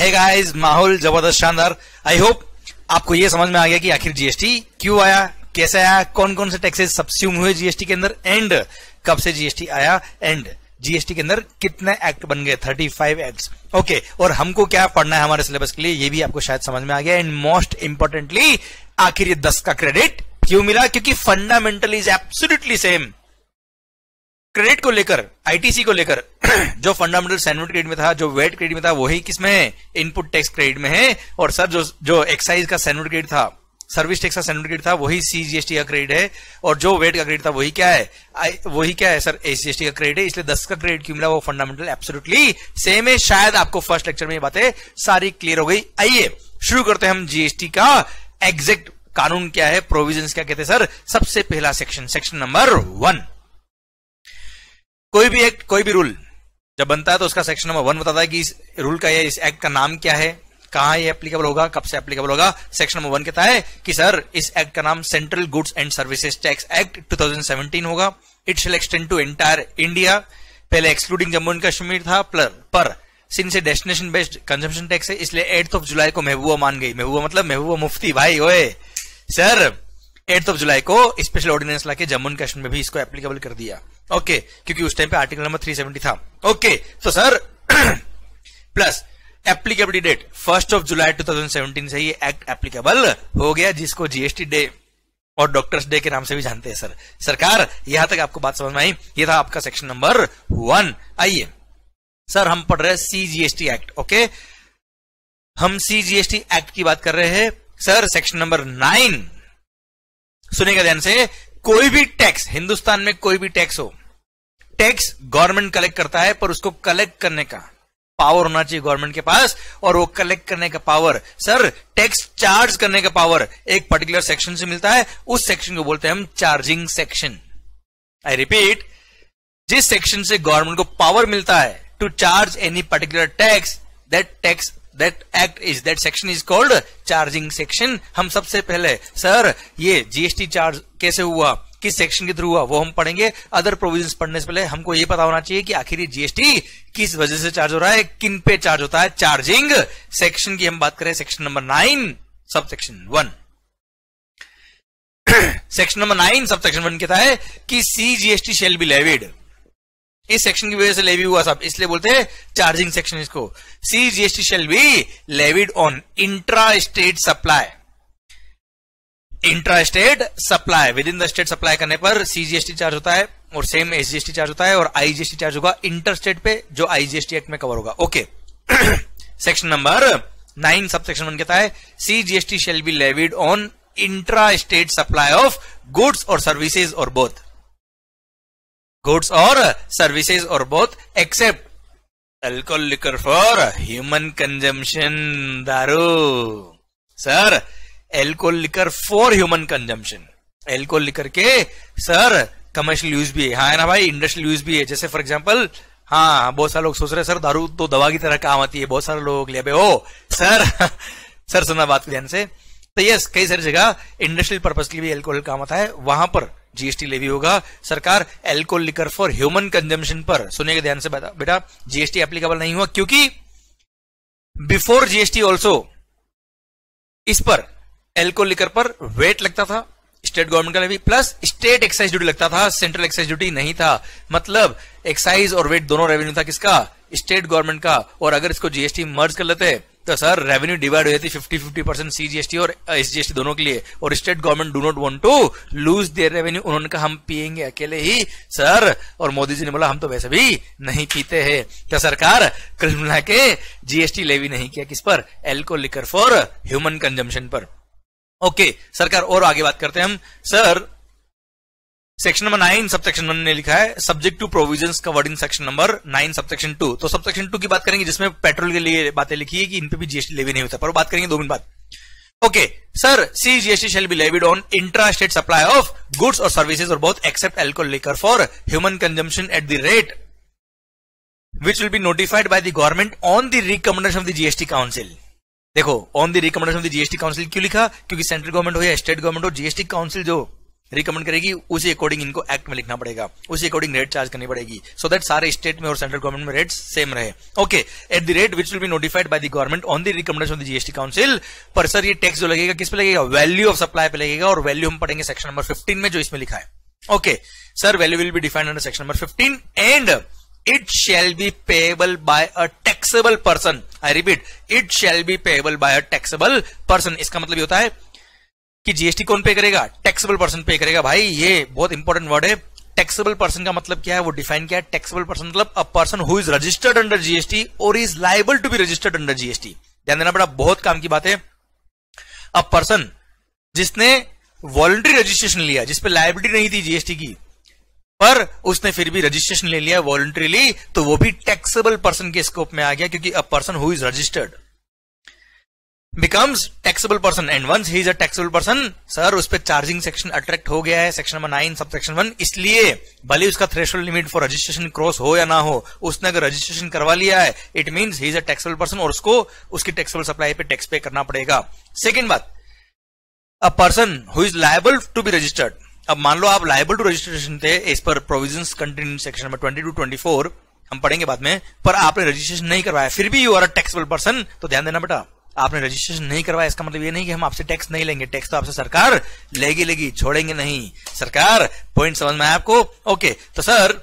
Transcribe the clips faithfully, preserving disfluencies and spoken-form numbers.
Hey guys, माहौल जबरदस्त शानदार। आई होप आपको ये समझ में आ गया कि आखिर जीएसटी क्यों आया, कैसे आया, कौन कौन से टैक्सेस सब्स्यूम हुए जीएसटी के अंदर, एंड कब से जीएसटी आया, एंड जीएसटी के अंदर कितने एक्ट बन गए, पैंतीस एक्ट्स। ओके, और हमको क्या पढ़ना है हमारे सिलेबस के लिए ये भी आपको शायद समझ में आ गया। एंड मोस्ट इंपोर्टेंटली आखिर ये दस का क्रेडिट क्यों मिला, क्योंकि fundamental is absolutely same. Credit को लेकर, आईटीसी को लेकर जो फंडामेंटल सैन्युअल क्रेडिट में था, जो वेट क्रेडिट में था, वही किसमें है, इनपुट टैक्स क्रेडिट में है। और सर जो जो एक्साइज का सैन्युअल क्रेडिट था, सर्विस टैक्स का सैन्युअल क्रेडिट था, वही सीजीएसटी का क्रेडिट है। और जो वेट का क्रेडिट था वही क्या है, आई, वही क्या है सर, एसजीएसटी का क्रेडिट है। इसलिए दस का क्रेडिट क्यों मिला, वो फंडामेंटल एब्सोल्युटली सेम है। शायद आपको फर्स्ट लेक्चर में ये बातें सारी क्लियर हो गई। आइए शुरू करते हैं हम जीएसटी का एग्जैक्ट कानून क्या है, प्रोविजंस क्या कहते हैं सर। सबसे पहला सेक्शन, सेक्शन नंबर वन। कोई भी एक्ट, कोई भी रूल जब बनता है तो उसका सेक्शन नंबर वन बताता है कि इस रूल का या इस एक्ट का नाम क्या है, कहां ये एप्लीकेबल होगा, कब से एप्लीकेबल होगा। सेक्शन नंबर वन कहता है कि सर इस एक्ट का नाम central goods and services tax act two thousand seventeen होगा। It shall extend to entire India. पहले एक्सक्लूडिंग जम्मू एंड कश्मीर था, पर, पर since destination based consumption tax है, इसलिए एट्थ ऑफ जुलाई को महबूबा मान गई। महबूबा मतलब महबूबा मुफ्ती भाई, ओए सर एट्थ ऑफ जुलाई को स्पेशल ऑर्डिनेंस लाके जम्मू एंड कश्मीर में भी इसको एप्लीकेबल कर दिया। ओके okay, क्योंकि उस टाइम पे आर्टिकल नंबर थ्री सेवेंटी था। ओके okay, तो sir plus applicability date first of July two thousand seventeen से ये एक्ट एप्लीकेबल हो गया, जिसको जीएसटी डे और डॉक्टर्स डे के नाम से भी जानते हैं सर। सरकार, यहां तक आपको बात समझ में आई। ये था आपका सेक्शन नंबर वन। आइए सर, हम पढ़ रहे हैं सीजीएसटी एक्ट। ओके, हम सीजीएसटी एक्ट की बात कर रहे हैं सर। सेक्शन नंबर नाइन सुनेगा ध्यान से। कोई भी टैक्स, हिंदुस्तान में कोई भी टैक्स हो, टैक्स गवर्नमेंट कलेक्ट करता है, पर उसको कलेक्ट करने का पावर होना चाहिए गवर्नमेंट के पास। और वो कलेक्ट करने का पावर सर, टैक्स चार्ज करने का पावर एक पर्टिकुलर सेक्शन से मिलता है। उस सेक्शन को बोलते हैं हम चार्जिंग सेक्शन। आई रिपीट, जिस सेक्शन से गवर्नमेंट को पावर मिलता है to charge any particular tax, that tax that act is that section is called charging section. हम सबसे पहले सर ये जीएसटी चार्ज कैसे हुआ, किस सेक्शन के थ्रू हुआ, वो हम पढ़ेंगे। अदर प्रोविजंस पढ़ने से पहले हमको ये पता होना चाहिए कि आखिर ये जीएसटी किस वजह से चार्ज हो रहा है, किन पे चार्ज होता है। चार्जिंग सेक्शन की हम बात करें, section number nine sub section one. Section number nine sub section one कहता है कि सीजीएसटी शैल बी लेविड। इस सेक्शन की वजह से लेवी हुआ सब, इसलिए बोलते हैं चार्जिंग सेक्शन इसको। CGST shall be levied on intra state supply. Intra state supply, within the state supply करने पर सीजीएसटी चार्ज होता है, और सेम एसजीएसटी चार्ज होता है, और आईजीएसटी चार्ज होगा इंटर स्टेट पे, जो आईजीएसटी एक्ट में कवर होगा। Okay, section number nine sub section one कहता है CGST shall be levied on intra state supply of goods और सर्विसेज और बोथ, गुड्स और सर्विसेज और both, except alcohol liquor for human consumption. दारू sir, alcohol liquor for human consumption. Alcohol liquor के sir commercial use भी है, हाँ है ना भाई, इंडस्ट्रियल यूज भी है। जैसे फॉर एग्जांपल, हाँ बहुत सारे लोग सोच रहे हैं सर दारू तो दवा की तरह काम आती है, बहुत सारे लोग ले ओ सर सर सुना बात ध्यान से। तो यस, कई सारी जगह इंडस्ट्रियल पर्पज के लिए भी एल्कोहल काम आता है, वहां पर जीएसटी लेवी होगा। सरकार alcohol liquor for human consumption पर सुनेगा ध्यान से बेटा, जीएसटी एप्लीकेबल नहीं हुआ, क्योंकि बिफोर जीएसटी ऑल्सो इस पर एल्कोहल लिकर पर वेट लगता था स्टेट गवर्नमेंट का levy, plus state excise duty लगता था, सेंट्रल एक्साइज ड्यूटी नहीं था। मतलब एक्साइज और वेट दोनों रेवेन्यू था किसका, स्टेट गवर्नमेंट का। और अगर इसको जीएसटी मर्ज कर लेते तो सर रेवेन्यू डिवाइड हो जाती फिफ्टी फिफ्टी परसेंट सीजीएसटी और एसजीएसटी दोनों के लिए, और state government do not want to lose their revenue. उन्होंने कहा हम पिएंगे अकेले ही सर, और मोदी जी ने बोला हम तो वैसे भी नहीं पीते हैं। तो सरकार कुल मिला के जीएसटी लेवी नहीं किया किस पर, alcohol liquor for human consumption पर। ओके सरकार, और आगे बात करते हैं हम sir. Section number nine sub section one ने लिखा है subject to provisions covered in section number nine sub section two. तो सब सेक्शन टू की बात करेंगे, जिसमें पेट्रोल के लिए बातें लिखी है कि इन पे भी जीएसटी लेवी नहीं होता, पर बात करेंगे दो मिनट बाद। Okay sir, C GST shall be levied on intra state supply of goods और सर्विसेज और both except alcohol liquor for human consumption at the rate which will be notified by the government on the recommendation of the GST council. देखो, on the recommendation of the GST council क्यों लिखा, क्योंकि central government हो या state government हो, GST council जो recommend करेगी उसी अकॉर्डिंग इनको एक्ट में लिखना पड़ेगा, उसी अकॉर्डिंग रेट चार्ज करनी पड़ेगी, सो दैट सारे स्टेट में और सेंट्रल गवर्नमेंट में रेट्स सेम रहे। Okay, at the rate which will be notified by the government on the recommendation of the GST council. पर सर ये टैक्स जो लगेगा किस पे लगेगा? वैल्यू ऑफ सप्लाई पे लगेगा, और वैल्यू हम पढ़ेंगे सेक्शन नंबर फिफ्टीन में जो इसमें लिखा है। Okay sir, value will be defined under section number fifteen and it shall be payable by a taxable person. I repeat, it shall be payable by a taxable person. इसका मतलब ये होता है कि जीएसटी कौन पे करेगा? टैक्सेबल पर्सन पे करेगा। भाई ये बहुत इंपॉर्टेंट वर्ड है। टैक्सेबल पर्सन का मतलब क्या है, वो डिफाइन क्या है? टैक्सेबल पर्सन मतलब a person who is registered under GST और is liable to be registered under GST. ध्यान देना बड़ा बहुत काम की बात है। अ पर्सन जिसने वॉलंटरी रजिस्ट्रेशन लिया, जिसपे लायबिलिटी नहीं थी जीएसटी की, पर उसने फिर भी रजिस्ट्रेशन ले लिया वॉलंटरीली, तो वो भी टैक्सेबल पर्सन के स्कोप में आ गया, क्योंकि a person who is registered becomes taxable person and once he is a taxable person, sir उस पर चार्जिंग सेक्शन अट्रैक्ट हो गया है, section number nine sub section one. इसलिए भले उसका threshold limit for registration cross हो या ना हो, उसने अगर रजिस्ट्रेशन करवा लिया है, it means he is a taxable person और उसको उसकी टैक्सेबल सप्लाई पे टैक्स पे करना पड़ेगा। सेकेंड बात, a person who is liable to be registered. अब मान लो आप लायबल टू रजिस्ट्रेशन थे as per provisions contained in section number twenty two twenty four, हम पढ़ेंगे बाद में, पर आपने रजिस्ट्रेशन नहीं करवाया, फिर भी you are a taxable person. तो ध्यान देना बेटा, आपने रजिस्ट्रेशन नहीं करवाया इसका मतलब ये नहीं कि हम आपसे टैक्स नहीं लेंगे, टैक्स तो आपसे सरकार लेगी लेगी, छोड़ेंगे नहीं सरकार। पॉइंट समझ में आया आपको? ओके, तो sir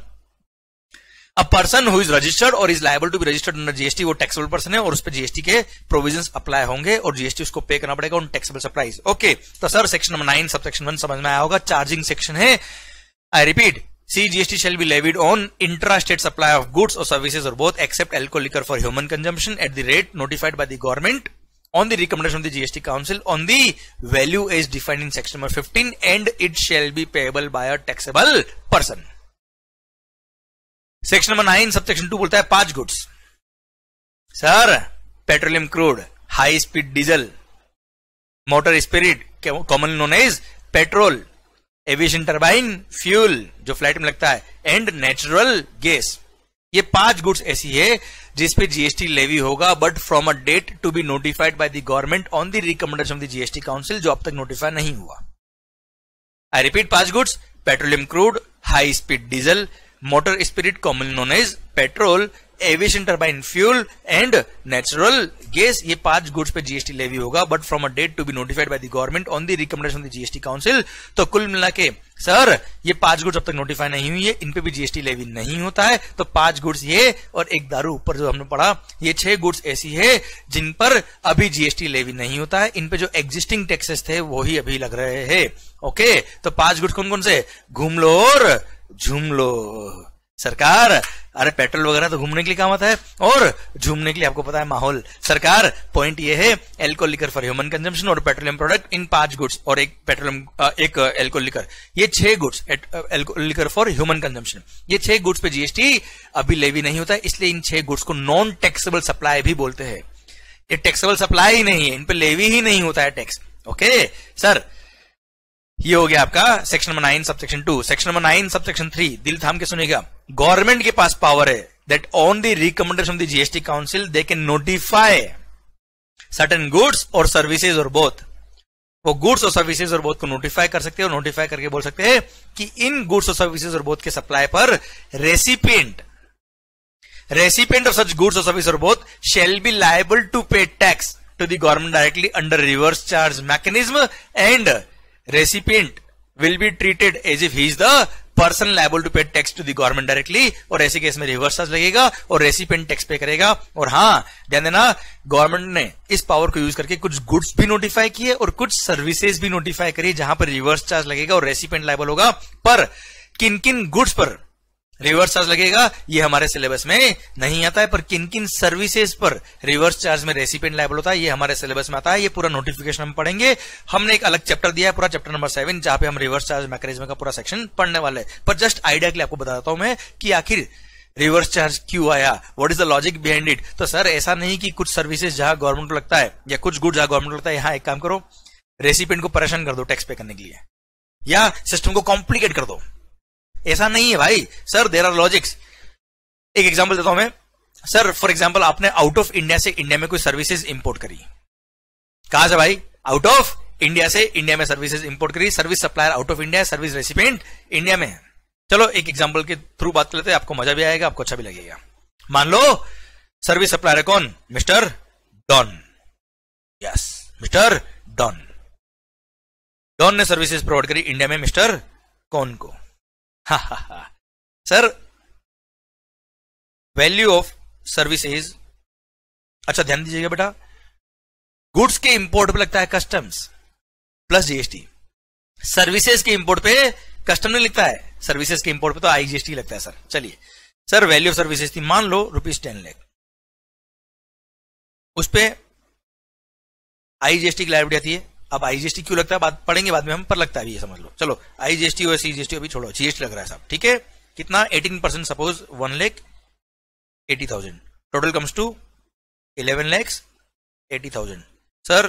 a person who is registered और is liable to be registered under GST, वो टैक्सेबल पर्सन है और उस पर जीएसटी के प्रोविजंस अप्लाई होंगे और जीएसटी उसको पे करना पड़ेगा ऑन टैक्सेबल सप्लाईज। ओके, तो sir section number nine sub section one समझ में आया होगा, चार्जिंग सेक्शन है। I repeat, C GST shall be levied on intra state supply of goods और सर्विसेज और both except alcohol liquor for human consumption at the rate notified by the government on the recommendation of the G S T Council on the value as defined in section number fifteen and it shall be payable by a taxable person. Section number nine sub section two बोलता है पांच goods. Sir petroleum crude, high speed diesel, motor spirit common known as petrol, aviation turbine fuel जो flight में लगता है, and natural gas. ये पांच goods ऐसी है जिसपे जीएसटी लेवी होगा, but from a date to be notified by the government on the recommendation of the GST council, जो अब तक नोटिफाई नहीं हुआ। आई रिपीट, पांच goods, petroleum crude, high speed diesel, motor spirit common known as petrol, aviation turbine fuel and natural gas. ये पांच goods पे GST levy होगा, but from a date to be notified by the government on the recommendation of the GST council. तो कुल मिला के sir ये पांच गुड्स अब तक नोटिफाई नहीं हुई है, इन पे भी जीएसटी लेवी नहीं होता है। तो पांच गुड्स ये और एक दारू ऊपर जो हमने पढ़ा, ये छह गुड्स ऐसी है जिन पर अभी जीएसटी लेवी नहीं होता है। इन पे जो एग्जिस्टिंग टैक्सेस थे वो ही अभी लग रहे हैं। ओके, तो पांच गुड्स कौन कौन से? घूम लो और झूम लो। सरकार अरे पेट्रोल वगैरह तो घूमने के लिए काम आता है और झूमने के लिए आपको पता है माहौल। सरकार पॉइंट ये है, alcohol liquor for human consumption और पेट्रोलियम प्रोडक्ट, इन पांच गुड्स और एक पेट्रोलियम एक एल्कोहल लिकर, ये छह goods alcohol liquor for human consumption, ये छह गुड्स पे जीएसटी अभी लेवी नहीं होता है। इसलिए इन छह गुड्स को नॉन टैक्सेबल सप्लाई भी बोलते हैं। ये टैक्सेबल सप्लाई ही नहीं है, इन पे लेवी ही नहीं होता है टैक्स। ओके सर, ये हो गया आपका section number nine sub section two. Section number nine sub section three, दिल थाम के सुनेगा। गवर्नमेंट के पास पावर है that on the recommendation of the GST council they can notify certain goods और सर्विसेज और बोथ। वो गुड्स और सर्विसेज और बोथ को नोटिफाई कर सकते हैं और नोटिफाई करके बोल सकते हैं कि इन गुड्स और सर्विसेज और बोथ के सप्लाई पर recipient recipient of such goods और सर्विस और both shall be liable to pay tax to the government directly under reverse charge mechanism and recipient will be treated as if he is the person liable to pay tax to the government directly। और ऐसे case में reverse charge लगेगा और recipient tax pay करेगा। और हाँ ध्यान देना, गवर्नमेंट ने इस पावर को यूज करके कुछ गुड्स भी नोटिफाई किए और कुछ सर्विसेज भी नोटिफाई करी जहां पर रिवर्स चार्ज लगेगा और रेसिपिएंट लायबल होगा। पर किन किन गुड्स पर रिवर्स चार्ज लगेगा ये हमारे सिलेबस में नहीं आता है, पर किन किन सर्विसेज पर रिवर्स चार्ज में रेसिपिएंट लायबल होता है ये हमारे सिलेबस में आता है। ये पूरा नोटिफिकेशन हम पढ़ेंगे। हमने एक अलग चैप्टर दिया है पूरा, चैप्टर नंबर सेवन, जहां पे हम रिवर्स चार्ज मैकेनिज्म का पूरा सेक्शन पढ़ने वाले हैं। पर जस्ट आइडिया के लिए आपको बताता हूं मैं कि आखिर रिवर्स चार्ज क्यों आया, what is the logic behind it. तो सर ऐसा नहीं कि कुछ सर्विसेज जहां गवर्नमेंट को लगता है या कुछ गुड जहां गवर्नमेंट को लगता है, यहां एक काम करो, रेसिपिएंट को परेशान कर दो टैक्स पे करने के लिए या सिस्टम को कॉम्प्लिकेट कर दो। ऐसा नहीं है भाई सर, देयर आर लॉजिक्स। एक एग्जांपल देता हूं मैं। सर फॉर एग्जांपल आपने आउट ऑफ इंडिया से इंडिया में कोई सर्विसेज इंपोर्ट करी, कहां से भाई? आउट ऑफ इंडिया से इंडिया में सर्विसेज इंपोर्ट करी, service supplier out of India, service recipient India में है। चलो एक एग्जांपल के थ्रू बात कर लेते हैं, आपको मजा भी आएगा, आपको अच्छा भी लगेगा। मान लो सर्विस सप्लायर है कौन? Mister Don. Yes, mister Don. Don ने सर्विसेज प्रोवाइड करी इंडिया में मिस्टर कौन को। हा हा हा सर, वैल्यू ऑफ सर्विसेज, अच्छा ध्यान दीजिएगा बेटा, गुड्स के इंपोर्ट पे लगता है कस्टम्स प्लस जीएसटी, सर्विसेज के इंपोर्ट पे कस्टम नहीं लिखता है, सर्विसेज के इंपोर्ट पे तो आईजीएसटी लगता है सर। चलिए सर, वैल्यू ऑफ सर्विसेज थी मान लो रुपीज टेन लाख, उस पे आईजीएसटी की लायबिलिटी आती है। अब आईजीएसटी क्यों लगता है बात पढ़ेंगे बाद में हम, पर लगता है भी ये समझ लो। चलो आईजीएसटी और सीजीएसटी अभी छोड़ो, जीएसटी लग रहा है साहब, ठीक है। कितना? Eighteen percent, suppose one lakh eighty thousand, total comes to eleven lakhs eighty thousand. Sir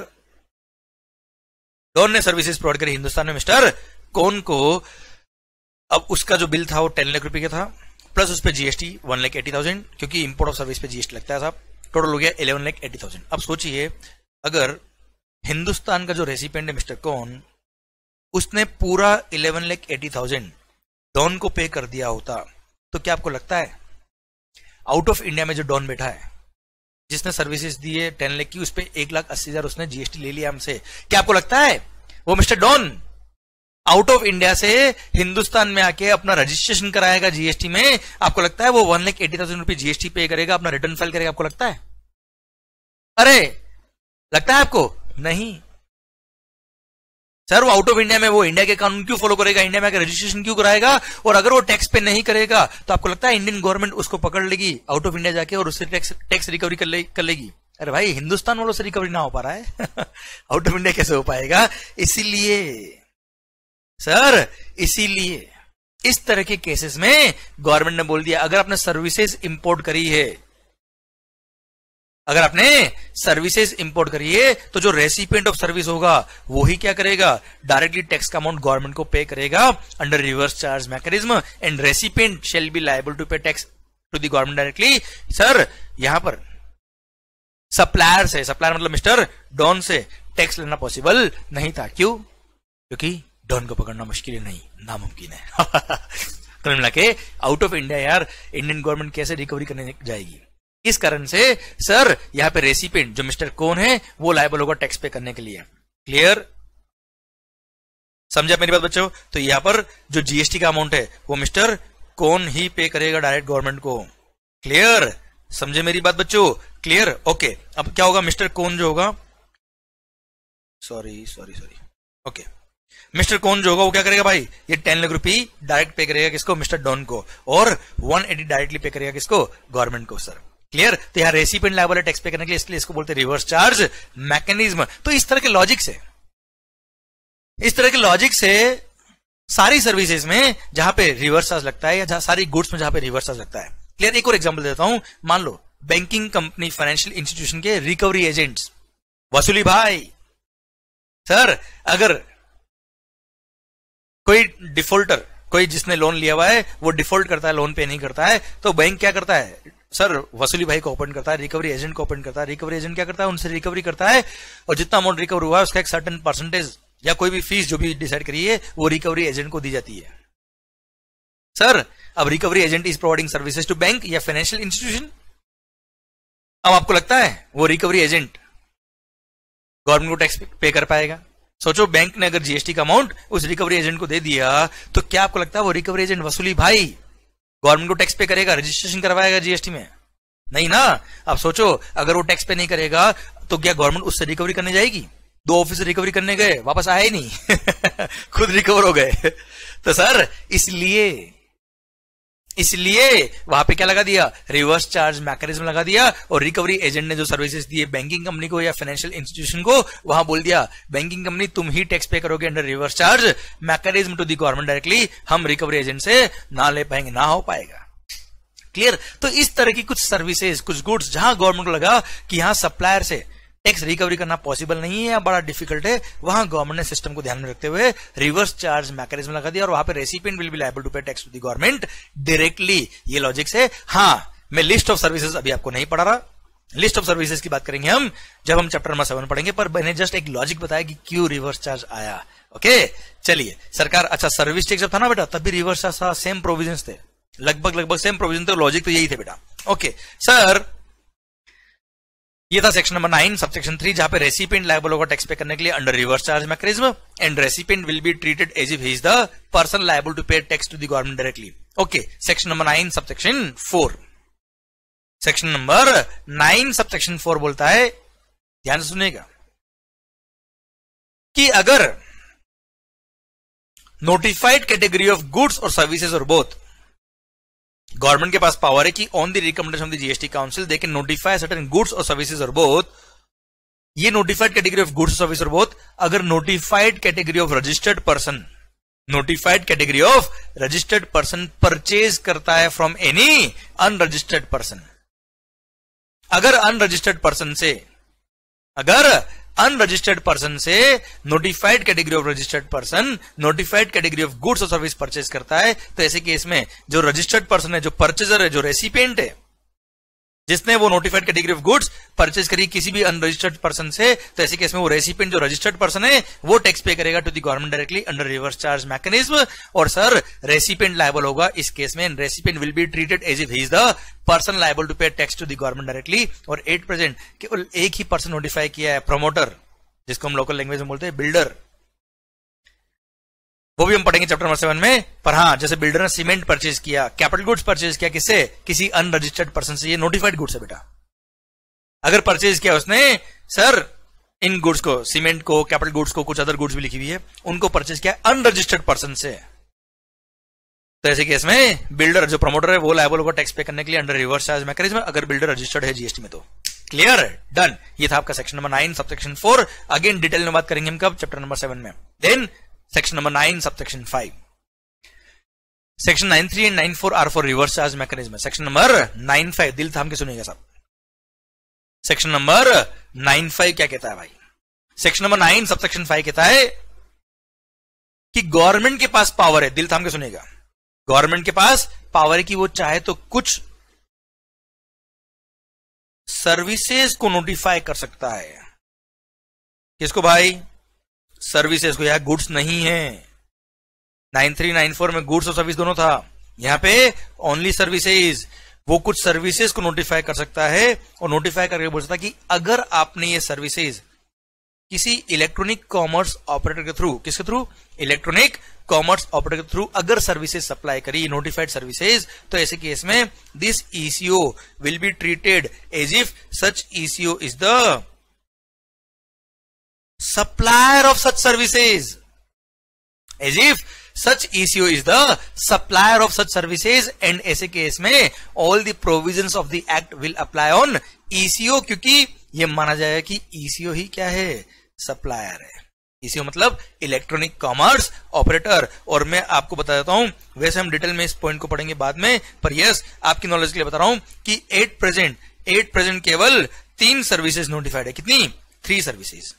Don ने सर्विसेज प्रोवाइड करी हिंदुस्तान में मिस्टर कौन को, अब उसका जो बिल था वो टेन लाख रुपए का था, प्लस उस पर GST one lakh eighty thousand, क्योंकि इंपोर्ट ऑफ सर्विस पे जीएसटी लगता है साहब, टोटल हो गया इलेवन लाख एटी थाउजेंड। अब सोचिए अगर हिंदुस्तान का जो रेसिपिएंट है मिस्टर कौन, उसने पूरा eleven lakh eighty thousand Don को पे कर दिया होता, तो क्या आपको लगता है आउट ऑफ इंडिया में जो डॉन बैठा है जिसने सर्विसेज दी है टेन लाख की, उस पे एक लाख अस्सी हजार उसने जीएसटी ले लिया हमसे, क्या आपको लगता है वो mister Don out of India से हिंदुस्तान में आके अपना रजिस्ट्रेशन कराएगा जीएसटी में? आपको लगता है वो वन लाख एटी थाउजेंड रुपए जीएसटी पे करेगा, अपना रिटर्न फाइल करेगा? आपको लगता है? अरे लगता है आपको? नहीं सर, वो आउट ऑफ इंडिया में वो इंडिया के कानून क्यों फॉलो करेगा, इंडिया में आकर रजिस्ट्रेशन क्यों कराएगा? और अगर वो टैक्स पे नहीं करेगा तो आपको लगता है इंडियन गवर्नमेंट उसको पकड़ लेगी आउट ऑफ इंडिया जाके और उससे टैक्स टैक्स रिकवरी कर, ले, कर लेगी? अरे भाई, हिंदुस्तान वालों से रिकवरी ना हो पा रहा है आउट ऑफ इंडिया कैसे हो पाएगा? इसीलिए सर, इसीलिए इस तरह के केसेस में गवर्नमेंट ने बोल दिया अगर आपने सर्विसेज इंपोर्ट करी है, अगर आपने सर्विसेज इंपोर्ट करी है तो जो रेसिपिएंट ऑफ सर्विस होगा वो ही क्या करेगा? डायरेक्टली टैक्स का अमाउंट गवर्नमेंट को पे करेगा under reverse charge mechanism, and recipient shall be liable to pay tax to the government directly. Sir यहां पर सप्लायर से, सप्लायर मतलब मिस्टर डॉन से टैक्स लेना पॉसिबल नहीं था। क्यों? क्योंकि डॉन को पकड़ना मुश्किल नहीं, नामुमकिन है तो मिला के आउट ऑफ इंडिया यार इंडियन गवर्नमेंट कैसे रिकवरी करने जाएगी? इस कारण से सर यहां पे रेसिपिएंट जो मिस्टर कौन है वो लायबल होगा टैक्स पे करने के लिए। क्लियर? समझा मेरी बात बच्चों? तो यहां पर जो जीएसटी का अमाउंट है वो मिस्टर कौन ही पे करेगा डायरेक्ट गवर्नमेंट को। क्लियर? समझे मेरी बात बच्चों? क्लियर? ओके, अब क्या होगा? मिस्टर कौन जो होगा, sorry sorry sorry okay, mister Kaun जो होगा वो क्या करेगा भाई? ये टेन लाख रुपए डायरेक्ट पे करेगा किसको? मिस्टर डॉन को, और वन एटी डायरेक्टली पे करेगा किसको? गवर्नमेंट को। Sir clear? तो यहाँ रेसिपिएंट लायबल है टैक्स पे करने के लिए, इसलिए इसको बोलते हैं रिवर्स चार्ज मैकेनिज्म। तो इस तरह के लॉजिक से, इस तरह के लॉजिक से सारी सर्विसेज में जहां पे रिवर्स चार्ज लगता है या जहां सारी गुड्स में जहां पे रिवर्स चार्ज लगता है। क्लियर? एक और एग्जांपल देता हूं, मान लो बैंकिंग कंपनी, फाइनेंशियल इंस्टीट्यूशन के रिकवरी एजेंट्स वसूली भाई। सर अगर कोई डिफॉल्टर, कोई जिसने लोन लिया हुआ है वो डिफॉल्ट करता है, लोन पे नहीं करता है, तो बैंक क्या करता है? सर वसूली भाई को ओपन करता है, रिकवरी एजेंट को ओपन करता है। रिकवरी एजेंट क्या करता है? उनसे रिकवरी करता है, और जितना अमाउंट रिकवर हुआ है उसका एक सर्टेन परसेंटेज या कोई भी फीस जो भी डिसाइड करी है वो रिकवरी एजेंट को दी जाती है। सर अब recovery agent is providing services to bank या फाइनेंशियल इंस्टीट्यूशन। अब आपको लगता है वो रिकवरी एजेंट गवर्नमेंट को टैक्स पे कर पाएगा? सोचो, बैंक ने अगर जीएसटी का अमाउंट उस रिकवरी एजेंट को दे दिया तो क्या आपको लगता है वो रिकवरी एजेंट वसूली भाई गवर्नमेंट को टैक्स पे करेगा, रजिस्ट्रेशन करवाएगा जीएसटी में? नहीं ना। अब सोचो अगर वो टैक्स पे नहीं करेगा तो क्या गवर्नमेंट उससे रिकवरी करने जाएगी? दो ऑफिसर रिकवरी करने गए, वापस आए ही नहीं खुद रिकवर हो गए तो सर इसलिए इसलिए वहां पे क्या लगा दिया? रिवर्स चार्ज मैकेनिज्म लगा दिया, और रिकवरी एजेंट ने जो सर्विसेज दिए बैंकिंग कंपनी को या फाइनेंशियल इंस्टीट्यूशन को, वहां बोल दिया बैंकिंग कंपनी तुम ही टैक्स पे करोगे under reverse charge mechanism to the government directly, हम रिकवरी एजेंट से ना ले पाएंगे, ना हो पाएगा। क्लियर? तो इस तरह की कुछ सर्विसेज, कुछ गुड्स जहां गवर्नमेंट को लगा कि यहां सप्लायर से टैक्स रिकवरी करना पॉसिबल नहीं है या बड़ा डिफिकल्ट है, वहां गवर्नमेंट ने सिस्टम को ध्यान में रखते हुए रिवर्स चार्ज मैकेनिज्म लगा दिया, और वहां पे recipient will be liable to pay tax to the government directly. ये लॉजिक से, हाँ मैं लिस्ट ऑफ सर्विसेज अभी आपको नहीं पढ़ा रहा, लिस्ट ऑफ सर्विसेज की बात करेंगे हम जब हम चैप्टर नंबर सेवन पढ़ेंगे, पर मैंने जस्ट एक लॉजिक बताया कि क्यों रिवर्स चार्ज आया। ओके चलिए सरकार, अच्छा सर्विस टैक्स जब था ना बेटा तब भी रिवर्स चार्ज था, सेम प्रोविजंस थे, लगभग लगभग सेम प्रोविजन थे, लॉजिक तो यही थे बेटा। ओके सर, ये था section number nine sub section three, जहां पे रेसिपिएंट लायबल होगा टैक्स पे करने के लिए under reverse charge mechanism, and recipient will be treated as if he is the person liable to pay tax to the government directly. Okay section number nine sub section four, section number nine sub section four बोलता है, ध्यान से सुनिएगा, कि अगर notified category of goods और services और both, government के पास पावर है कि on the recommendation of the GST council they can notify certain goods और सर्विसेज और बोथ, ये नोटिफाइड कैटेगरी ऑफ गुड्स और सर्विस और बोथ, अगर notified category of registered person, notified category of registered person purchase करता है from any unregistered person, अगर unregistered person से, अगर अनरजिस्टर्ड पर्सन से notified category of registered person notified category of goods और सर्विस परचेज करता है, तो ऐसे केस में जो रजिस्टर्ड पर्सन है, जो परचेजर है, जो रेसिपिएंट है, जिसने वो notified category of goods purchase करी किसी भी अनरजिस्टर्ड पर्सन से, तो ऐसे केस में वो रेसिपिएंट जो रजिस्टर्ड पर्सन है वो टैक्स पे करेगा to the government directly under reverse charge mechanism. और सर रेसिपिएंट लायबल होगा इस केस में, recipient will be treated as if he is the person liable to pay tax to the government directly. और at present केवल एक ही person notify किया है, promoter, जिसको हम लोकल लैंग्वेज में बोलते हैं बिल्डर, वो भी हम पढ़ेंगे चैप्टर नंबर सेवन में। पर हाँ, जैसे बिल्डर ने सीमेंट परचेज किया, कैपिटल गुड्स परचेज किया, किससे? किसी अनरजिस्टर्ड पर्सन से, ये नोटिफाइड गुड्स है बेटा। अगर परचेज किया उसने सर इन गुड्स को, सीमेंट को, कैपिटल गुड्स को, कुछ अदर गुड्स भी लिखी हुई है, उनको परचेज किया अनरजिस्टर्ड पर्सन से, तो ऐसे केस में बिल्डर जो प्रमोटर है वो लायबल होगा टैक्स पे करने के लिए अंडर रिवर्स चार्ज मैकेनिज्म, अगर बिल्डर रजिस्टर्ड है जीएसटी में तो। Clear, done. ये था आपका section number nine sub section four. Again detail में बात करेंगे हम कब? चैप्टर नंबर सेवन में। Then section number nine sub section five, section nine three and nine four are for reverse charge mechanism. Section number nine five दिल थाम के सुनिएगा साहब, सेक्शन नंबर नाइन फाइव क्या कहता है भाई? Section number nine sub section five कहता है कि गवर्नमेंट के पास पावर है, दिल थाम के सुनिएगा, गवर्नमेंट के पास पावर है कि वो चाहे तो कुछ सर्विसेज को नोटिफाई कर सकता है। किसको भाई? सर्विसेज को। यहां गुड्स नहीं है, नाइन थ्री नाइन फोर में गुड्स और सर्विस दोनों था, यहां पे ओनली सर्विसेज। वो कुछ सर्विसेज को नोटिफाई कर सकता है और नोटिफाई करके बोल सकता है कि अगर आपने ये सर्विसेज किसी इलेक्ट्रॉनिक कॉमर्स ऑपरेटर के थ्रू, किसके थ्रू? इलेक्ट्रॉनिक कॉमर्स ऑपरेटर के थ्रू अगर सर्विसेज सप्लाई करी, नोटिफाइड सर्विसेज, तो ऐसे केस में this ECO will be treated as if such ECO is the supplier of such services, as if such E C O is the supplier of such services, and ऐसे case में all the provisions of the act will apply on E C O, क्योंकि ये माना जाएगा कि E C O ही क्या है? Supplier है। E C O मतलब इलेक्ट्रॉनिक कॉमर्स ऑपरेटर। और मैं आपको बता देता हूं, वैसे हम डिटेल में इस पॉइंट को पढ़ेंगे बाद में, पर यस आपकी नॉलेज के लिए बता रहा हूं कि एट प्रेजेंट एट प्रेजेंट केवल तीन सर्विसेज नोटिफाइड है। कितनी? Three services.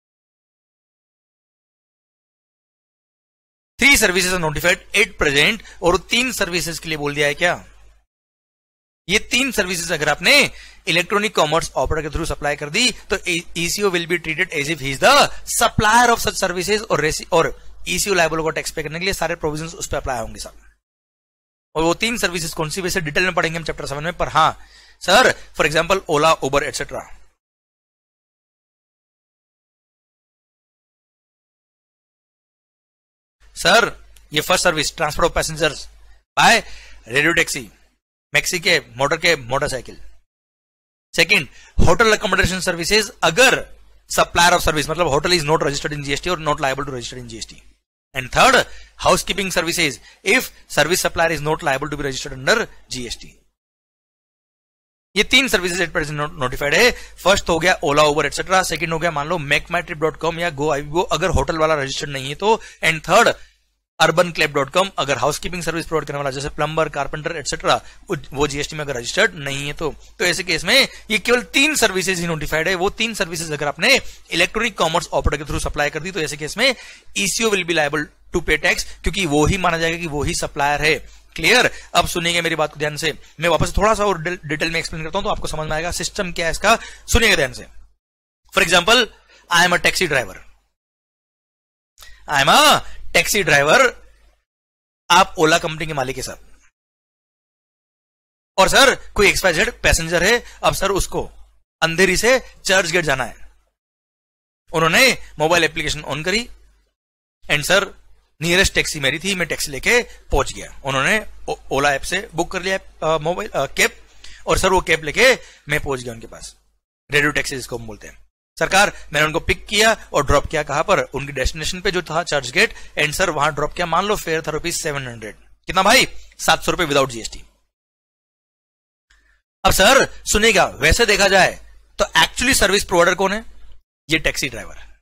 Three services are notified at present, और तीन सर्विसेज के लिए बोल दिया है क्या? ये तीन सर्विसेज अगर आपने इलेक्ट्रॉनिक कॉमर्स ऑपरेटर के थ्रू सप्लाई कर दी, तो ECO will be treated as if he is the supplier of such services, और और ईसीओ लायबल होगा टैक्स पे करने के लिए, सारे प्रोविजंस उस पर अप्लाई होंगे साहब। और वो तीन सर्विसेज कौन सी, वैसे डिटेल में पढ़ेंगे हम चैप्टर सेवन में, पर हाँ sir for example Ola, Uber etcetera, sir ये first service transport of passengers by radio taxi, maxi के, मोटर के, motorcycle. Second hotel accommodation services, अगर सप्लायर ऑफ सर्विस मतलब hotel is not registered in GST और not liable to registered in GST. And third housekeeping services, if service supplier is not liable to be registered under GST. ये तीन services at present notified है। First हो गया Ola, Uber etcetera, second हो गया मान लो MakeMyTrip dot com या गो आई गो, अगर होटल वाला रजिस्टर्ड नहीं है तो, and third UrbanClap dot com, अगर हाउसकीपिंग सर्विस प्रोवाइड करने वाला जैसे प्लम्बर, कारपेंटर एटसेट्रा, वो जीएसटी में अगर रजिस्टर्ड नहीं है तो। तो ऐसे केस में ये केवल तीन सर्विसेज ही नोटिफाइड है। वो तीन सर्विसेज अगर आपने इलेक्ट्रॉनिक कॉमर्स ऑपरेटर के थ्रू सप्लाई कर दी, तो ऐसे केस में ECO will be liable to pay tax, क्योंकि वो ही माना जाएगा कि वो ही सप्लायर है क्लियर? अब सुनिएगा मेरी बात को ध्यान से, मैं वापस थोड़ा सा और डिटेल में एक्सप्लेन करता हूं तो आपको समझ में आएगा सिस्टम क्या है इसका। सुनिएगा ध्यान से। For example, I am a taxi driver, I am a taxi driver, आप ओला कंपनी के मालिक है सर, और सर कोई एक्स वाई जेड पैसेंजर है, अब सर उसको अंधेरी से चर्च गेट जाना है, उन्होंने मोबाइल एप्लीकेशन ऑन करी एंड सर नियरेस्ट टैक्सी मेरी थी, मैं टैक्सी लेके पहुंच गया, उन्होंने ओ, ओला ऐप से बुक कर लिया मोबाइल कैब, और सर वो कैब लेके मैं पहुंच गया उनके पास, रेडियो टैक्सी जिसको हम बोलते हैं। सरकार मैंने उनको पिक किया और ड्रॉप किया कहां पर, उनकी डेस्टिनेशन पे जो था चर्च गेट, एंड सर वहां ड्रॉप किया, मान लो फेयर था रुपीज सेवन हंड्रेड, कितना भाई, सात सौ रुपए विदाउट जीएसटी। अब सर सुनेगा, वैसे देखा जाए तो एक्चुअली सर्विस प्रोवाइडर कौन है, ये टैक्सी ड्राइवर है।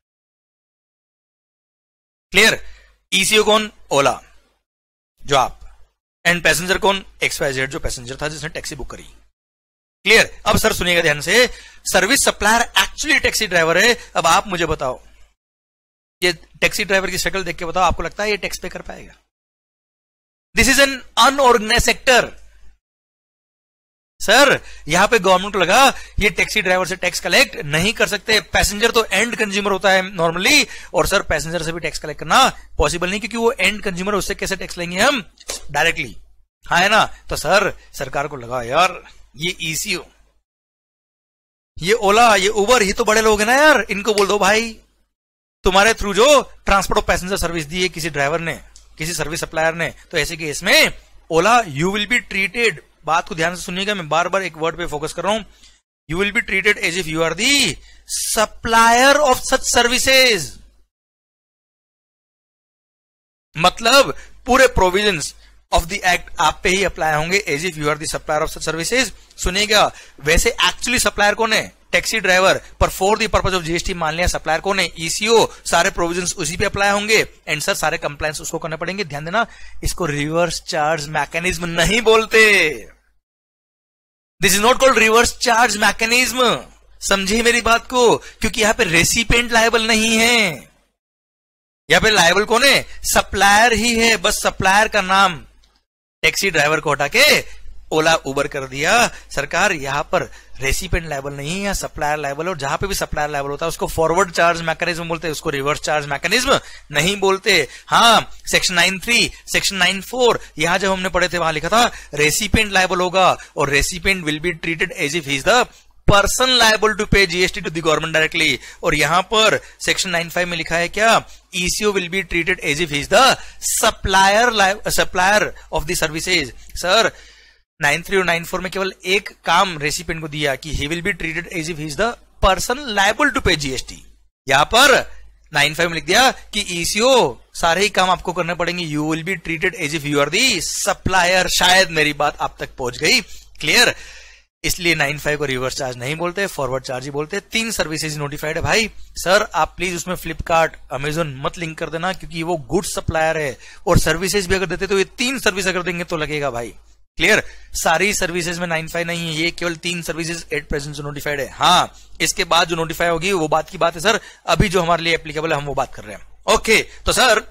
क्लियर? ईसीओ कौन, ओला जो आप, एंड पैसेंजर कौन, एक्स वाई जेड जो पैसेंजर था जिसने टैक्सी बुक करी। क्लियर? अब सर सुनिएगा ध्यान से, service supplier actually taxi driver है। अब आप मुझे बताओ, ये टैक्सी ड्राइवर की शक्ल देख के बताओ, आपको लगता है ये टैक्स पे कर पाएगा? This is an unorganized sector sir. यहां पे गवर्नमेंट को लगा ये टैक्सी ड्राइवर से टैक्स कलेक्ट नहीं कर सकते, पैसेंजर तो एंड कंज्यूमर होता है नॉर्मली, और सर पैसेंजर से भी टैक्स कलेक्ट करना पॉसिबल नहीं, क्योंकि वो एंड कंज्यूमर, उससे कैसे टैक्स लेंगे हम, डायरेक्टली, हाँ है ना? तो सर सरकार को लगा यार ये ईसीओ, ये ओला, ये उबर, ये तो बड़े लोग हैं ना यार, इनको बोल दो भाई तुम्हारे थ्रू जो ट्रांसपोर्ट ऑफ पैसेंजर सर्विस दी है किसी ड्राइवर ने, किसी सर्विस सप्लायर ने, तो ऐसे केस में Ola you will be treated, बात को ध्यान से सुनिएगा, मैं बार बार एक वर्ड पे फोकस कर रहा हूं, you will be treated as if you are the supplier of such services. मतलब पूरे प्रोविजंस ऑफ द एक्ट आप पे ही अप्लाई होंगे as if you are the supplier of such services. सुनिएगा, वैसे एक्चुअली सप्लायर कौन है, टैक्सी ड्राइवर, पर for the purpose of GST मान लिया सप्लायर कौन है, ईसीओ, सारे प्रोविजंस उसी पे अप्लाई होंगे, एंड सर सारे कंप्लायंस उसको करने पड़ेंगे। ध्यान देना, इसको रिवर्स चार्ज मैकेनिज्म नहीं बोलते, this is not called reverse charge mechanism, समझिए मेरी बात को, क्योंकि यहां पे रेसिपिएंट लायबल नहीं है, यहां पे लायबल कौन है, सप्लायर ही है, बस सप्लायर का नाम टैक्सी ड्राइवर को हटा के ओला उबर कर दिया। सरकार यहां पर रेसिपिएंट लायबल नहीं है, सप्लायर लायबल, और जहां पे भी सप्लायर लायबल होता है उसको फॉरवर्ड चार्ज मैकेनिज्म बोलते हैं, उसको रिवर्स चार्ज मैकेनिज्म नहीं बोलते। हाँ, section nine three, section nine four, यहां जब हमने पढ़े थे वहां लिखा था रेसिपिएंट लायबल होगा, और recipient will be treated as if he is the person liable to pay GST to the government directly. और यहां पर सेक्शन नाइन फाइव में लिखा है क्या, ECO will be treated as if he is the supplier supplier of the services. Sir nine three और nine four में केवल एक काम रेसिपिएंट को दिया कि he will be treated as if he is the person liable to pay GST. यहां पर नाइन फाइव में लिख दिया कि ईसीओ सारे ही काम आपको करने पड़ेंगे, you will be treated as if you are the supplier. शायद मेरी बात आप तक पहुंच गई, क्लियर? इसलिए नाइन फाइव को रिवर्स चार्ज नहीं बोलते, फॉरवर्ड चार्ज ही बोलते। तीन सर्विसेज नोटिफाइड है भाई। सर आप प्लीज उसमें फ्लिपकार्ट, अमेजोन मत लिंक कर देना, क्योंकि वो गुड सप्लायर है, और सर्विसेज भी अगर देते तो ये तीन सर्विस अगर देंगे तो लगेगा भाई, क्लियर? सारी सर्विसेज में नाइन फाइव नहीं है, ये केवल तीन सर्विसेज एट प्रेजेंट जो नोटिफाइड है। हाँ, इसके बाद जो नोटिफाई होगी वो बात की बात है सर, अभी जो हमारे लिए एप्लीकेबल है हम वो बात कर रहे हैं। ओके, तो sir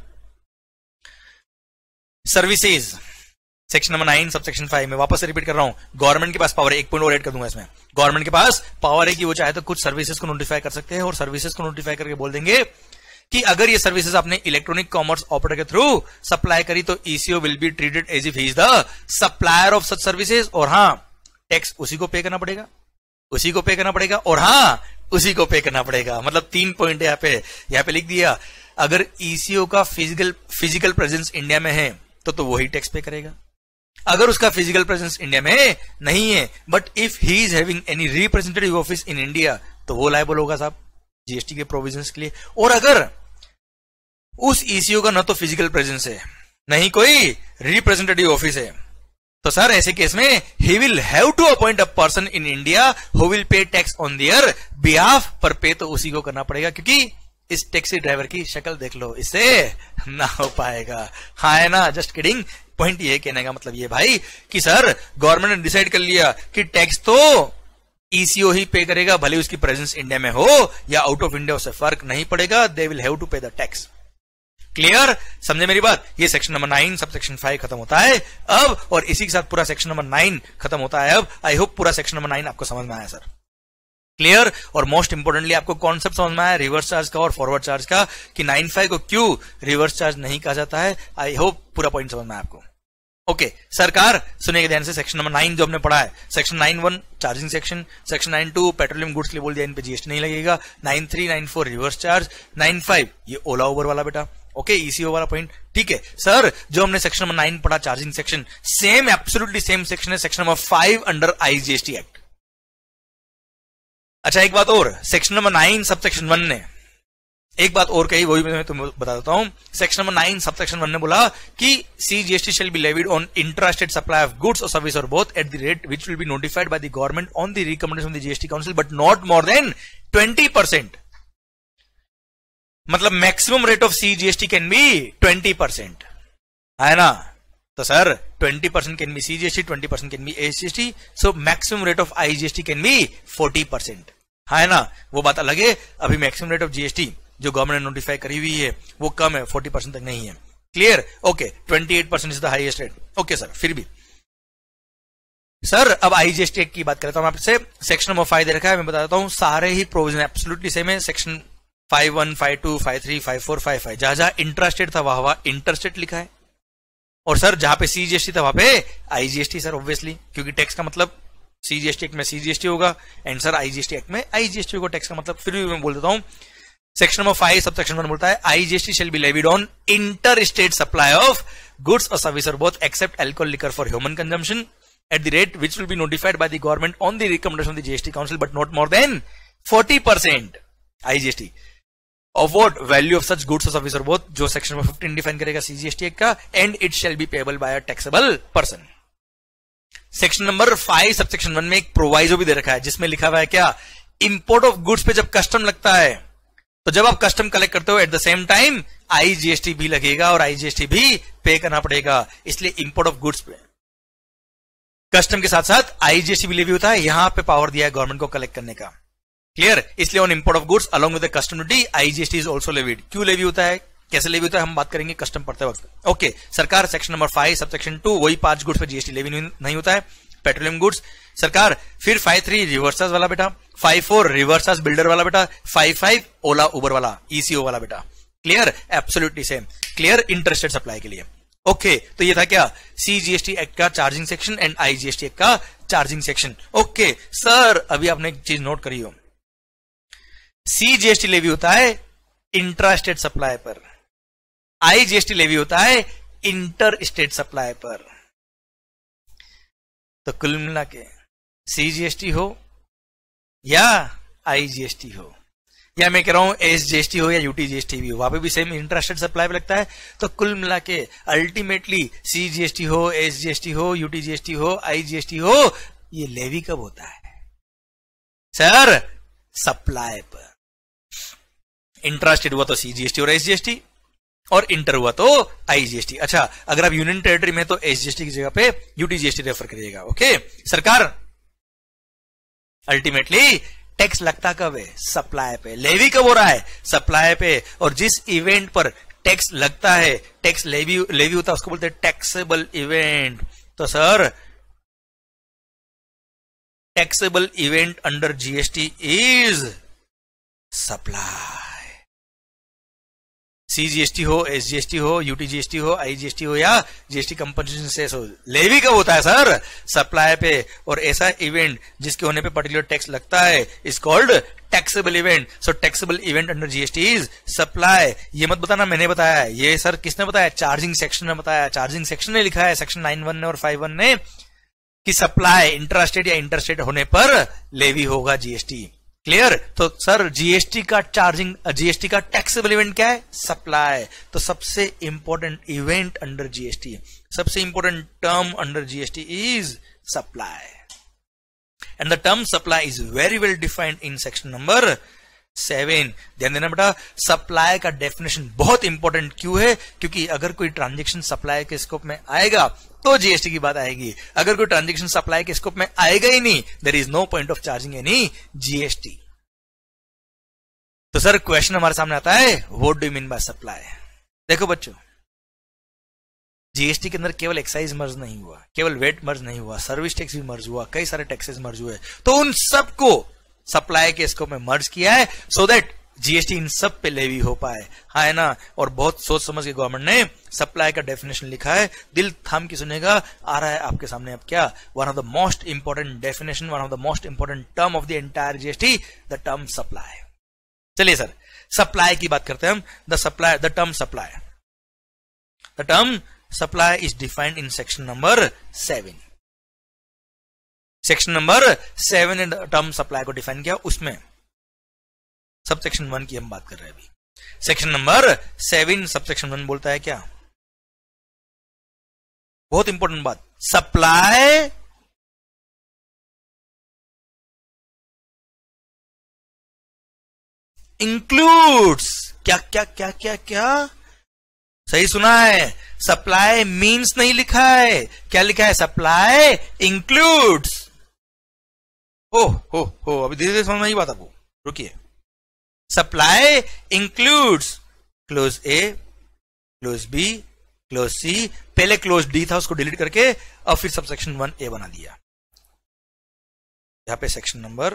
services section number nine sub section five में वापस से रिपीट कर रहा हूं, गवर्नमेंट के पास पावर है, एक पॉइंट और ऐड कर दूंगा इसमें, गवर्नमेंट के पास पावर है कि वो चाहे तो कुछ सर्विसेज को नोटिफाई कर सकते हैं, और सर्विसेज को नोटिफाई करके बोल देंगे कि अगर ये सर्विसेज आपने इलेक्ट्रॉनिक कॉमर्स ऑपरेटर के थ्रू सप्लाई करी तो ECO will be treated as if he is the supplier of such services. और हाँ, टैक्स उसी को पे करना पड़ेगा, उसी को पे करना पड़ेगा, और हाँ उसी को पे करना पड़ेगा। मतलब तीन पॉइंट यहाँ पे यहाँ पे लिख दिया, अगर ईसीओ का फिजिकल फिजिकल प्रेजेंस इंडिया में है तो तो वही टैक्स पे करेगा, अगर उसका फिजिकल प्रेजेंस इंडिया में नहीं है, but if he is having any representative office in India तो वो लायबल होगा साहब जीएसटी के प्रोविजंस के लिए। और अगर उस ईसीओ का न तो फिजिकल प्रेजेंस है, नहीं कोई रिप्रेजेंटेटिव ऑफिस है, तो सर ऐसे केस में he will have to appoint a person in India who will pay tax on their behalf, पर पे तो उसी को करना पड़ेगा, क्योंकि इस टैक्सी ड्राइवर की शक्ल देख लो, इससे ना हो पाएगा। हाँ है ना, जस्ट किडिंग। पॉइंट ये कहने का मतलब ये भाई कि सर गवर्नमेंट ने डिसाइड कर लिया कि टैक्स तो ईसीओ ही पे करेगा, भले उसकी प्रेजेंस इंडिया में हो या आउट ऑफ इंडिया, उससे फर्क नहीं पड़ेगा, they will have to pay the tax. Clear, समझे मेरी बात? ये section number nine sub section five खत्म होता है अब, और इसी के साथ पूरा सेक्शन नंबर नाइन खत्म होता है अब। आई होप पूरा सेक्शन नंबर नाइन आपको समझ में आया सर। क्लियर, और मोस्ट इंपोर्टेंटली आपको कॉन्सेप्ट समझ में आया रिवर्स चार्ज का और फॉरवर्ड चार्ज का, कि नाइन फाइव को क्यों रिवर्स चार्ज नहीं कहा जाता है। आई होप पूरा पॉइंट समझ में आया आपको। ओके okay, सरकार सुनिए ध्यान से, सेक्शन नंबर नाइन जो हमने पढ़ा है, section nine one charging section, section nine two petroleum goods के लिए बोल दिया इन पे जीएसटी नहीं लगेगा, nine three nine four reverse charge, nine five ये ओला उबर वाला बेटा, ओके okay, ईसीओ वाला पॉइंट। ठीक है सर, जो हमने सेक्शन नंबर नाइन पढ़ा charging section, same absolutely same section है section number five under IGST act. अच्छा एक बात और, section number nine sub section one ने एक बात और कही, वही मैं तुम्हें बता देता हूं। Section number nine sub section one ने बोला कि CGST shall be levied on intrastate supply of goods or service or both at the rate which will be notified by the government on the recommendation of the GST council but not more than twenty percent. मतलब maximum rate of CGST can be twenty percent, है ना? तो sir twenty percent can be CGST, twenty percent can be SGST, so maximum rate of IGST can be forty percent, है ना? वो बात अलग है, अभी मैक्सिमम रेट ऑफ जीएसटी जो गवर्नमेंट ने नोटिफाई करी हुई है वो कम है, फोर्टी परसेंट तक नहीं है। Clear, okay, twenty eight percent is the highest rate. Okay sir, फिर भी सर अब आईजीएसटी एक्ट की बात करता हूं आपसे। सेक्शन नंबर फाइव दे रखा है, मैं बता देता हूं, सारे ही प्रोविजन एब्सोल्युटली सेम है। Section five one, five two, five three, five four, five five, जहां जहां इंट्रास्टेट था वहां वहां इंटरस्टेट लिखा है, और सर जहां पे सीजीएसटी था वहां पे आईजीएसटी सर, ऑब्वियसली, क्योंकि टैक्स का मतलब सीजीएसटी एक्ट में सीजीएसटी होगा एंड सर आईजीएसटी एक्ट में आईजीएसटी होगा टैक्स का मतलब। फिर भी मैं बोल देता हूं, section number five sub section one बोलता है IGST shall be levied on interstate supply of goods or service or both except alcohol liquor for human consumption at the rate which will be notified by the government on the recommendation of the GST council but not more than forty percent IGST of what value of such goods or service or both, जो section number fifteen define करेगा CGST act का, and it shall be payable by a taxable person। Section number five sub section one में एक proviso भी दे रखा है जिसमें लिखा हुआ है क्या, इंपोर्ट ऑफ गुड्स पे जब कस्टम लगता है तो जब आप कस्टम कलेक्ट करते हो at the same time IGST भी लगेगा और आईजीएसटी भी पे करना पड़ेगा, इसलिए इंपोर्ट ऑफ गुड्स पे कस्टम के साथ साथ आईजीएसटी भी लेवी होता है। यहां पे पावर दिया है गवर्नमेंट को कलेक्ट करने का। क्लियर, इसलिए on import of goods along with the custom duty IGST is also levied. क्यों लेवी होता है, कैसे लेवी होता है, हम बात करेंगे कस्टम पढ़ते वक्त। ओके सरकार, section number five sub section two वही पांच गुड्स पे जीएसटी लेवी नहीं होता है, पेट्रोलियम गुड्स सरकार। फिर फाइव थ्री रिवर्सस वाला बेटा, फाइव फोर रिवर्सस बिल्डर वाला बेटा, फाइव फाइव ओला उबर वाला ईसीओ वाला बेटा। Clear, absolutely same. Clear, interstate supply के लिए। ओके okay, तो ये था क्या, सीजीएसटी एक्ट का charging section and IGST act का चार्जिंग सेक्शन। ओके सर, अभी आपने एक चीज नोट करी हो, सीजीएसटी लेवी होता है इंट्रास्टेट सप्लाई पर, आईजीएसटी लेवी होता है इंटर स्टेट सप्लाई पर। तो कुल मिला के सीजीएसटी हो या आईजीएसटी हो, या मैं कह रहा हूं एसजीएसटी हो या यूटीजीएसटी भी हो, वहां पे भी सेम इंटरस्टेट सप्लाई पे लगता है। तो कुल मिला के अल्टीमेटली सीजीएसटी हो, एसजीएसटी हो, यूटीजीएसटी हो, आईजीएसटी हो, ये लेवी कब होता है सर, सप्लाई पर। इंटरस्टेट हुआ तो सीजीएसटी और एसजीएसटी, और इंटर हुआ तो आईजीएसटी। अच्छा, अगर आप यूनियन टेरिटरी में तो एसजीएसटी की जगह पे यूटीजीएसटी रेफर करिएगा। ओके सरकार, अल्टीमेटली टैक्स लगता कब है, सप्लाई पे। लेवी कब हो रहा है, सप्लाई पे। और जिस इवेंट पर टैक्स लगता है, टैक्स लेवी लेवी होता है, उसको बोलते हैं टैक्सेबल इवेंट। तो sir taxable event under GST is supply. CGST हो, एसजीएसटी हो, यूटीजीएसटी हो, आईजीएसटी हो या जीएसटी कंपनसेशन सेस हो, लेवी कब होता है सर, सप्लाई पे। और ऐसा इवेंट जिसके होने पे पर्टिकुलर टैक्स लगता है is called taxable event. So taxable event under GST is supply. ये मत बताना मैंने बताया है, ये सर किसने बताया, चार्जिंग सेक्शन ने बताया। चार्जिंग सेक्शन ने लिखा है सेक्शन नाइन वन ने और फाइव वन ने कि सप्लाई इंट्रास्टेट या इंटरस्टेट होने पर लेवी होगा जीएसटी। क्लियर, तो सर जीएसटी का चार्जिंग जीएसटी का टैक्सेबल इवेंट क्या है, सप्लाई। तो सबसे इंपॉर्टेंट इवेंट अंडर जीएसटी, सबसे important term under GST is supply, and the term supply is very well defined in section number seven. ध्यान देना बेटा, सप्लाई का डेफिनेशन बहुत इंपॉर्टेंट क्यों है, क्योंकि अगर कोई ट्रांजेक्शन सप्लाई के स्कोप में आएगा तो जीएसटी की बात आएगी। अगर कोई ट्रांजेक्शन सप्लाई के स्कोप में आएगा ही नहीं, there is no point of charging any GST. तो सर क्वेश्चन हमारे सामने आता है, what do you mean by supply. देखो बच्चों, जीएसटी के अंदर केवल एक्साइज मर्ज नहीं हुआ, केवल वेट मर्ज नहीं हुआ, सर्विस टैक्स भी मर्ज हुआ, कई सारे टैक्सेस मर्ज हुए, तो उन सबको सप्लाई के स्कोप में मर्ज किया है सो दैट जीएसटी इन सब पे लेवी हो पाए। हाँ है ना। और बहुत सोच समझ के गवर्नमेंट ने सप्लाई का डेफिनेशन लिखा है, दिल थाम के सुनेगा। आ रहा है आपके सामने अब क्या, one of the most important definition, one of the most important term of the entire GST, the term supply. चलिए सर, सप्लाई की बात करते हैं हम। The supply, the term supply, the term supply is defined in section number seven. Section number seven ने term supply को define किया, उसमें सब सेक्शन वन की हम बात कर रहे हैं अभी। Section number seven sub section one बोलता है क्या, बहुत इंपॉर्टेंट बात, सप्लाई इंक्लूड्स, क्या क्या क्या क्या क्या, सही सुना है, सप्लाई मीन्स नहीं लिखा है, क्या लिखा है, सप्लाई इंक्लूड्स। ओ हो हो अभी धीरे धीरे समझ में आई बात आपको, रुकिए। Supply includes clause A, clause B, clause C, पहले क्लोज डी था उसको डिलीट करके और फिर सब सेक्शन वन ए बना दिया। यहां पे section number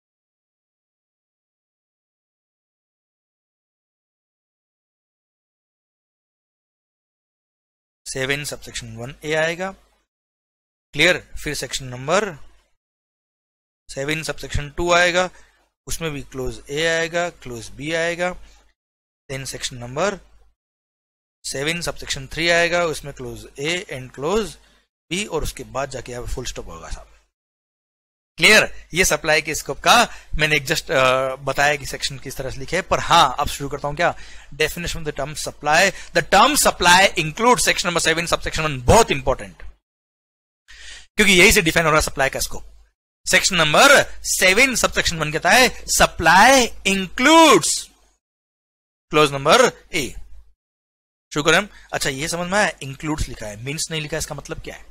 seven sub section one A आएगा, क्लियर। फिर section number seven sub section two आएगा, उसमें भी क्लोज ए आएगा, क्लोज बी आएगा। Then section number seven sub section three आएगा, उसमें clause A and clause B, और उसके बाद जाके यहाँ फुल स्टॉप होगा साहब, क्लियर। ये सप्लाई के स्कोप का मैंने एक जस्ट बताया कि सेक्शन किस तरह से लिखे है। पर हाँ, अब शुरू करता हूं क्या, definition of the term supply. The term supply include section number seven sub section one, बहुत इंपॉर्टेंट, क्योंकि यही से डिफाइन हो रहा है सप्लाई का scope. Section number seven sub section one कहता है supply includes clause number A. शुरू करें। अच्छा, ये समझ में आया, इंक्लूड्स लिखा है, मीन्स नहीं लिखा है, इसका मतलब क्या है।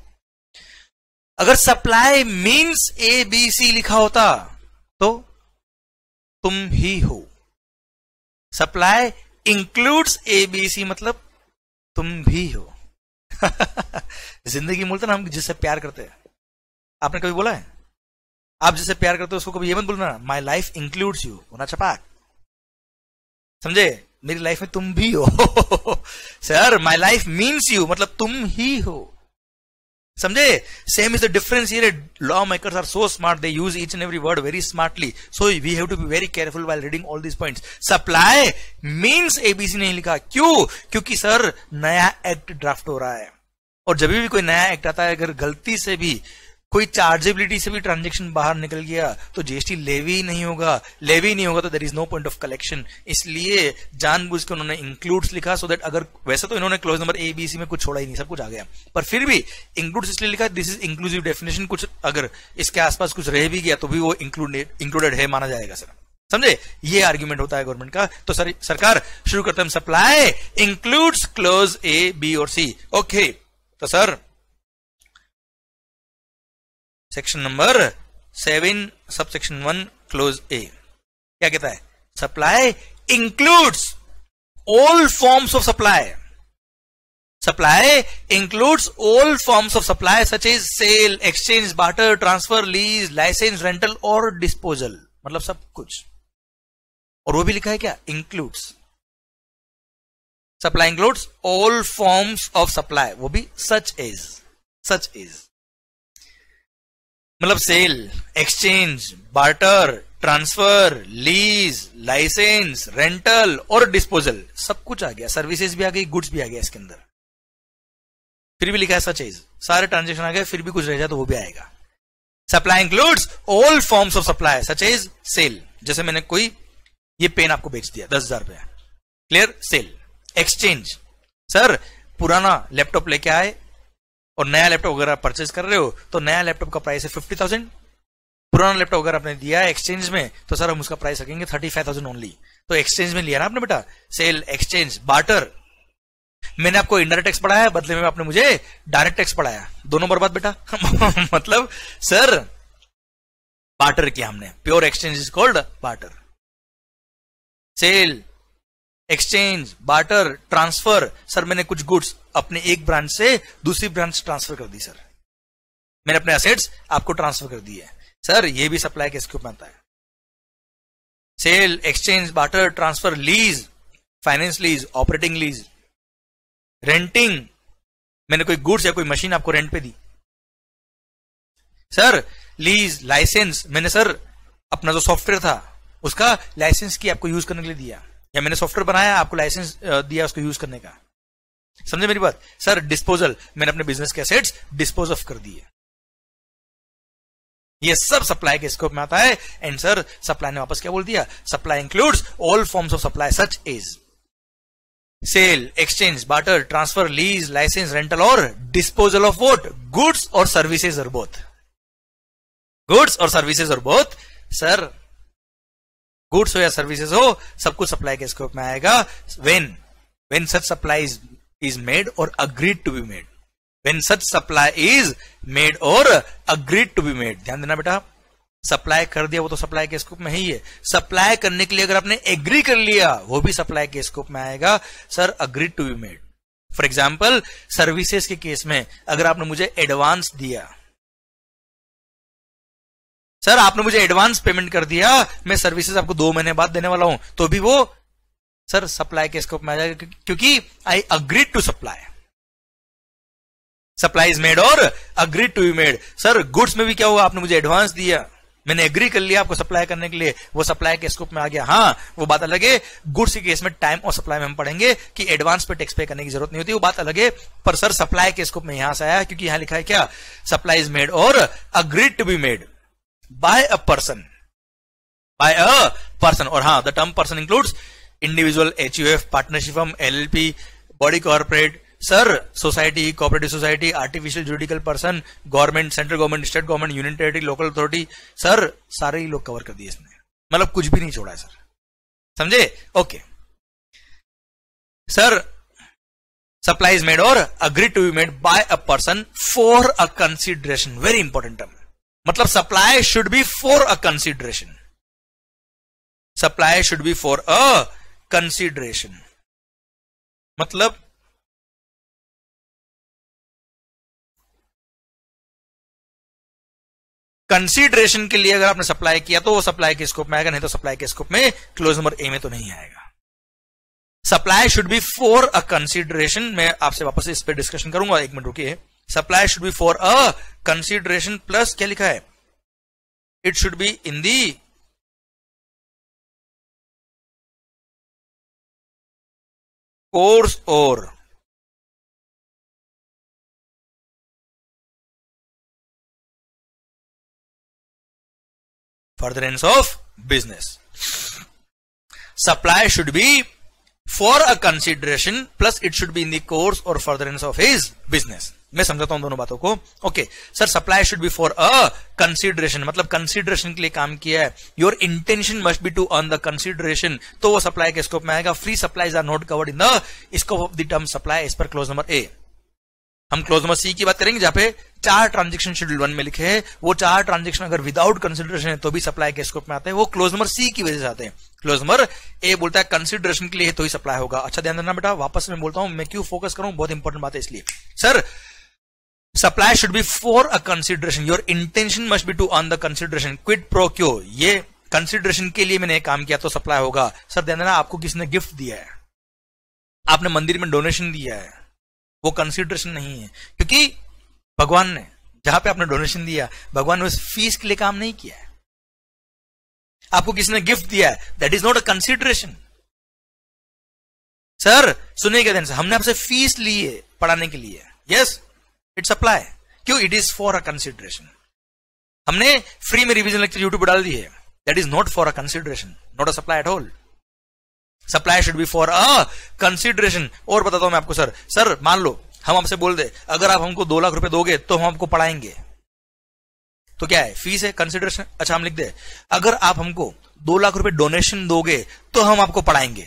अगर supply means A B C लिखा होता तो तुम ही हो, supply includes A B C मतलब तुम भी हो। जिंदगी बोलते ना हम जिससे प्यार करते हैं, आपने कभी बोला है, आप जिससे प्यार करते हो उसको कभी ये मत बोलना माई लाइफ इंक्लूड्स यू, होना छपाक, समझे, मेरी लाइफ में तुम भी हो। Sir my life means you मतलब तुम ही हो, समझे। Same is the difference here, law makers are so smart, they use each and every word very smartly, so we have to be very careful while reading all these points. Supply means ABC नहीं लिखा, क्यों, क्योंकि sir नया act draft हो रहा है, और जब भी कोई नया एक्ट आता है, अगर गलती से भी कोई चार्जेबिलिटी से भी ट्रांजेक्शन बाहर निकल गया तो जीएसटी लेवी नहीं होगा, लेवी नहीं होगा तो there is no point of collection. इसलिए जानबूझ के उन्होंने इंक्लूड्स लिखा, सो दैट अगर वैसे तो इन्होंने clause number A B C में कुछ छोड़ा ही नहीं, सब कुछ आ गया, पर फिर भी इंक्लूड्स इसलिए लिखा, दिस इज इंक्लूसिव डेफिनेशन, कुछ अगर इसके आसपास कुछ रह भी गया तो भी वो इंक्लूडेड इंक्लूडेड है माना जाएगा सर, समझे। ये आर्ग्यूमेंट होता है गवर्नमेंट का। तो सर सरकार शुरू करते हैं, supply includes clause A B और सी। ओके, तो sir section number seven sub section one clause A क्या कहता है, supply includes all forms of supply, supply includes all forms of supply such as sale, exchange, barter, transfer, lease, licence, rental और disposal, मतलब सब कुछ। और वो भी लिखा है क्या, includes, supply includes all forms of supply, वो भी सच एज, सच एज मतलब sale, exchange, barter, transfer, lease, licence, rental और डिस्पोजल, सब कुछ आ गया, सर्विसेज भी आ गई, गुड्स भी आ गया इसके अंदर। फिर भी लिखा है सच एज, सारे ट्रांजेक्शन आ गए, फिर भी कुछ रह जाए तो वो भी आएगा। Supply includes all forms of supply such as sale, जैसे मैंने कोई ये पेन आपको बेच दिया दस हजार रुपया, क्लियर, सेल। एक्सचेंज, सर पुराना लैपटॉप लेके आए और नया लैपटॉप अगर आप परचेज कर रहे हो तो नया लैपटॉप का प्राइस है फिफ्टी थाउजेंड, पुराना लैपटॉप अगर आपने दिया है एक्सचेंज में तो सर हम उसका प्राइस रखेंगे थर्टी फाइव थाउजेंड ओनली। तो एक्सचेंज में लिया ना आपने बेटा, सेल, एक्सचेंज, बार्टर। मैंने आपको इनडायरेक्ट टैक्स पढ़ाया, बदले में आपने मुझे डायरेक्ट टैक्स पढ़ाया, दोनों बर्बाद बेटा। मतलब सर बार्टर किया हमने, pure exchange is called barter. Sale, exchange, barter, transfer. Sir मैंने कुछ गुड्स अपने एक ब्रांच से दूसरी ब्रांच ट्रांसफर कर दी सर, मैंने अपने एसेट्स आपको ट्रांसफर कर दिए सर, ये भी सप्लाई के स्कोप में आता है। Sale, exchange, barter, transfer, lease, finance lease, operating lease, renting, मैंने कोई गुड्स या कोई मशीन आपको रेंट पे दी सर। लीज, लाइसेंस, मैंने सर अपना जो सॉफ्टवेयर था उसका लाइसेंस की आपको यूज करने के लिए दिया, या मैंने सॉफ्टवेयर बनाया आपको लाइसेंस दिया उसको यूज करने का। समझे मेरी बात सर। डिस्पोजल, मैंने अपने बिजनेस के एसेट्स डिस्पोज ऑफ कर दिए, ये सब सप्लाई के स्कोप में आता है। एंड सर सप्लाई ने वापस क्या बोल दिया, supply includes all forms of supply such as sale, exchange, barter, transfer, lease, licence, rental और डिस्पोजल ऑफ व्हाट, गुड्स और सर्विसेज और बोथ, गुड्स और सर्विसेज और बोथ। सर गुड्स हो या सर्विसेज हो सब कुछ सप्लाई के स्कोप में आएगा। When when such supply is made और agreed to be made, when such supply is made और अग्रीड टू बी मेड। ध्यान देना बेटा, सप्लाई कर दिया वो तो सप्लाई के स्कोप में ही है, सप्लाई करने के लिए अगर आपने एग्री कर लिया वो भी सप्लाई के स्कोप में आएगा sir, agreed to be made. For example services के केस में अगर आपने मुझे एडवांस दिया, सर आपने मुझे एडवांस पेमेंट कर दिया, मैं सर्विसेज आपको दो महीने बाद देने वाला हूं, तो भी वो सर सप्लाई के स्कोप में आ जाएगा, क्योंकि I agreed to supply, supply is made और agreed to be made. Sir goods में भी क्या हुआ, आपने मुझे एडवांस दिया, मैंने एग्री कर लिया आपको सप्लाई करने के लिए, वो सप्लाई के स्कोप में आ गया। हाँ वो बात अलग है, गुड्स के केस में टाइम और सप्लाई में हम पढ़ेंगे कि एडवांस पे टैक्स पे करने की जरूरत नहीं होती, वो बात अलग है। पर सर सप्लाई के स्कोप में यहां से आया क्योंकि यहां लिखा है क्या, सप्लाई इज मेड और agreed to be made by a person, by a person. और हाँ the term person includes individual, HUF, partnership firm, LLP, body corporate, sir society, cooperative society, artificial judicial person, government, central government, state government, union territory, local authority, sir सारे ही लोग cover कर दिए इसने, मतलब कुछ भी नहीं छोड़ा है सर, समझे। Okay sir supply is made और agreed to be made by a person for a consideration, very important term, मतलब supply should be for a consideration, supply should be for a consideration, मतलब consideration के लिए अगर आपने supply किया तो वो सप्लाई के स्कोप में आएगा, नहीं तो सप्लाई के स्कोप में क्लोज नंबर ए में तो नहीं आएगा। Supply should be for a consideration, मैं आपसे वापस इस पे डिस्कशन करूंगा, एक मिनट रुकिए। Supply should be for a consideration plus क्या लिखा है, it should be in the course और furtherance of business. Supply should be for a consideration plus it should be in the course or furtherance of his business. मैं समझाता हूं दोनों बातों को। Okay sir supply should be for a consideration, मतलब consideration के लिए काम किया है, your intention must be to earn the consideration, तो वो सप्लाई के स्कोप में आएगा। Free supplies are not covered in the scope of the term supply as per clause number A. हम क्लोज नंबर सी की बात करेंगे जहां पे चार ट्रांजेक्शन शेड्यूल वन में लिखे हैं, वो चार ट्रांजेक्शन अगर विदाउट कंसिडरेशन है तो भी सप्लाई के स्कोप में आते हैं, वो क्लोज नंबर सी की वजह से आते हैं। क्लोज नंबर ए बोलता है कंसिडरेशन के लिए है तो ही सप्लाई होगा। अच्छा ध्यान देना बेटा, वापस मैं बोलता हूं, मैं क्यों फोकस करूं, बहुत इंपॉर्टेंट बात है इसलिए। Sir supply should be for a consideration, your intention must be to earn the consideration, quid pro quo, ये कंसिडरेशन के लिए मैंने काम किया तो सप्लाई होगा। सर ध्यान देना, आपको किसने गिफ्ट दिया है, आपने मंदिर में डोनेशन दिया है, वो कंसिडरेशन नहीं है, क्योंकि भगवान ने जहां पे आपने डोनेशन दिया, भगवान ने उस फीस के लिए काम नहीं किया है, आपको किसने गिफ्ट दिया है, that is not a consideration. Sir सुनिएगा ध्यान से, हमने आपसे फीस ली है पढ़ाने के लिए, यस इट्स अप्लाई, क्यों, it is for a consideration. हमने फ्री में रिवीजन लेक्चर यूट्यूब पर डाल दी है, that is not for a consideration, not a supply at all. Supply should be for a consideration. और बताता हूं मैं आपको सर, सर मान लो हम आपसे बोल दे अगर आप हमको दो लाख रुपए दोगे तो हम आपको पढ़ाएंगे, तो क्या है, फीस है, कंसिडरेशन। अच्छा हम लिख दे अगर आप हमको दो लाख रुपए डोनेशन दोगे तो हम आपको पढ़ाएंगे,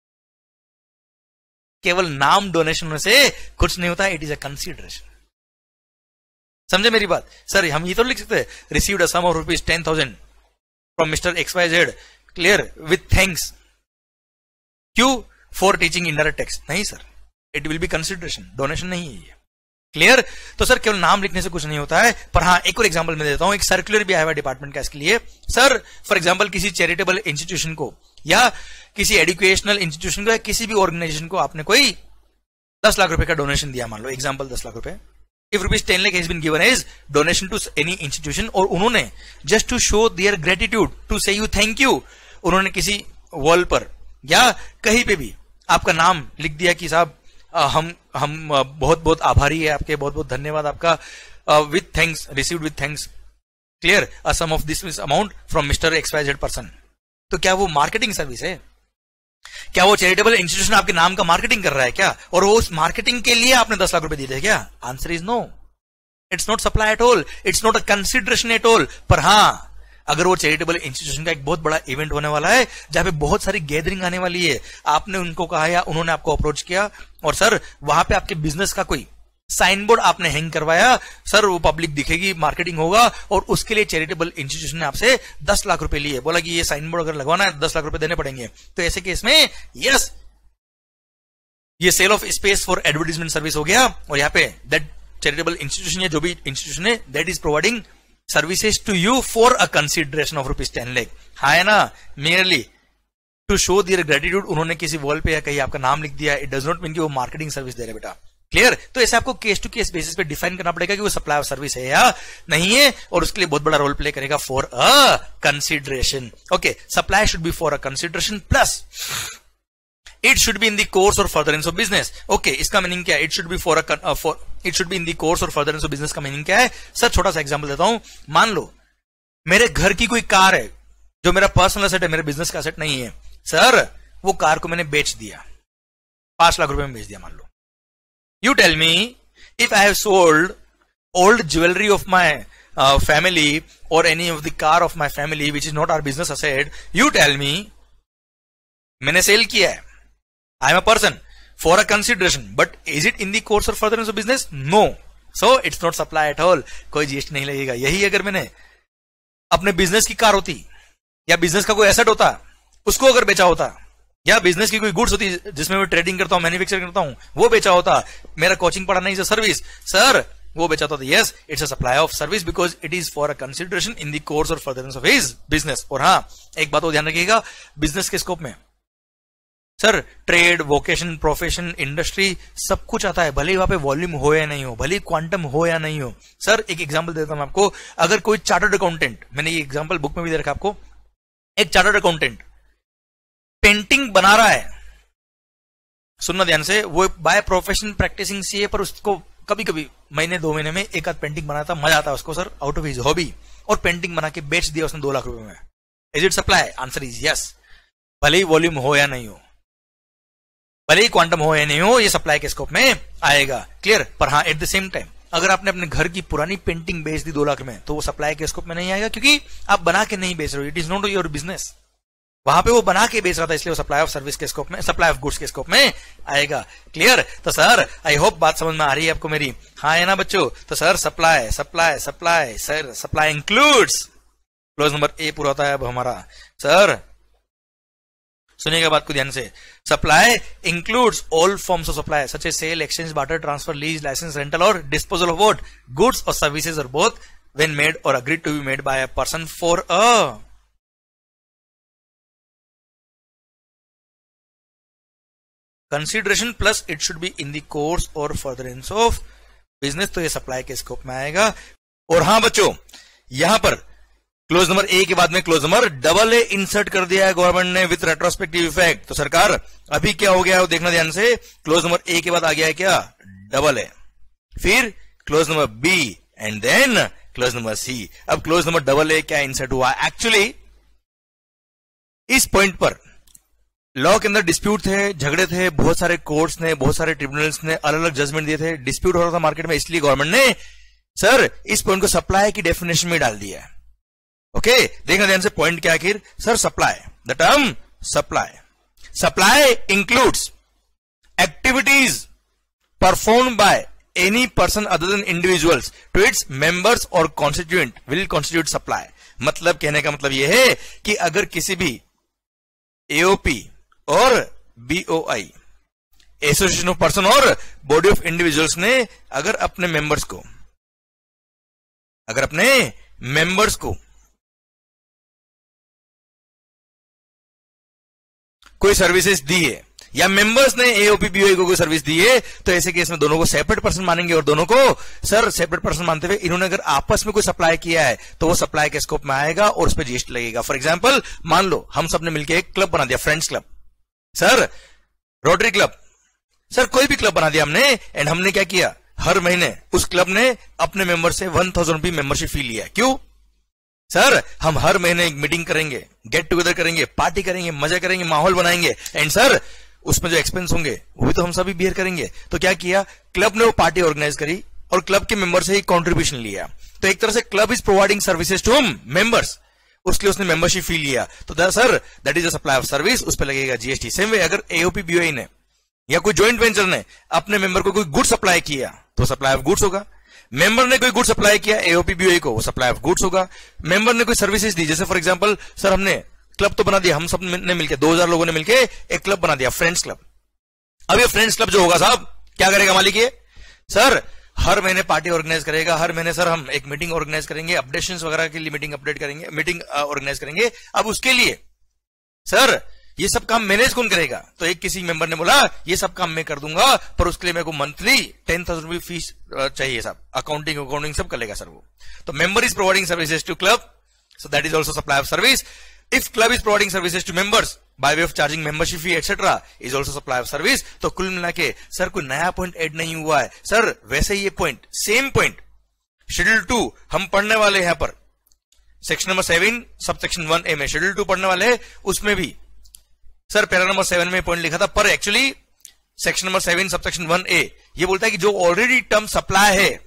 केवल नाम डोनेशन में से कुछ नहीं होता, इट इज अ कंसिडरेशन। समझे मेरी बात। सर हम ये तो लिख सकते हैं received a sum of rupees ten thousand from mister X Y Z, clear, with thanks, क्यों, फॉर टीचिंग इनडायरेक्ट टैक्स, नहीं sir, it will be consideration, donation नहीं है ये। क्लियर? तो सर केवल नाम लिखने से कुछ नहीं होता है। पर हाँ, एक और एग्जांपल मैं देता हूं, एक सर्कुलर भी आया हुआ डिपार्टमेंट का इसके लिए। सर फॉर एग्जांपल किसी चैरिटेबल इंस्टीट्यूशन को या किसी एजुकेशनल इंस्टीट्यूशन को या किसी भी ऑर्गेनाइजेशन को आपने कोई दस लाख रुपए का डोनेशन दिया, मान लो एग्जांपल दस लाख रुपए, if rupees ten lakh has been given as donation to any institution, और उन्होंने just to show their gratitude to say you thank you, उन्होंने किसी वॉल पर या कहीं पे भी आपका नाम लिख दिया कि साहब हम हम बहुत बहुत आभारी है आपके, बहुत बहुत धन्यवाद आपका, with thanks, received with thanks, clear, a sum of this amount from mister X Y Z person. तो क्या वो मार्केटिंग सर्विस है? क्या वो चैरिटेबल इंस्टीट्यूशन आपके नाम का मार्केटिंग कर रहा है क्या? और वो उस मार्केटिंग के लिए आपने दस लाख रुपए दिए थे क्या? Answer is no, it's not supply at all, it's not a consideration at all. पर हाँ, अगर वो चैरिटेबल इंस्टीट्यूशन का एक बहुत बड़ा इवेंट होने वाला है जहां पे बहुत सारी गैदरिंग आने वाली है, आपने उनको कहा या उन्होंने आपको अप्रोच किया और सर वहां पे आपके बिजनेस का कोई साइन बोर्ड आपने हैंग करवाया, सर वो पब्लिक दिखेगी, मार्केटिंग होगा, और उसके लिए चैरिटेबल इंस्टीट्यूशन ने आपसे दस लाख रुपए लिए, बोला कि ये साइन बोर्ड अगर लगवाना है दस लाख रुपए देने पड़ेंगे। तो ऐसे केस में यस, ये sale of space for advertisement service हो गया, और यहाँ पे दैट चैरिटेबल इंस्टीट्यूशन या जो भी इंस्टीट्यूशन है that is providing services to you for a consideration of rupees ten lakh. हाँ है ना, merely to show their gratitude, उन्होंने किसी वॉल पे या कहीं आपका नाम लिख दिया, इट डज नॉट मीन कि वो मार्केटिंग सर्विस दे रहे बेटा। क्लियर? तो ऐसे आपको केस टू केस बेसिस पे डिफाइन करना पड़ेगा कि वो सप्लाई ऑफ सर्विस है या नहीं है, और उसके लिए बहुत बड़ा रोल प्ले करेगा for a consideration. Okay, supply should be for a consideration plus it should be in the course और फर्दरेंस ऑफ बिजनेस। ओके, इसका मीनिंग क्या है? It should be for a for it should be in the course और furtherance of business का meaning क्या है? Sir छोटा सा एग्जांपल देता हूं, मान लो मेरे घर की कोई कार है जो मेरा पर्सनल एसेट है, मेरे बिजनेस का एसेट नहीं है, सर वो कार को मैंने बेच दिया, पांच लाख रुपए में बेच दिया मान लो। You tell me, if I have sold old jewelry of my uh, family or any of the car of my family which is not our business asset, you tell me, मैंने सेल किया है, I am a person for a consideration, but is it in the course or furtherance of business? No, so it's not supply at all, कोई GST नहीं लगेगा। यही अगर मैंने अपने बिजनेस की कार होती या बिजनेस का कोई एसेट होता, उसको अगर बेचा होता, या बिजनेस की कोई गुड्स होती जिसमें मैं ट्रेडिंग करता हूं, मैन्युफैक्चर करता हूं, वो बेचा होता, मेरा कोचिंग पढ़ाना इज अ सर्विस, सर वो बेचा होता, yes it's a supply of service because it is for a consideration in the course और फर्दरेंस ऑफ हिज बिजनेस। और हाँ, एक बात और ध्यान रखिएगा, बिजनेस के स्कोप में sir trade, vocation, profession, industry सब कुछ आता है, भले ही वहां पे वॉल्यूम हो या नहीं हो, भले ही क्वांटम हो या नहीं हो। सर एक एग्जाम्पल देता हूं आपको, अगर कोई चार्टर्ड अकाउंटेंट, मैंने ये एग्जाम्पल बुक में भी दे रखा आपको, एक चार्टर्ड अकाउंटेंट पेंटिंग बना रहा है, सुनना ध्यान से, वो बाय प्रोफेशन प्रैक्टिसिंग सीए, पर उसको कभी कभी महीने दो महीने में एक आध पेंटिंग बनाता, मजा आता है उसको sir, out of his hobby, और पेंटिंग बना के बेच दिया उसने दो लाख रुपए में। Is it supply? Answer is yes, भले ही वॉल्यूम हो या नहीं हो, भले ही क्वांटम हो या नहीं हो, ये सप्लाई के स्कोप में आएगा। क्लियर? पर हाँ, एट द सेम टाइम अगर आपने अपने घर की पुरानी पेंटिंग बेच दी दो लाख में, तो वो सप्लाई के स्कोप में नहीं आएगा, क्योंकि आप बना के नहीं बेच रहे हो, it is not your business. वहां पे वो बना के बेच रहा था, इसलिए वो सप्लाई ऑफ सर्विस के स्कोप में, सप्लाई ऑफ गुड्स के स्कोप में आएगा। क्लियर? तो सर आई होप बात समझ में आ रही है आपको मेरी, हाँ है ना बच्चों? तो sir supply supply supply sir supply includes, clause number A पूरा होता है अब हमारा। सर सुनिएगा बात को ध्यान से, supply includes all forms of supply such as sale, exchange, barter, transfer, lease, licence, rental और डिस्पोजल ऑफ व्हाट? गुड्स और सर्विसेज, और बोथ व्हेन मेड और agreed to be made by a person for a consideration plus it should be in the course और furtherance of business. तो ये supply के scope में आएगा। और हाँ बच्चों, यहां पर क्लोज नंबर ए के बाद में clause number double A insert कर दिया है गवर्नमेंट ने विथ रेट्रोस्पेक्टिव इफेक्ट। तो सरकार अभी क्या हो गया है वो देखना ध्यान से, क्लोज नंबर ए के बाद आ गया है क्या? डबल ए, फिर clause number B and then clause number C. अब क्लोज नंबर डबल ए क्या इंसर्ट हुआ? एक्चुअली इस पॉइंट पर लॉ के अंदर डिस्प्यूट थे, झगड़े थे, बहुत सारे कोर्ट्स ने, बहुत सारे ट्रिब्यूनल्स ने अलग अलग जजमेंट दिए थे, डिस्प्यूट हो रहा था मार्केट में, इसलिए गवर्नमेंट ने सर इस पॉइंट को सप्लाई की डेफिनेशन में डाल दिया है। ओके okay, देखना ध्यान से पॉइंट क्या आखिर? Sir supply, the term supply, supply includes activities performed by any person other than individuals to its members or constituent will constitute supply. मतलब कहने का मतलब यह है कि अगर किसी भी एओपी और बीओआई, एसोसिएशन ऑफ पर्सन और बॉडी ऑफ इंडिविजुअल्स ने अगर अपने मेंबर्स को अगर अपने मेंबर्स को कोई सर्विसेज दी है या मेंबर्स ने एओपी बीओआई को कोई सर्विस दी है, तो ऐसे केस में दोनों को सेपरेट पर्सन मानेंगे और दोनों को सर सेपरेट पर्सन मानते हुए इन्होंने अगर आपस में कोई सप्लाई किया है तो वो सप्लाई के स्कोप में आएगा और उस पर जीएसटी लगेगा। फॉर एग्जांपल मान लो हम सबने मिलकर एक क्लब बना दिया, friends club, sir Rotary club, sir कोई भी क्लब बना दिया हमने, एंड हमने क्या किया, हर महीने उस क्लब ने अपने मेंबर से one thousand rupee membership fee लिया। क्यों सर? हम हर महीने एक मीटिंग करेंगे, गेट टुगेदर करेंगे, पार्टी करेंगे, मजा करेंगे, माहौल बनाएंगे, एंड सर उसमें जो एक्सपेंस होंगे वो भी तो हम सभी बियर करेंगे। तो क्या किया, क्लब ने वो पार्टी ऑर्गेनाइज करी और क्लब के मेंबर से ही कंट्रीब्यूशन लिया। तो एक तरह से club is providing services to members, उसके उसने मेंबरशिप फी लिया। तो sir that is a supply of service, उस पर लगेगा जीएसटी। सेम वे अगर एओपी बीओआई ने या कोई ज्वाइंट वेंचर ने अपने मेंबर को कोई गुड सप्लाई किया तो सप्लाई ऑफ गुड्स होगा। मेंबर ने कोई गुड सप्लाई किया एओपी बीओआई को, वो सप्लाई ऑफ गुड्स होगा। मेंबर ने कोई सर्विसेज दी, जैसे फॉर एग्जांपल सर हमने क्लब तो बना दिया, हम सब ने मिलकर दो हजार लोगों ने मिलकर एक क्लब बना दिया, फ्रेंड्स क्लब। अब ये फ्रेंड्स क्लब जो होगा साहब क्या करेगा मालिक, ये सर हर महीने पार्टी ऑर्गेनाइज करेगा, हर महीने सर हम एक मीटिंग ऑर्गेनाइज करेंगे, अपडेशंस वगैरह के लिए मीटिंग अपडेट करेंगे, मीटिंग ऑर्गेनाइज करेंगे। अब उसके लिए सर ये सब काम मैनेज कौन करेगा? तो एक किसी मेंबर ने बोला ये सब काम मैं कर दूंगा, पर उसके लिए मेरे को monthly ten thousand rupee fees चाहिए साहब, अकाउंटिंग अकाउंटिंग सब कर लेगा सर वो। तो member is providing services to club, so that is also supply of service. If club is providing services to members by way of charging membership fee etcetera is also supply of service. तो कुल मिला के sir कोई नया point add नहीं हुआ है sir, वैसे ये point same point schedule two हम पढ़ने वाले यहां पर section number seven sub section one A में शेड्यूल टू पढ़ने वाले हैं, उसमें भी सर पैरा नंबर सेवन में पॉइंट लिखा था, पर actually section number seven sub section one A ये बोलता है कि जो ऑलरेडी टर्म सप्लाई है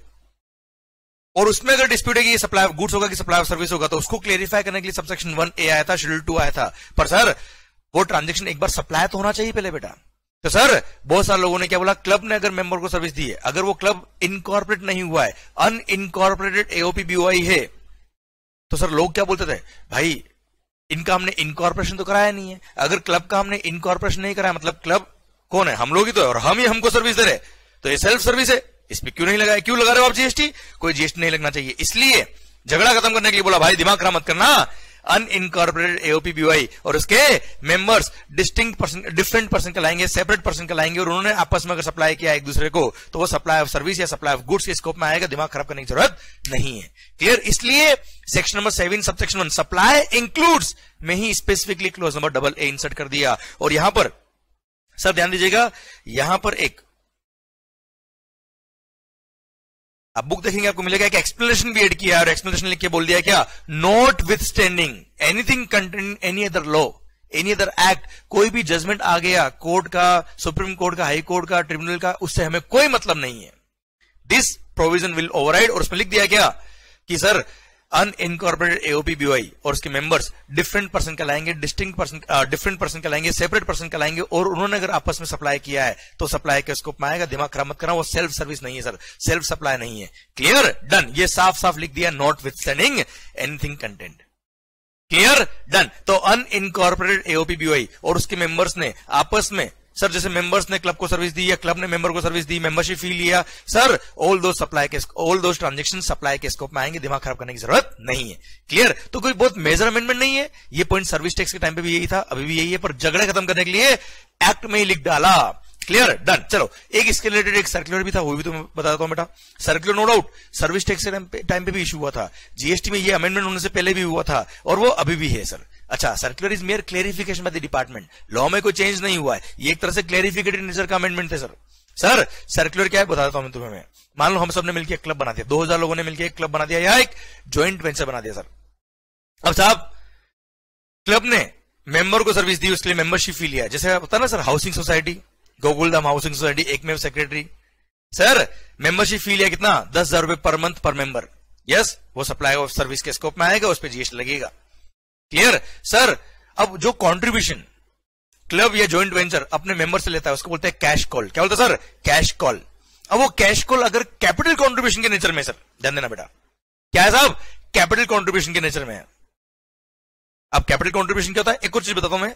और उसमें अगर डिस्प्यूट है कि ये सप्लाई ऑफ गुड्स होगा कि सप्लाई ऑफ सर्विस होगा, तो उसको क्लेरिफाई करने के लिए सबसेक्शन वन ए आया था, शेड्यूल टू आया था। पर सर वो ट्रांजेक्शन एक बार सप्लाई तो होना चाहिए पहले बेटा। तो सर बहुत सारे लोगों ने क्या बोला, क्लब ने अगर मेंबर को सर्विस दी है, अगर वो क्लब इनकॉर्पोरेट नहीं हुआ है, अनइनकॉर्पोरेटेड एओपी बीओआई है, तो सर लोग क्या बोलते थे, भाई इनका हमने इनकॉर्पोरेशन तो कराया नहीं है। अगर क्लब का हमने इनकॉर्पोरेशन नहीं कराया मतलब क्लब कौन है, हम लोग ही तो है, और हम ही हमको सर्विस दे रहे, तो ये सेल्फ सर्विस है, इस पे क्यों नहीं लगाया, क्यों लगा रहे हो आप जीएसटी? कोई जीएसटी नहीं लगना चाहिए। इसलिए झगड़ा खत्म करने के लिए बोला भाई दिमाग खराब मत करना, अनइनकॉर्पोरेटेड एओपी बीओआई और उसके members distinct person different person का लाएंगे, सेपरेट पर्सन का लाएंगे, और उन्होंने आपस में अगर सप्लाई किया एक दूसरे को तो वो सप्लाई ऑफ सर्विस या सप्लाई ऑफ गुड्स के स्कोप में आएगा, दिमाग खराब करने की जरूरत नहीं है। क्लियर? इसलिए section number seven sub section one supply includes में ही specifically clause number double A insert कर दिया। और यहां पर सर ध्यान दीजिएगा, यहां पर एक आप बुक देखेंगे आपको मिलेगा कि एक्सप्लेनेशन भी एड किया है, और एक्सप्लेनेशन लिख के बोल दिया क्या, notwithstanding anything contain any other law any other act, कोई भी जजमेंट आ गया कोर्ट का, सुप्रीम कोर्ट का, हाई कोर्ट का, ट्रिब्यूनल का, उससे हमें कोई मतलब नहीं है, दिस प्रोविजन विल ओवरराइड। और उसमें लिख दिया क्या कि सर अनइनकॉर्पोरेटेड एओपी बीओआई और उसके मेंबर्स डिफरेंट पर्सन का लाएंगे, डिस्टिंक्ट पर्सन डिफरेंट पर्सन का लाएंगे, सेपरेट पर्सन का लाएंगे, और उन्होंने अगर आपस में सप्लाई किया है तो सप्लाई के स्कोप में आएगा, दिमाग खराब मत करना, वो सेल्फ सर्विस नहीं है सर, सेल्फ सप्लाई नहीं है। क्लियर? डन। ये साफ साफ लिख दिया, notwithstanding anything content. Clear? Done. तो अनइनकॉर्पोरेटेड एओपी बीओआई और उसके मेंबर्स ने आपस में, सर जैसे मेंबर्स ने क्लब को सर्विस दी या क्लब ने मेंबर को सर्विस दी, मेंबरशिप फी लिया, सर ऑल दो सप्लाई के ऑल दो ट्रांजेक्शन सप्लाई के स्कोप में आएंगे, दिमाग खराब करने की जरूरत नहीं है। क्लियर? तो कोई बहुत मेजर अमेंडमेंट नहीं है, ये पॉइंट सर्विस टैक्स के टाइम पे भी यही था, अभी भी यही है, पर झगड़े खत्म करने के लिए एक्ट में ही लिख डाला। क्लियर? डन। चलो एक इसके रिलेटेड एक सर्कुलर भी था, वो भी तो मैं बताता हूं बेटा। Circular no doubt service tax के टाइम पे भी इशू हुआ था, जीएसटी में ये अमेंडमेंट होने से पहले भी हुआ था, और वो अभी भी है सर। अच्छा, circular is mere clarification by the department, law में कोई चेंज नहीं हुआ है, ये एक तरह से क्लेरिफिकेटेड नेचर का अमेंडमेंट है सर। सर सर्कुलर क्या है बता देता हूं मैं तुम्हें। मान लो हम सब ने मिलकर एक क्लब बना दिया, दो हजार लोगों ने मिलकर एक क्लब बना दिया या एक ज्वाइंट वेंचर बना दिया सर। अब साहब क्लब ने मेंबर को सर्विस दी, उसके लिए मेंबरशिप फी लिया, जैसे होता है ना sir housing society, Gokuldham housing society, एक में सेक्रेटरी, सर मेंबरशिप फी लिया कितना, दस हजार रुपए per month per member. Yes, वो सप्लाई ऑफ सर्विस के स्कोप में आएगा, उस पर जीएसटी लगेगा। क्लियर? सर अब जो कंट्रीब्यूशन क्लब या जॉइंट वेंचर अपने मेंबर से लेता है उसको बोलते हैं कैश कॉल। क्या बोलते हैं सर? Cash call. अब वो कैश कॉल अगर कैपिटल कंट्रीब्यूशन के नेचर में, सर ध्यान देना बेटा, क्या है साहब, कैपिटल कंट्रीब्यूशन के नेचर में है। अब कैपिटल कंट्रीब्यूशन क्या होता है, एक और चीज बताता हूं मैं,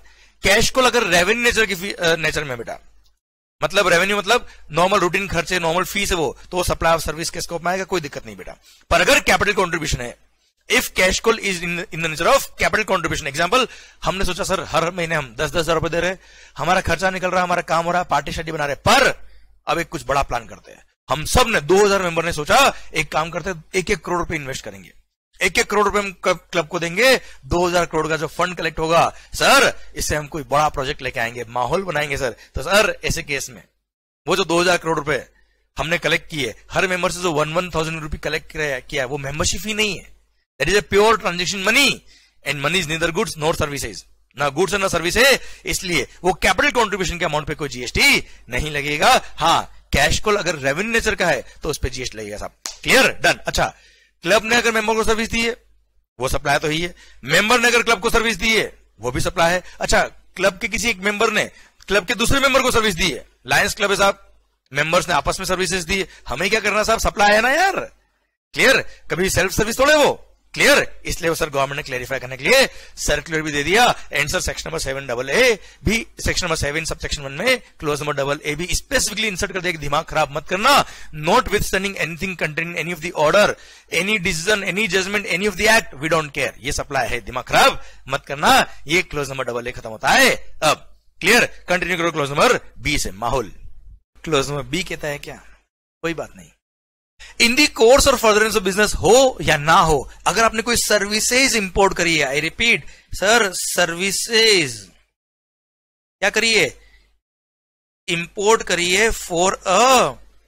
कैश को अगर रेवेन्यू नेचर की नेचर में बेटा, मतलब रेवेन्यू मतलब नॉर्मल रूटीन खर्चे, नॉर्मल फीस है वो, तो सप्लाई ऑफ सर्विस के स्कोप में आएगा, कोई दिक्कत नहीं बेटा। पर अगर कैपिटल कॉन्ट्रीब्यूशन है, if cash call is in in the nature of capital contribution, example हमने सोचा सर हर महीने हम दस दस हजार रुपए दे रहे हैं, हमारा खर्चा निकल रहा है, हमारा काम हो रहा है, पार्टी शार्टी बना रहे, पर अब एक कुछ बड़ा प्लान करते हैं। हम सब ने दो हजार मेंबर ने सोचा एक काम करते, एक एक करोड़ रुपए इन्वेस्ट करेंगे, एक एक करोड़ रुपए हम क्लब को देंगे, दो हजार करोड़ का जो फंड कलेक्ट होगा सर, इससे हम कोई बड़ा प्रोजेक्ट लेके आएंगे, माहौल बनाएंगे सर। तो सर ऐसे केस में वो जो दो हजार करोड़ रुपए हमने कलेक्ट किए, हर मेंबर से जो one one thousand rupee collect किया, वो मेंबरशिप ही नहीं है, that is a pure transaction money, and money is neither goods nor services, ना गुड्स ना सर्विस है, इसलिए वो कैपिटल कॉन्ट्रीब्यूशन के अमाउंट पे कोई जीएसटी नहीं लगेगा। हाँ, कैश कॉल अगर रेवेन्यू नेचर का है तो उस पर जीएसटी लगेगा साहब। Clear, done. अच्छा, क्लब ने अगर मेंबर को सर्विस दी है वो सप्लाई तो ही है, मेंबर ने अगर क्लब को सर्विस दी है वो भी सप्लाई है। अच्छा, क्लब के किसी एक मेंबर ने क्लब के दूसरे मेंबर को सर्विस दी है, लायंस क्लब है साहब, मेंबर्स ने आपस में सर्विसेज दी है, हमें क्या करना साहब, सप्लाई है ना यार। क्लियर, कभी सेल्फ सर्विस थोड़े वो। क्लियर, इसलिए वो सर गवर्नमेंट ने क्लेरिफाई करने के लिए सर्कुलर भी दे दिया, and sir section number seven double A भी, section number seven sub section one में क्लोज नंबर डबल ए भी स्पेसिफिकली इंसर्ट कर दिया, दिमाग खराब मत करना, notwithstanding anything containing any of the order, any decision, any judgment, any of the act, we don't care, ये supply है, दिमाग खराब मत करना, ये क्लोज नंबर डबल ए खत्म होता है। अब क्लियर, कंटिन्यू करो क्लोज नंबर बी से, माहौल। क्लोज नंबर बी कहता है क्या, कोई बात नहीं, इन दी कोर्स और फर्दरेंस ऑफ बिजनेस हो या ना हो, अगर आपने कोई सर्विसेज इंपोर्ट करी है, आई रिपीट सर, सर्विसेज क्या करिए, इंपोर्ट करिए फॉर अ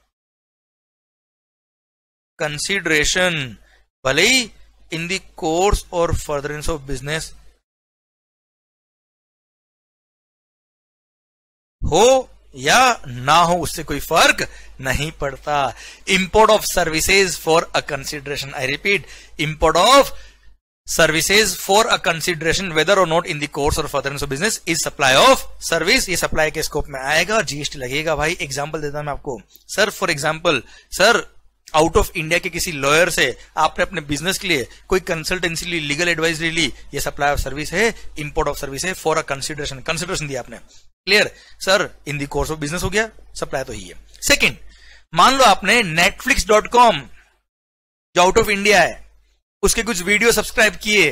कंसिडरेशन, भले ही इन दी कोर्स और फर्दरेंस ऑफ बिजनेस हो या ना हो, उससे कोई फर्क नहीं पड़ता। Import of services for a consideration, I repeat, import of services for a consideration whether or not in the course और furtherance of business is supply of service, ये सप्लाई के स्कोप में आएगा, जीएसटी लगेगा। भाई एग्जांपल देता हूं मैं आपको, sir for example, sir out of India के किसी लॉयर से आपने अपने बिजनेस के लिए कोई कंसल्टेंसी ली, लीगल एडवाइस ली, ये सप्लाई ऑफ सर्विस है, इंपोर्ट ऑफ सर्विस है फॉर अ कंसिडरेशन, कंसिडरेशन दिया आपने। Clear, sir in the course of business हो गया, सप्लाई तो ही है। सेकंड, मान लो आपने नेटफ्लिक्स डॉट कॉम जो आउट ऑफ इंडिया है उसके कुछ वीडियो सब्सक्राइब किए,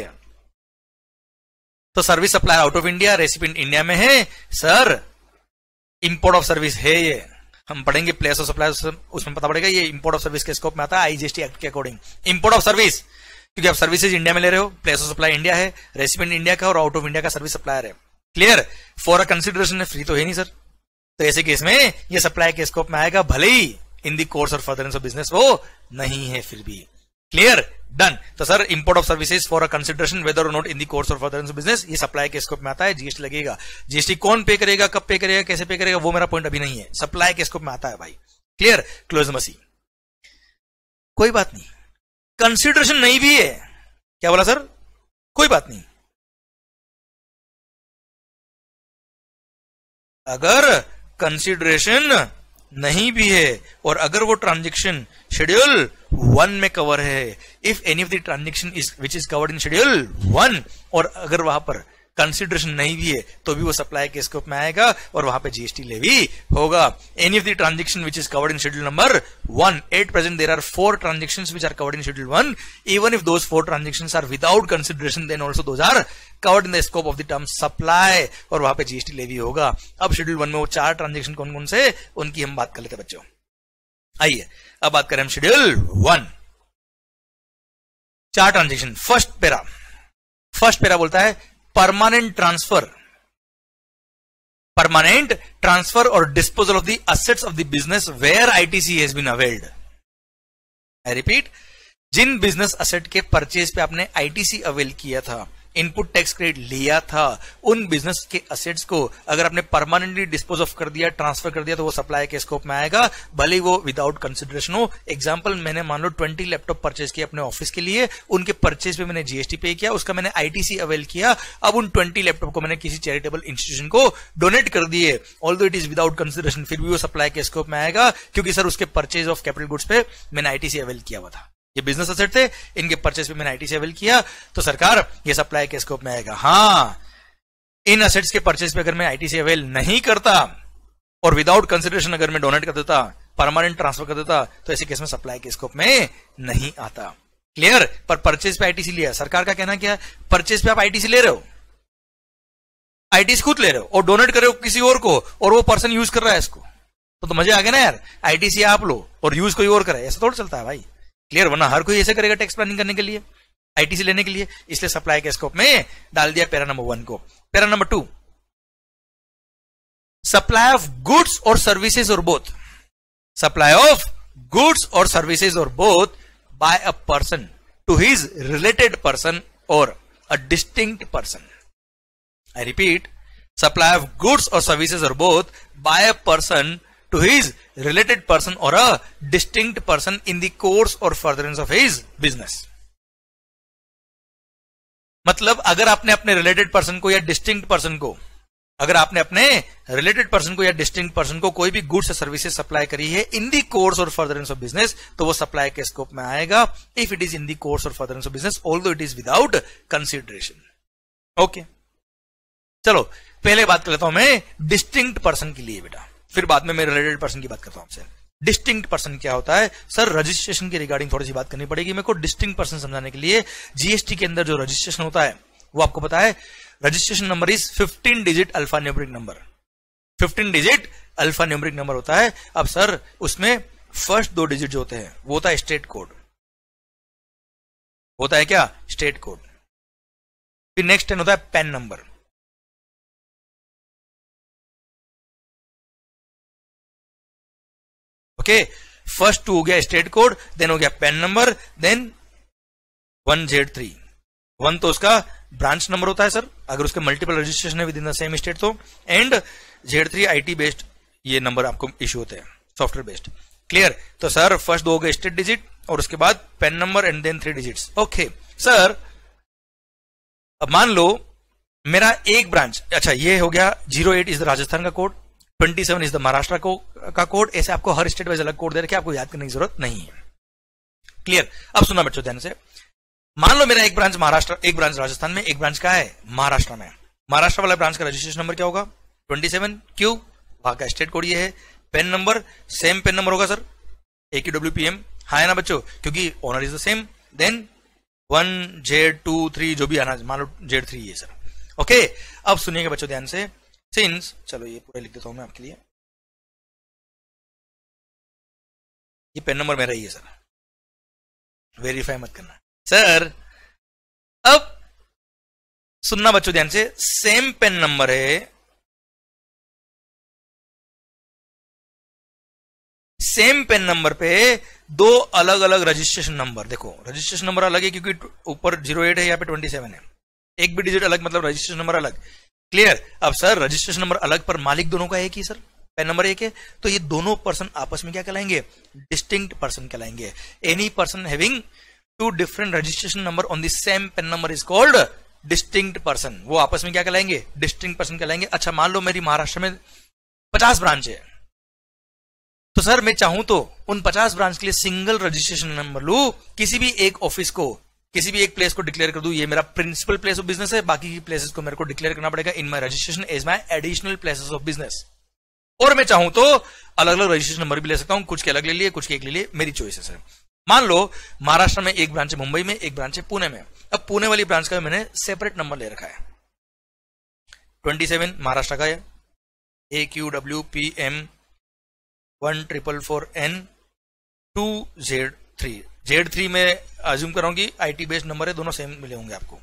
तो service supply out of India, recipient India में है, सर इंपोर्ट ऑफ सर्विस है, ये हम पढ़ेंगे प्लेस ऑफ सप्लाई, उसमें पता पड़ेगा, ये इंपोर्ट ऑफ सर्विस के स्कोप में आता है आईजीएसटी एक्ट के अकॉर्डिंग। इंपोर्ट ऑफ सर्विस क्योंकि आप सर्विसेज इंडिया में ले रहे हो, प्लेस ऑफ सप्लाई इंडिया है, रेसिपिएंट इंडिया का और आउट ऑफ इंडिया का सर्विस सप्लायर है। क्लियर, फॉर अ कंसिडरेशन है, फ्री तो है नहीं सर, तो ऐसे केस में ये सप्लाई के स्कोप में आएगा, भले ही इन दी कोर्स और फर्दरेंस ऑफ बिजनेस वो नहीं है फिर भी। Clear, done. तो sir import of services for a consideration whether or not in the course और फर्दरेंस ऑफ बिजनेस, ये सप्लाई के स्कोप में आता है, जीएसटी लगेगा। जीएसटी कौन पे करेगा, कब पे करेगा, कैसे पे करेगा, वो मेरा पॉइंट अभी नहीं है, सप्लाई के स्कोप में आता है भाई। क्लियर, क्लोज नंबर सी, कोई बात नहीं, कंसिडरेशन नहीं भी है, क्या बोला सर, कोई बात नहीं, अगर कंसिडरेशन नहीं भी है और अगर वो ट्रांजेक्शन शेड्यूल वन में कवर है, if any of the transaction is which is covered in schedule one, और अगर वहां पर कंसिडरेशन नहीं भी है तो भी वो सप्लाई के स्कोप में आएगा और वहां पे जीएसटी लेवी होगा। Any of the transaction which is covered in schedule number one, at present there are four transactions which are covered in schedule one, even if those four transactions are without consideration then also those are covered in the scope of the term supply, और वहां पे GST levy होगा। अब schedule one में वो चार transaction कौन कौन से, उनकी हम बात कर लेते हैं बच्चों। आइए अब बात करें हम शेड्यूल वन, चार transaction. First para, first para बोलता है permanent transfer, permanent transfer or disposal of the assets of the business where ITC has been availed. I repeat, जिन बिजनेस असेट के परचेज पे आपने आईटीसी अवेल किया था, input tax credit लिया था, उन बिजनेस के असेट्स को अगर आपने परमानेंटली डिस्पोज ऑफ कर दिया, ट्रांसफर कर दिया, तो वो सप्लाई के स्कोप में आएगा, भले वो विदाउट कंसिडरेशन हो। एग्जांपल, मैंने मान लो ट्वेंटी लैपटॉप परचेज किया अपने ऑफिस के लिए, उनके परचेज पे मैंने जीएसटी पे किया, उसका मैंने आईटीसी अवेल किया, अब उन ट्वेंटी लैपटॉप को मैंने किसी चैरिटेबल इंस्टीट्यूशन को डोनेट कर दिए, although it is without consideration, फिर भी वो सप्लाई के स्कोप में आएगा, क्योंकि सर उसके परचेज ऑफ कैपिटल गुड्स पे मैंने आईटीसी अवेल किया हुआ था। ये बिजनेस असेट थे, इनके परचेज पे मैंने आईटीसी अवेल किया, तो सरकार ये सप्लाई के स्कोप में आएगा। हाँ, इन असेट्स के परचेज पे अगर मैं आईटीसी अवेल नहीं करता और विदाउट कंसिडरेशन अगर मैं डोनेट कर देता, परमानेंट ट्रांसफर कर देता, तो ऐसे केस में सप्लाई के स्कोप में नहीं आता। क्लियर? पर परचेज पे आईटीसी लिया, सरकार का कहना क्या है, परचेज पे आप आईटीसी ले रहे हो, आईटीसी खुद ले रहे हो और डोनेट कर रहे हो किसी और को, और वो पर्सन यूज कर रहा है इसको, तो, तो मजे आ गए ना यार। आईटीसी आप लो और यूज कोई और करे, ऐसा थोड़ा चलता है भाई। क्लियर? वरना हर कोई ऐसे करेगा टैक्स प्लानिंग करने के लिए, आईटीसी लेने के लिए। इसलिए सप्लाई के स्कोप में डाल दिया पैरा नंबर वन को। Para number two, supply of goods और सर्विसेज और बोथ, सप्लाई ऑफ गुड्स और सर्विसेज और both by a person to his related person or a distinct person. I repeat, supply of goods or services or both by a person to his related person or a distinct person in the course or furtherance of his business. मतलब अगर आपने अपने related person को या distinct person को, अगर आपने अपने रिलेटेड पर्सन को या डिस्टिंक्ट पर्सन को कोई भी गुड्स या सर्विसेज सप्लाई करी है इन दी कोर्स और फर्दरेंस ऑफ बिजनेस, तो वो सप्लाई के स्कोप में आएगा if it is in the course और furtherance of business, although it is without consideration. Okay, चलो पहले बात कर लेता हूं मैं डिस्टिंक्ट पर्सन के लिए बेटा, फिर बाद में मैं रिलेटेड पर्सन की बात करता हूं आपसे। डिस्टिंक्ट पर्सन क्या होता है? सर रजिस्ट्रेशन के रिगार्डिंग थोड़ी सी बात करनी पड़ेगी मेरे को डिस्टिंक्ट पर्सन समझाने के लिए। जीएसटी के अंदर जो रजिस्ट्रेशन होता है वो आपको पता है, registration number is fifteen digit alphanumeric number, fifteen digit alphanumeric number होता है। अब सर उसमें फर्स्ट दो डिजिट जो होते हैं वो होता है स्टेट कोड, होता है क्या? State code. फिर नेक्स्ट टेन होता है PAN number, okay. First two हो गया स्टेट कोड, देन हो गया PAN number, then one Z three, one तो उसका ब्रांच नंबर होता है सर, अगर उसके मल्टीपल रजिस्ट्रेशन है within the same state तो, and Z three IT based ये नंबर आपको इश्यू होते हैं, सॉफ्टवेयर बेस्ड। क्लियर? तो सर फर्स्ट दो हो गए स्टेट डिजिट और उसके बाद PAN number and then three digits. Okay sir, अब मान लो मेरा एक ब्रांच, अच्छा ये हो गया zero eight is the Rajasthan का code, twenty seven is the Maharashtra को का कोड, ऐसे आपको हर स्टेट वाइज अलग कोड दे रखे, आपको याद करने की जरूरत नहीं है। क्लियर? अब सुना बच्चों ध्यान से, मान लो मेरा एक ब्रांच महाराष्ट्र, एक ब्रांच राजस्थान में, एक ब्रांच का है महाराष्ट्र में। महाराष्ट्र वाला ब्रांच का रजिस्ट्रेशन नंबर क्या होगा? ट्वेंटी सेवन, क्यों? वहां का स्टेट कोड ये है। PAN number same PAN number होगा sir, A Q W P M, हाँ है ना बच्चों, क्योंकि owner is the same. Then one Z two three जो भी आना, मान लो जेड थ्री है सर। ओके, अब सुनिएगा बच्चों ध्यान से, सिंस, चलो ये पूरा लिख देता हूं मैं आपके लिए, ये पेन नंबर मेरा ही है सर, वेरीफाई मत करना सर। अब सुनना बच्चों ध्यान से, सेम पेन नंबर है, सेम पेन नंबर पे दो अलग अलग रजिस्ट्रेशन नंबर, देखो रजिस्ट्रेशन नंबर अलग है क्योंकि ऊपर जीरो एट है, यहाँ पे ट्वेंटी सेवन है, एक भी डिजिट अलग मतलब रजिस्ट्रेशन नंबर अलग। क्लियर? अब सर रजिस्ट्रेशन नंबर अलग पर मालिक दोनों का एक ही सर, पेन नंबर एक है, तो ये दोनों पर्सन आपस में क्या कहलाएंगे? डिस्टिंक्ट पर्सन कहलाएंगे। Any person having two different registration number on the same PAN number is called distinct person, वो आपस में क्या कहलाएंगे? डिस्टिंक्ट पर्सन कहलाएंगे। अच्छा मान लो मेरी महाराष्ट्र में पचास ब्रांच है, तो सर मैं चाहूं तो उन पचास ब्रांच के लिए सिंगल रजिस्ट्रेशन नंबर लू, किसी भी एक ऑफिस को, किसी भी एक प्लेस को डिक्लेयर कर दूं ये मेरा प्रिंसिपल प्लेस ऑफ बिजनेस है, बाकी की प्लेसेस को मेरे को डिक्लेयर करना पड़ेगा in my registration as my additional places of business. और मैं चाहूं तो अलग अलग रजिस्ट्रेशन नंबर भी ले सकता हूं, कुछ के अलग ले लिए, कुछ के एक ले लिए, मेरी चॉइस है सर। मान लो महाराष्ट्र में एक ब्रांच है मुंबई में, एक ब्रांच है पुणे में। अब पुणे वाली ब्रांच का मैंने सेपरेट नंबर ले रखा है, ट्वेंटी सेवन महाराष्ट्र का है, A Q W P M one triple four N two Z three, Z three में अज्यूम कर रहा हूं कि आईटी बेस्ड नंबर है, दोनों सेम मिले होंगे आपको।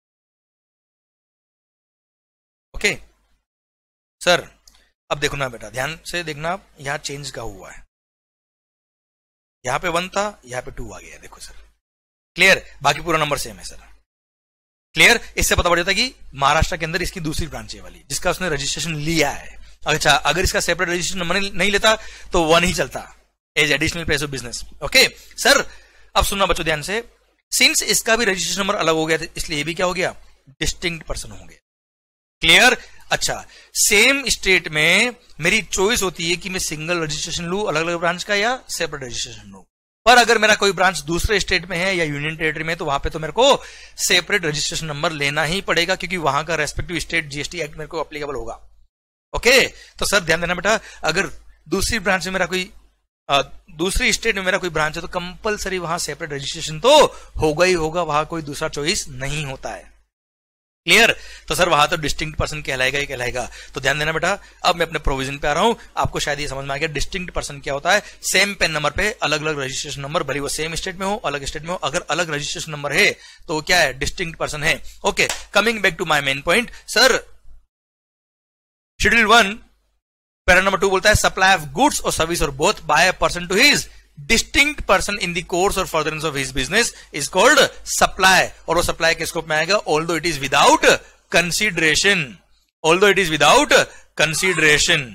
ओके सर, अब देखो ना बेटा ध्यान से देखना, यहां चेंज का हुआ है, यहां पे वन था, यहां पे टू आ गया, देखो सर। क्लियर? बाकी पूरा नंबर सेम है सर। क्लियर? इससे पता पड़ जाता है कि महाराष्ट्र के अंदर इसकी दूसरी ब्रांच है वाली जिसका उसने रजिस्ट्रेशन लिया है। अच्छा अगर इसका सेपरेट रजिस्ट्रेशन नंबर नहीं लेता तो वन ही चलता as additional place of business. Okay sir, अब सुनना बच्चों ध्यान से, सिंस इसका भी रजिस्ट्रेशन नंबर अलग हो गया था इसलिए ये भी क्या हो गया? डिस्टिंक्ट पर्सन हो गया। क्लियर? अच्छा सेम स्टेट में मेरी चॉइस होती है कि मैं सिंगल रजिस्ट्रेशन लूं अलग अलग ब्रांच का या सेपरेट रजिस्ट्रेशन लूं। पर अगर मेरा कोई ब्रांच दूसरे स्टेट में है या यूनियन टेरिटरी में, तो वहां पे तो मेरे को सेपरेट रजिस्ट्रेशन नंबर लेना ही पड़ेगा, क्योंकि वहां का रेस्पेक्टिव स्टेट जीएसटी एक्ट मेरे को अप्लीकेबल होगा। ओके, तो सर ध्यान देना बेटा, अगर दूसरी ब्रांच में मेरा कोई आ, दूसरी स्टेट में मेरा कोई ब्रांच है तो कंपलसरी वहां सेपरेट रजिस्ट्रेशन तो होगा ही होगा, वहां कोई दूसरा चॉइस नहीं होता है। क्लियर? तो सर वहां तो डिस्टिंक्ट पर्सन कहलाएगा ही कहलाएगा। तो ध्यान देना बेटा, अब मैं अपने प्रोविजन पे आ रहा हूं, आपको शायद ये समझ में आ गया डिस्टिंक्ट पर्सन क्या होता है। सेम पेन नंबर पे अलग अलग रजिस्ट्रेशन नंबर, भले वो सेम स्टेट में हो अलग स्टेट में हो, अगर अलग रजिस्ट्रेशन नंबर है तो क्या है, डिस्टिंक्ट पर्सन है। Okay, coming back to my main point, sir schedule one para number two बोलता है सप्लाई ऑफ गुड्स और सर्विस और both by a person to his distinct person in the course और furtherance of his business is called supply, और वो supply के scope में आएगा although it is without consideration, although it is without consideration.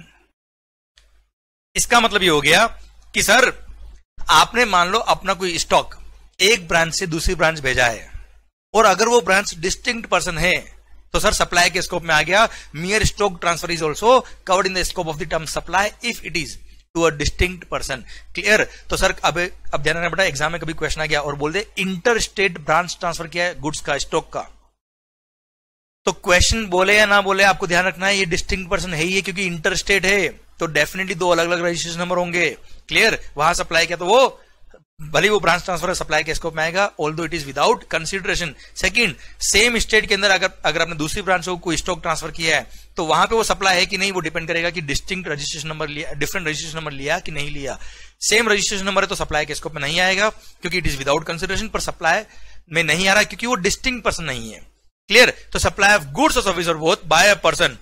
इसका मतलब ये हो गया कि सर आपने मान लो अपना कोई स्टॉक एक ब्रांच से दूसरी ब्रांच भेजा है, और अगर वो ब्रांच डिस्टिंक्ट पर्सन है तो सर सप्लाई के स्कोप में आ गया। Mere stock transfer is also covered in the scope of the term supply if it is to a distinct person. Clear? तो सर अब अब ध्यान रखना बेटा, एग्जाम में कभी क्वेश्चन आ गया और बोल दे इंटर स्टेट ब्रांच ट्रांसफर किया है गुड्स का, स्टॉक का, तो क्वेश्चन बोले या ना बोले आपको ध्यान रखना है ये डिस्टिंक्ट पर्सन है ही है, क्योंकि इंटर स्टेट है तो डेफिनेटली दो अलग अलग रजिस्ट्रेशन नंबर होंगे। क्लियर? वहां सप्लाई किया तो वो भले वो ब्रांच ट्रांसफर सप्लाई के स्कोप में आएगा, although it is without consideration. Second, same state के अंदर अगर अगर आपने दूसरी ब्रांच को कोई स्टॉक ट्रांसफर किया है तो वहां पे वो सप्लाई है कि नहीं, वो डिपेंड करेगा कि डिस्टिंक्ट रजिस्ट्रेशन नंबर लिया, डिफरेंट रजिस्ट्रेशन नंबर लिया कि नहीं लिया। सेम रजिस्ट्रेशन नंबर है तो सप्लाई के स्कोप में नहीं आएगा क्योंकि इट इज विदाउट कंसीडरेशन, पर सप्लाई में नहीं आ रहा क्योंकि वो डिस्टिंक्ट पर्सन नहीं है। क्लियर? तो सप्लाई ऑफ गुड्स और सर्विस और both by a person,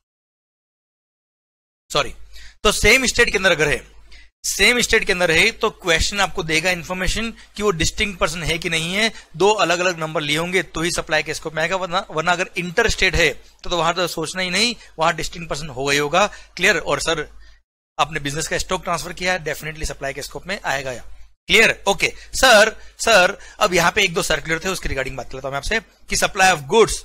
sorry, तो सेम स्टेट के अंदर अगर है सेम स्टेट के अंदर है तो क्वेश्चन आपको देगा इंफॉर्मेशन कि वो डिस्टिंक्ट पर्सन है कि नहीं है, दो अलग अलग नंबर लिए होंगे तो ही सप्लाई के स्कोप में आएगा, वरना वरना अगर इंटर स्टेट है तो, तो वहां तो सोचना ही नहीं, वहां डिस्टिंक्ट पर्सन होगा ही होगा। क्लियर? और सर आपने बिजनेस का स्टॉक ट्रांसफर किया है, डेफिनेटली सप्लाई के स्कोप में आएगा। क्लियर? ओके सर, सर अब यहां पे एक दो सर्कुलर थे उसके रिगार्डिंग बात करता हूं मैं आपसे कि supply of goods,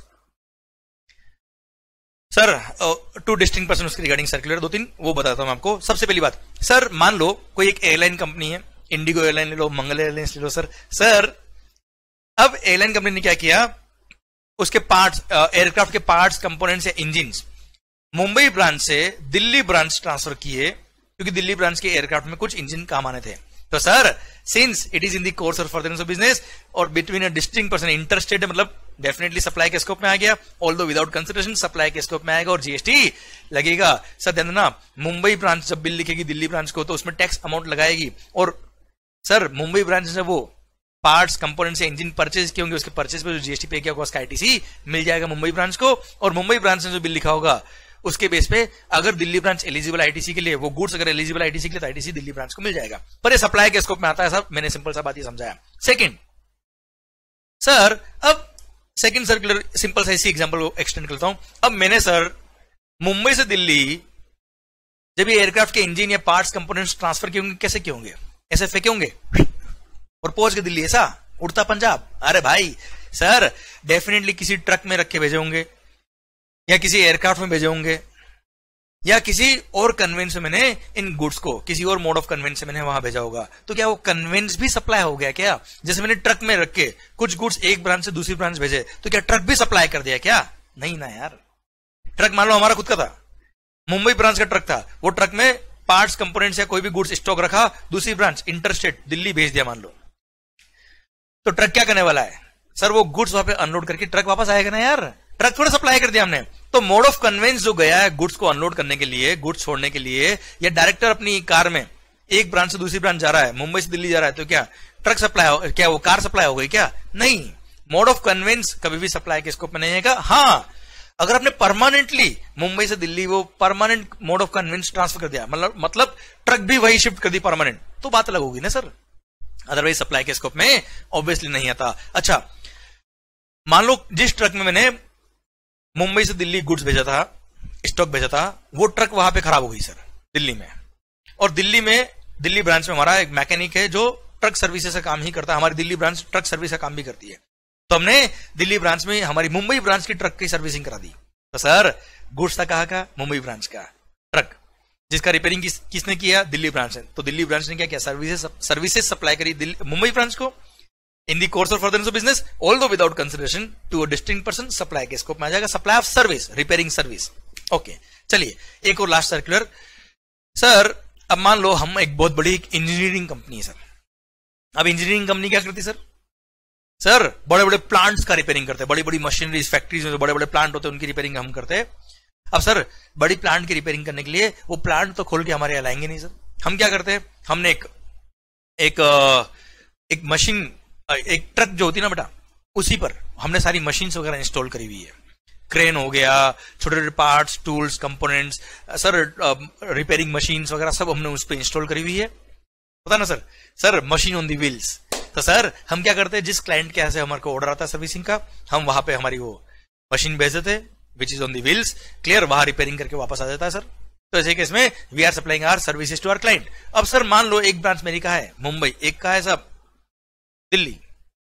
sir to distinct person उसके रिगार्डिंग सर्कुलर दो तीन वो बताता हूं आपको। सबसे पहली बात, सर मान लो कोई एक एयरलाइन कंपनी है, इंडिगो एयरलाइन ले लो, मंगल एयरलाइंस ले लो। सर सर अब एयरलाइन कंपनी ने क्या किया, उसके पार्ट्स, एयरक्राफ्ट के पार्ट्स, कंपोनेंट्स या इंजिन मुंबई ब्रांच से दिल्ली ब्रांच ट्रांसफर किए, क्योंकि दिल्ली ब्रांच के एयरक्राफ्ट में कुछ इंजन काम आने थे। तो sir since it is in the course और फर्दरेंस ऑफ बिजनेस और between a distinct person, interstate मतलब डेफिनेटली सप्लाई के स्कोप में आ गया, ऑल्दो विदाउट कंसीडरेशन सप्लाई के स्कोप में आएगा और जीएसटी लगेगा। सर ध्यान देना, मुंबई ब्रांच जब बिल लिखेगी दिल्ली ब्रांच को तो उसमें टैक्स अमाउंट लगाएगी, और सर मुंबई ब्रांच से वो पार्ट्स, कंपोनेंट से इंजन परचेज किए होंगे, उसके परचेज पे जो जीएसटी पे किया होगा उसका आईटीसी मिल जाएगा मुंबई ब्रांच को, और मुंबई ब्रांच से जो बिल लिखा होगा उसके बेस पे अगर दिल्ली ब्रांच एलिजिबल आईटीसी के लिए, वो गुड्स अगर एलिजिबल आईटीसी के लिए तो आईटीसी दिल्ली ब्रांच को मिल जाएगा। पर ये सप्लाई के स्कोप में आता है, सब मैंने सिंपल सा बात ये समझाया। सेकंड, सर अब सेकंड सर्कुलर सिंपल सा इसी एग्जांपल को एक्सटेंड करता हूं। अब मैंने सर मुंबई से दिल्ली जब ये एयरक्राफ्ट के इंजन या पार्ट्स कंपोनेंट्स ट्रांसफर किए होंगे, कैसे किए होंगे, ऐसे फेंके होंगे और पहुंच गए दिल्ली, ऐसा उड़ता पंजाब? अरे भाई सर डेफिनेटली किसी ट्रक में रख के भेजे होंगे या किसी एयरक्राफ्ट में भेजे होंगे या किसी और कन्वेंस से मैंने इन गुड्स को किसी और मोड ऑफ कन्वेंस से मैंने वहां भेजा होगा। तो क्या वो कन्वेंस भी सप्लाई हो गया क्या? जैसे मैंने ट्रक में रख के कुछ गुड्स एक ब्रांच से दूसरी ब्रांच भेजे तो क्या ट्रक भी सप्लाई कर दिया क्या? नहीं ना यार। ट्रक मान लो हमारा खुद का था, मुंबई ब्रांच का ट्रक था, वो ट्रक में पार्ट्स, कंपोनेंट्स या कोई भी गुड्स स्टॉक रखा, दूसरी ब्रांच इंटरस्टेट दिल्ली भेज दिया मान लो, तो ट्रक क्या करने वाला है सर? वो गुड्स वहां पे अनलोड करके ट्रक वापस आएगा ना यार, ट्रक थोड़ा सप्लाई कर दिया हमने। तो मोड ऑफ कन्वेंस जो गया है गुड्स को अनलोड करने के लिए, गुड्स छोड़ने के लिए, या डायरेक्टर अपनी कार में एक ब्रांच से दूसरी ब्रांच जा रहा है, मुंबई से दिल्ली जा रहा है, तो क्या ट्रक सप्लाई हो, क्या वो कार सप्लाई हो गई क्या? नहीं। मोड ऑफ कन्वेंस कभी भी सप्लाई के स्कोप में नहीं आएगा। हाँ, अगर आपने परमानेंटली मुंबई से दिल्ली वो permanent mode of conveyance transfer कर दिया, मतलब मतलब ट्रक भी वही शिफ्ट कर दी परमानेंट, तो बात अलग होगी ना सर। अदरवाइज सप्लाई के स्कोप में ऑब्वियसली नहीं आता। अच्छा, मान लो जिस ट्रक में मैंने मुंबई से दिल्ली गुड्स भेजा था, स्टॉक भेजा था, वो ट्रक वहां पे खराब हो गई सर दिल्ली में, और दिल्ली में दिल्ली ब्रांच में हमारा एक मैकेनिक है जो ट्रक सर्विसेज का काम ही करता है, हमारी दिल्ली ब्रांच ट्रक सर्विस का काम भी करती है, तो हमने दिल्ली ब्रांच में हमारी मुंबई ब्रांच की ट्रक की सर्विसिंग करा दी। तो सर गुड्स था कहां का? मुंबई ब्रांच का ट्रक। जिसका रिपेयरिंग किस, किसने किया? दिल्ली ब्रांच ने। तो दिल्ली ब्रांच ने क्या किया? सर्विसेज सर्विसेज सप्लाई करी मुंबई ब्रांच को in the course of furtherance of business, although without consideration to a distinct person. Supply के स्कोप में आ जाएगा supply of service, repairing service. Okay, चलिए एक और लास्ट सर्कुलर। सर अब मान लो हम एक बहुत बड़ी इंजीनियरिंग कंपनी है सर। अब इंजीनियरिंग कंपनी क्या करती है सर? सर बड़े बड़े प्लांट्स का रिपेयरिंग करते हैं, बड़ी बड़ी मशीनरीज, फैक्ट्रीज में जो बड़े बड़े प्लांट होते हैं उनकी रिपेयरिंग हम करते हैं। अब सर बड़ी प्लांट की रिपेयरिंग करने के लिए वो प्लांट तो खोल के हमारे यहाँ लाएंगे नहीं सर। हम क्या करते हैं? हमने एक एक एक मशीन, एक ट्रक जो होती है ना बेटा, उसी पर हमने सारी मशीन्स वगैरह इंस्टॉल करी हुई है। क्रेन हो गया, छोटे छोटे parts, tools, components, sir repairing machines वगैरह सब हमने उस पर इंस्टॉल करी हुई है, पता ना सर। Sir machine on the wheels. तो सर हम क्या करते हैं? जिस क्लाइंट के यहाँ से हमारे को ऑर्डर आता है सर्विसिंग का, हम वहां पे हमारी वो मशीन भेज देते हैं which is on the wheels. Clear? वहां रिपेयरिंग करके वापस आ जाता है सर। तो ऐसे केस में we are supplying our services to our client. अब सर मान लो एक ब्रांच मेरी का है मुंबई, एक का है सब दिल्ली।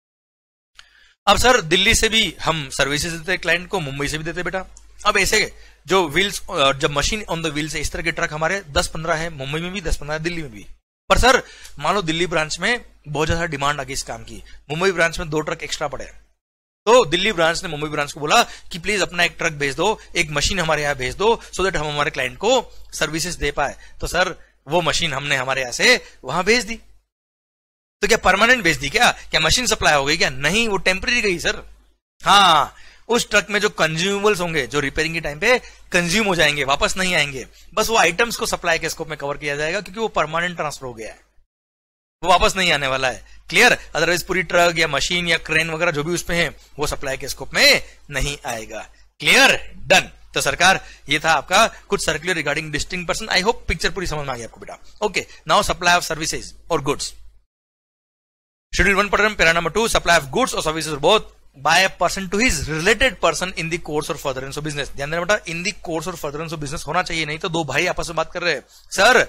अब सर दिल्ली से भी हम सर्विसेज देते हैं क्लाइंट को, मुंबई से भी देते हैं बेटा। अब ऐसे जो व्हील्स, जब मशीन ऑन द व्हील्स है, इस तरह के ट्रक हमारे दस पंद्रह है, मुंबई में भी दस पंद्रह है, दिल्ली में भी। पर सर मान लो दिल्ली ब्रांच में बहुत ज्यादा डिमांड आ गई इस काम की, मुंबई ब्रांच में दो ट्रक एक्स्ट्रा पड़े, तो दिल्ली ब्रांच ने मुंबई ब्रांच को बोला कि प्लीज अपना एक ट्रक भेज दो, एक मशीन हमारे यहाँ भेज दो, सो दैट हम हमारे क्लाइंट को सर्विसेज दे पाए। तो सर वो मशीन हमने हमारे यहाँ से वहां भेज दी। तो क्या परमानेंट भेज दी? क्या क्या मशीन सप्लाई हो गई? क्या नहीं, वो टेम्पररी गई सर। हाँ, उस ट्रक में जो कंज्यूमेबल्स होंगे, जो रिपेयरिंग के टाइम पे कंज्यूम हो जाएंगे, वापस नहीं आएंगे, बस वो आइटम्स को सप्लाई के स्कोप में कवर किया जाएगा, क्योंकि वो परमानेंट ट्रांसफर हो गया है, वो वापस नहीं आने वाला है। क्लियर? अदरवाइज पूरी ट्रक या मशीन या क्रेन वगैरह जो भी उसमें है वो सप्लाई के स्कोप में नहीं आएगा। क्लियर? डन। तो सरकार ये था आपका कुछ circular regarding distinct person. I hope picture पूरी समझ में आ गई आपको बेटा। Okay, now supply of services और गुड्स। शेड्यूल वन पढ़ रहे हैं, para number two, supply of goods और services both by a person to his related person in the course और फर्दरेंस ऑफ बिजनेस। ध्यान देना बेटा, इन द कोर्स और फर्दरेंस ऑफ बिजनेस होना चाहिए, नहीं तो दो भाई आपस में बात कर रहे हैं। सर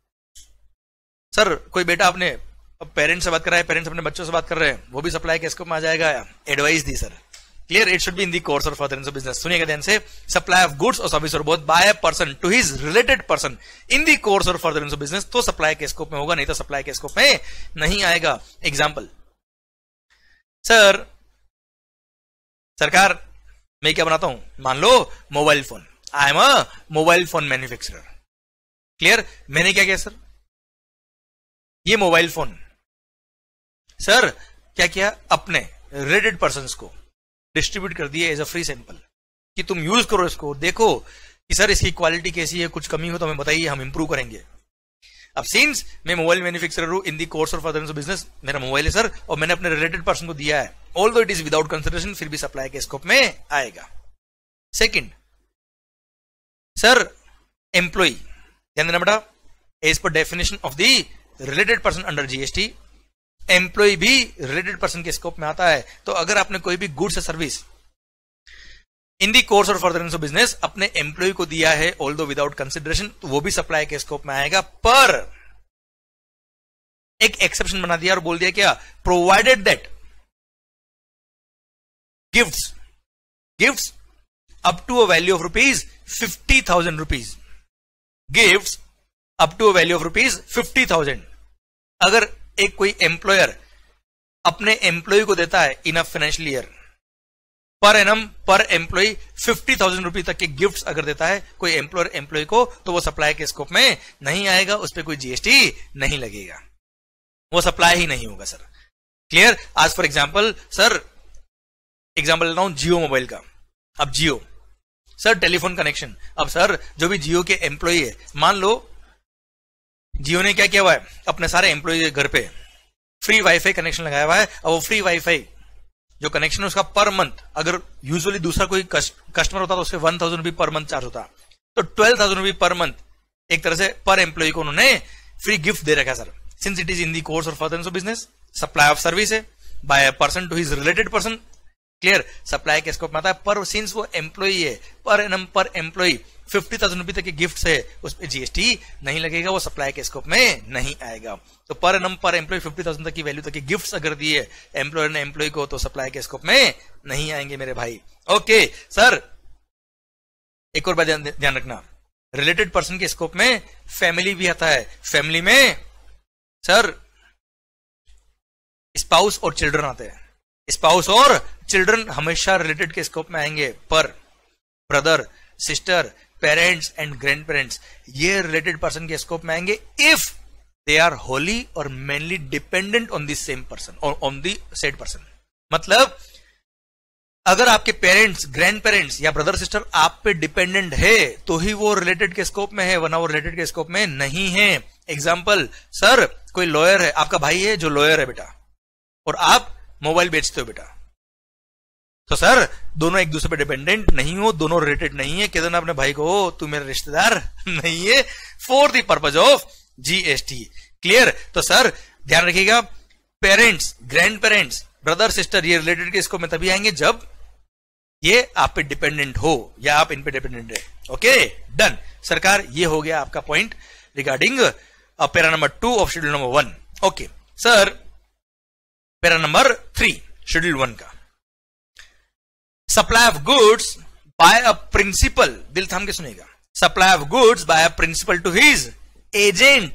सर कोई बेटा अपने पेरेंट्स से बात कर रहा है, पेरेंट्स अपने बच्चों से बात कर रहे हैं, वो भी सप्लाई के स्कोप में आ जाएगा। एडवाइस दी sir. Clear? It should be in the course और फर्दरेंस ऑफ बिजनेस। सुनिएगा ध्यान से, सप्लाई ऑफ गुड्स और सर्विस और both by a person to his related person in the course और फर्दरेंस ऑफ बिजनेस, तो सप्लाई के स्कोप में होगा, नहीं तो सप्लाई के स्कोप में नहीं आएगा। एग्जाम्पल, सर सरकार मैं क्या बनाता हूं? मान लो mobile phone, I am a mobile phone manufacturer. Clear? मैंने क्या किया सर? ये मोबाइल फोन सर क्या किया? अपने रिलेटेड पर्संस को डिस्ट्रीब्यूट कर दिए एज अ फ्री सैंपल कि तुम यूज करो इसको, देखो कि सर इसकी क्वालिटी कैसी है, कुछ कमी हो तो हमें बताइए, हम इंप्रूव करेंगे। अब सिंस मैं मोबाइल मैन्युफैक्चरर हूं इन दी कोर्स और फर्दरेंस ऑफ बिजनेस, मेरा मोबाइल है सर और मैंने अपने रिलेटेड पर्सन को दिया है, although it is without consideration, फिर भी सप्लाई के स्कोप में आएगा। सेकंड, सर एम्प्लॉय, ध्यान देना बेटा, as per definition of the related person under GST, employee भी रिलेटेड पर्सन के स्कोप में आता है। तो अगर आपने कोई भी गुड्स या सर्विस इन दी कोर्स और फर्दरेंस ऑफ बिजनेस अपने एम्प्लॉय को दिया है, ऑल्दो विदाउट कंसिडरेशन, तो वो भी सप्लाई के स्कोप में आएगा। पर एक एक्सेप्शन बना दिया और बोल दिया क्या? Provided that gifts gifts up to a value of rupees fifty thousand rupees gifts up to a value of rupees fifty thousand. अगर एक कोई एम्प्लॉयर अपने एम्प्लॉय को देता है in a financial year per annum per employee fifty thousand rupees तक के gifts अगर देता है कोई एम्प्लॉयर एम्प्लॉय को, तो वो सप्लाई के स्कोप में नहीं आएगा, उस पर कोई जीएसटी नहीं लगेगा, वो सप्लाई ही नहीं होगा सर। क्लियर? आज फॉर एग्जाम्पल सर एग्जाम्पल लेता हूं जियो मोबाइल का। अब जियो सर टेलीफोन कनेक्शन, अब सर जो भी जियो के एम्प्लॉय है, मान लो जियो ने क्या किया हुआ है, अपने सारे एम्प्लॉय के घर पे फ्री वाईफाई कनेक्शन लगाया हुआ है, और वो फ्री वाईफाई जो कनेक्शन है उसका पर मंथ, अगर यूजुअली दूसरा कोई कस्टमर होता तो उसके वन थाउजेंड रुपी पर मंथ चार्ज होता, तो twelve thousand rupee per month एक तरह से पर एम्प्लॉय को उन्होंने फ्री गिफ्ट दे रखा sir. Since it is in the course और furtherance of business, supply of service है by a person to his related person. Clear? Supply के स्कोप में आता है। पर सिंस वो एम्प्लॉय है, पर annum per employee fifty thousand रुपए तक के गिफ्ट है, उस पर जीएसटी नहीं लगेगा, वो सप्लाई के स्कोप में नहीं आएगा। तो पर annum per employee fifty thousand तक की वैल्यू तक के गिफ्ट्स अगर दिए एम्प्लॉयर ने एम्प्लॉय को, तो सप्लाई के स्कोप में नहीं आएंगे मेरे भाई। ओके सर, एक और बात ध्यान रखना, रिलेटेड पर्सन के स्कोप में फैमिली भी आता है। फैमिली में सर स्पाउस और चिल्ड्रन आते हैं। स्पाउस और चिल्ड्रन हमेशा रिलेटेड के स्कोप में आएंगे, पर brother, sister, parents and grandparents ये रिलेटेड पर्सन के स्कोप में आएंगे if they are wholly or mainly dependent on the same person or on the said person. मतलब अगर आपके पेरेंट्स, ग्रैंड पेरेंट्स या ब्रदर सिस्टर आप पे डिपेंडेंट है तो ही वो रिलेटेड के स्कोप में है, वरना वो रिलेटेड के स्कोप में नहीं है। एग्जाम्पल, सर कोई लॉयर है, आपका भाई है जो लॉयर है बेटा, और आप मोबाइल बेचते हो बेटा, तो सर दोनों एक दूसरे पे डिपेंडेंट नहीं हो, दोनों रिलेटेड नहीं है। कहते ना अपने भाई को तू मेरा रिश्तेदार नहीं है, for the purpose of GST. Clear? तो सर ध्यान रखिएगा, parents, grandparents, brother sister ये रिलेटेड के स्कोप में तभी आएंगे जब ये आप पे डिपेंडेंट हो या आप इन पे डिपेंडेंट है। ओके डन सरकार, ये हो गया आपका point regarding para number two of schedule number one. Okay sir, para number three schedule one का, supply of goods by a principal, दिल थाम के सुनिएगा, supply of goods by a principal to his agent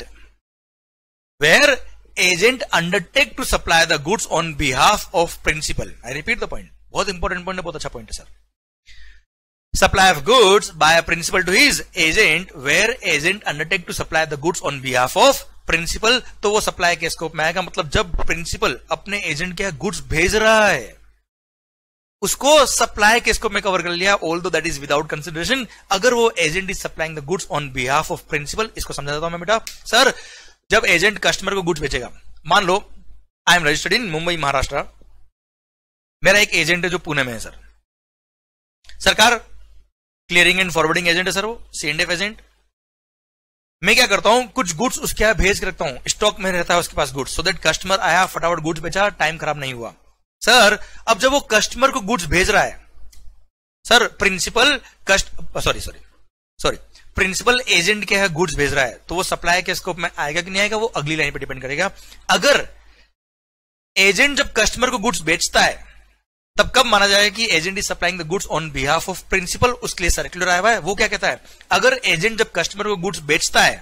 where agent undertake to supply the goods on behalf of principal. I repeat the point, बहुत important point है, बहुत अच्छा point है sir. Supply of goods by a principal to his agent where agent undertake to supply the goods on behalf of principal, तो वो supply के scope में आएगा। मतलब जब प्रिंसिपल अपने एजेंट के गुड्स भेज रहा है उसको सप्लाई के स्कोप में कवर कर लिया, although that is without consideration. अगर वो agent is supplying the goods on behalf of principal, इसको समझा देता हूं मैं बेटा। सर जब एजेंट कस्टमर को गुड्स बेचेगा, मान लो I am registered in Mumbai Maharashtra, मेरा एक एजेंट है जो पुणे में है सर, सरकार क्लियरिंग एंड फॉरवर्डिंग एजेंट है सर, वो सी एंड एफ एजेंट। मैं क्या करता हूं, कुछ गुड्स उसके यहां भेज के रखता हूं, स्टॉक में रहता है उसके पास गुड्स, सो दैट कस्टमर आया फटाफट गुड्स बेचा, टाइम खराब नहीं हुआ। सर अब जब वो कस्टमर को गुड्स भेज रहा है, सर प्रिंसिपल कस्ट sorry sorry sorry principal agent के है गुड्स भेज रहा है, तो वो सप्लाई के स्कोप में आएगा कि नहीं आएगा, वो अगली लाइन पे डिपेंड करेगा। अगर एजेंट जब कस्टमर को गुड्स बेचता है तब कब माना जाएगा कि agent is supplying the goods on behalf of principal, उसके लिए सर्कुलर आया हुआ है। वो क्या कहता है, अगर एजेंट जब कस्टमर को गुड्स बेचता है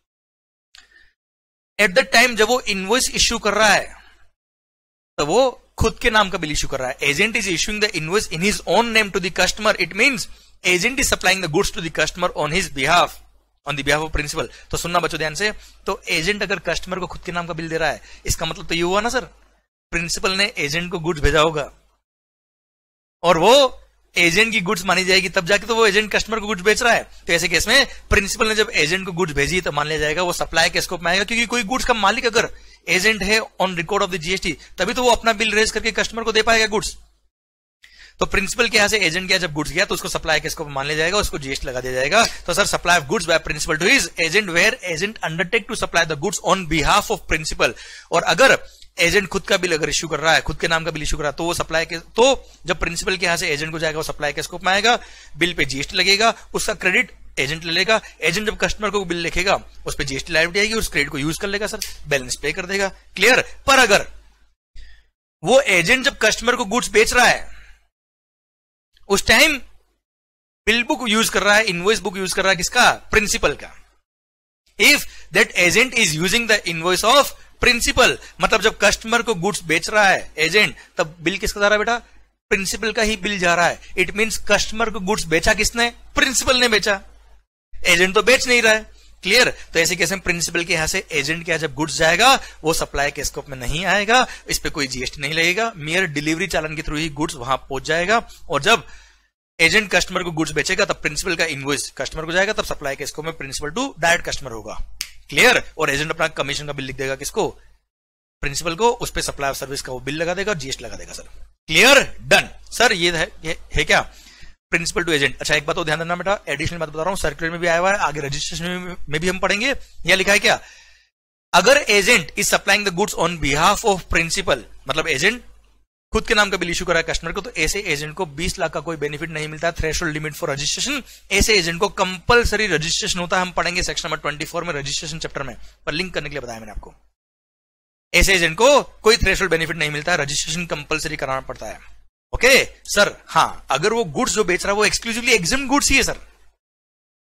एट द टाइम जब वो इनवॉइस इश्यू कर रहा है तो वो खुद के नाम का बिल इश्यू कर रहा है। Agent is issuing the invoice in his own name to the customer, it means agent is supplying the goods to the customer on his behalf, on the behalf of principal. तो सुनना बच्चों ध्यान से, तो agent अगर customer को खुद के नाम का बिल दे रहा है, इसका मतलब तो ये हुआ ना सर, प्रिंसिपल ने एजेंट को गुड्स भेजा होगा और वो एजेंट की गुड्स मानी जाएगी, तब जाके तो वो एजेंट कस्टमर को गुड्स बेच रहा है। तो ऐसे केस में प्रिंसिपल ने जब एजेंट को गुड्स भेजी तो मान लिया जाएगा वो सप्लाई के स्कोप में आएगा, क्योंकि कोई गुड्स का मालिक अगर एजेंट है on record of the GST तभी तो वो अपना बिल रेज करके कस्टमर को दे पाएगा गुड्स। तो प्रिंसिपल के यहां से एजेंट के यहां जब गुड्स गया तो उसको सप्लाई के स्कोप में मान लिया जाएगा, उसको जीएसटी लगा दिया जाएगा। तो sir supply of goods by principal to his agent where agent undertake to supply the goods on behalf of principal, और अगर एजेंट खुद का बिल अगर इश्यू कर रहा है, खुद के नाम का बिल इश्यू कर रहा है, तो वो सप्लाई के, तो जब प्रिंसिपल के यहां से एजेंट को जाएगा वो सप्लाई के स्कोप में आएगा, बिल पे जीएसटी लगेगा, उसका क्रेडिट एजेंट ले लेगा। एजेंट जब कस्टमर को बिल लिखेगा उस पर जीएसटी लाइबिलिटी आएगी, उस क्रेडिट को यूज कर लेगा सर, बैलेंस पे कर देगा। क्लियर? पर अगर वो एजेंट जब कस्टमर को गुड्स बेच रहा है उस टाइम बिल बुक यूज कर रहा है, इनवॉइस बुक यूज कर रहा है किसका, प्रिंसिपल का। If that agent is using the invoice of principal, मतलब जब कस्टमर को गुड्स बेच रहा है एजेंट, तब बिल किसका जा रहा है बेटा, प्रिंसिपल का ही बिल जा रहा है। इट मींस कस्टमर को गुड्स बेचा किसने, प्रिंसिपल ने बेचा, एजेंट तो बेच नहीं रहा है। क्लियर? तो ऐसे केस में प्रिंसिपल के यहां से एजेंट के यहां जब गुड्स जाएगा वो सप्लाई के स्कोप में नहीं आएगा, इस पे कोई जीएसटी नहीं लगेगा, मियर डिलीवरी चालन के थ्रू ही गुड्स वहां पहुंच जाएगा। और जब एजेंट कस्टमर को गुड्स बेचेगा तब प्रिंसिपल का इनवॉइस कस्टमर को जाएगा, तब सप्लाई के स्कोप में प्रिंसिपल टू डायरेक्ट कस्टमर होगा। क्लियर? और एजेंट अपना कमीशन का बिल लिख देगा किसको, प्रिंसिपल को, उस पे सप्लाई ऑफ सर्विस का वो बिल लगा देगा, जीएसटी लगा देगा सर। क्लियर? डन सर, ये है, ये है क्या प्रिंसिपल टू एजेंट। अच्छा एक बात तो ध्यान देना बेटा, एडिशनल बात बता रहा हूं, सर्कुलर में भी आया हुआ है, आगे रजिस्ट्रेशन में भी हम पढ़ेंगे। यह लिखा है क्या, अगर agent is supplying the goods on behalf of principal, मतलब एजेंट खुद के नाम का बिल इशू करा है कस्टमर को, तो ऐसे एजेंट को बीस लाख का कोई बेनिफिट नहीं मिलता, थ्रेशोल्ड लिमिट फॉर रजिस्ट्रेशन। ऐसे एजेंट को कंपलसरी रजिस्ट्रेशन होता है, हम पढ़ेंगे सेक्शन नंबर चौबीस में रजिस्ट्रेशन चैप्टर में, पर लिंक करने के लिए बताया मैंने आपको। ऐसे एजेंट को कोई थ्रेशोल्ड बेनिफिट नहीं मिलता, रजिस्ट्रेशन कंपलसरी कराना पड़ता है। ओके सर, हाँ अगर वो गुड्स जो बेच रहा है वो एक्सक्लूसिवली एग्जाम गुड्स ही है सर,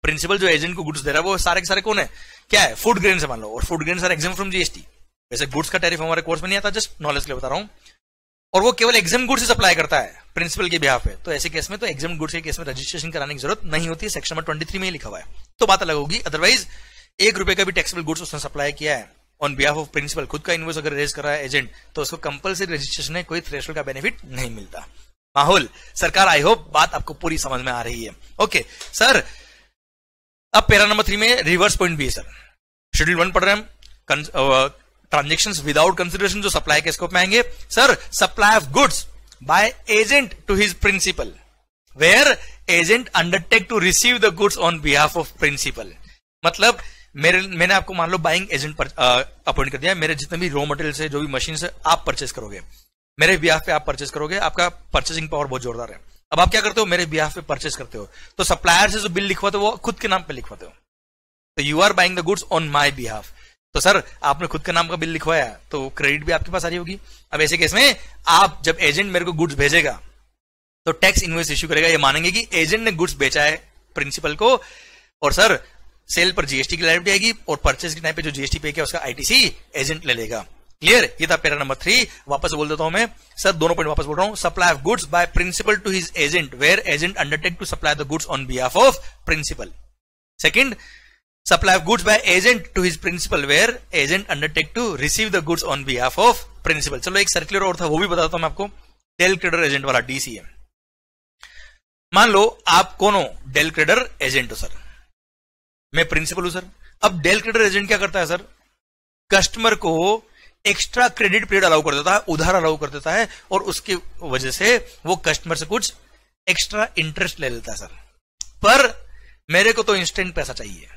प्रिंसिपल जो एजेंट को गुड्स दे रहा है वो सारे के सारे कौन है, क्या है, फूड ग्रेन से मान लो, और food grain are exempt from GST. वैसे गुड्स का टैरिफ हमारे कोर्स में नहीं आता, जस्ट नॉलेज के लिए बता रहा हूं, और वो केवल एग्जाम गुड्स से सप्लाई करता है प्रिंसिपल के बिहाफ पे, तो ऐसे केस में तो एग्जाम गुड्स के केस में रजिस्ट्रेशन कराने की जरूरत नहीं होती है, सेक्शन नंबर ट्वेंटी थ्री में ही लिखा हुआ है, तो बात अलग होगी। अदरवाइज एक रुपए का भी टैक्सेबल गुड्स उसने सप्लाई किया है ऑन बिहाफ ऑफ प्रिंसिपल, खुद का इनवॉइस अगर रेज कर रहा है एजेंट, तो उसको कंपल्सरी रजिस्ट्रेशन है, कोई थ्रेशोल्ड का बेनिफिट नहीं मिलता। माहौल सरकार, आई होप बात आपको पूरी समझ में आ रही है। ओके सर, अब पैरा नंबर थ्री में रिवर्स पॉइंट भी है सर। शेड्यूल वन पढ़ रहे हैं हम, ट्रांजेक्शंस विदाउट कंसिडरेशन जो सप्लाई के स्कोप में आएंगे। Sir, supply of goods by agent to his principal where agent undertake to receive the goods on behalf of principal. मतलब मेरे मैंने आपको मान लो बाइंग एजेंट पर अपॉइंट कर दिया, मेरे जितने भी रॉ मटेरियल है, जो भी मशीन से आप परचेस करोगे, मेरे बिहाफ पे आप परचेस करोगे, आपका परचेसिंग पावर बहुत जोरदार है। अब आप क्या करते हो, मेरे बिहाफ पे परचेस करते हो, तो सप्लायर से जो बिल लिखवाते हो वो खुद के नाम पे लिखवाते हो, तो you are buying the goods on my behalf. तो सर आपने खुद के नाम का बिल लिखवाया तो क्रेडिट भी आपके पास आ रही होगी। अब ऐसे केस में आप जब एजेंट मेरे को गुड्स भेजेगा तो टैक्स इनवॉइस इश्यू करेगा, ये मानेंगे कि एजेंट ने गुड्स बेचा है प्रिंसिपल को, और सर सेल पर जीएसटी की लायबिलिटी आएगी, और परचेस के टाइम पे जो जीएसटी पे किया उसका आईटीसी एजेंट ले लेगा। क्लियर, ये था पैरा नंबर थ्री। वापस बोल देता हूं मैं सर, दोनों पॉइंट वापस बोल रहा हूं। Supply of goods by principal to his agent where agent undertake to supply the goods on behalf of principal. Second, supply of goods by agent to his principal where agent undertake to receive the goods on behalf of principal. चलो एक circular और था, वो भी बताता हूं मैं आपको, डेल क्रेडर एजेंट वाला, डीसीएम। मान लो आप कौन हो, डेल क्रेडर एजेंट हो सर, मैं प्रिंसिपल हूं सर। अब डेल क्रेडर एजेंट क्या करता है सर, कस्टमर को एक्स्ट्रा क्रेडिट पीरियड अलाउ कर देता है, उधार अलाउ कर देता है, और उसकी वजह से वो कस्टमर से कुछ एक्स्ट्रा इंटरेस्ट ले लेता है सर। पर मेरे को तो इंस्टेंट पैसा चाहिए,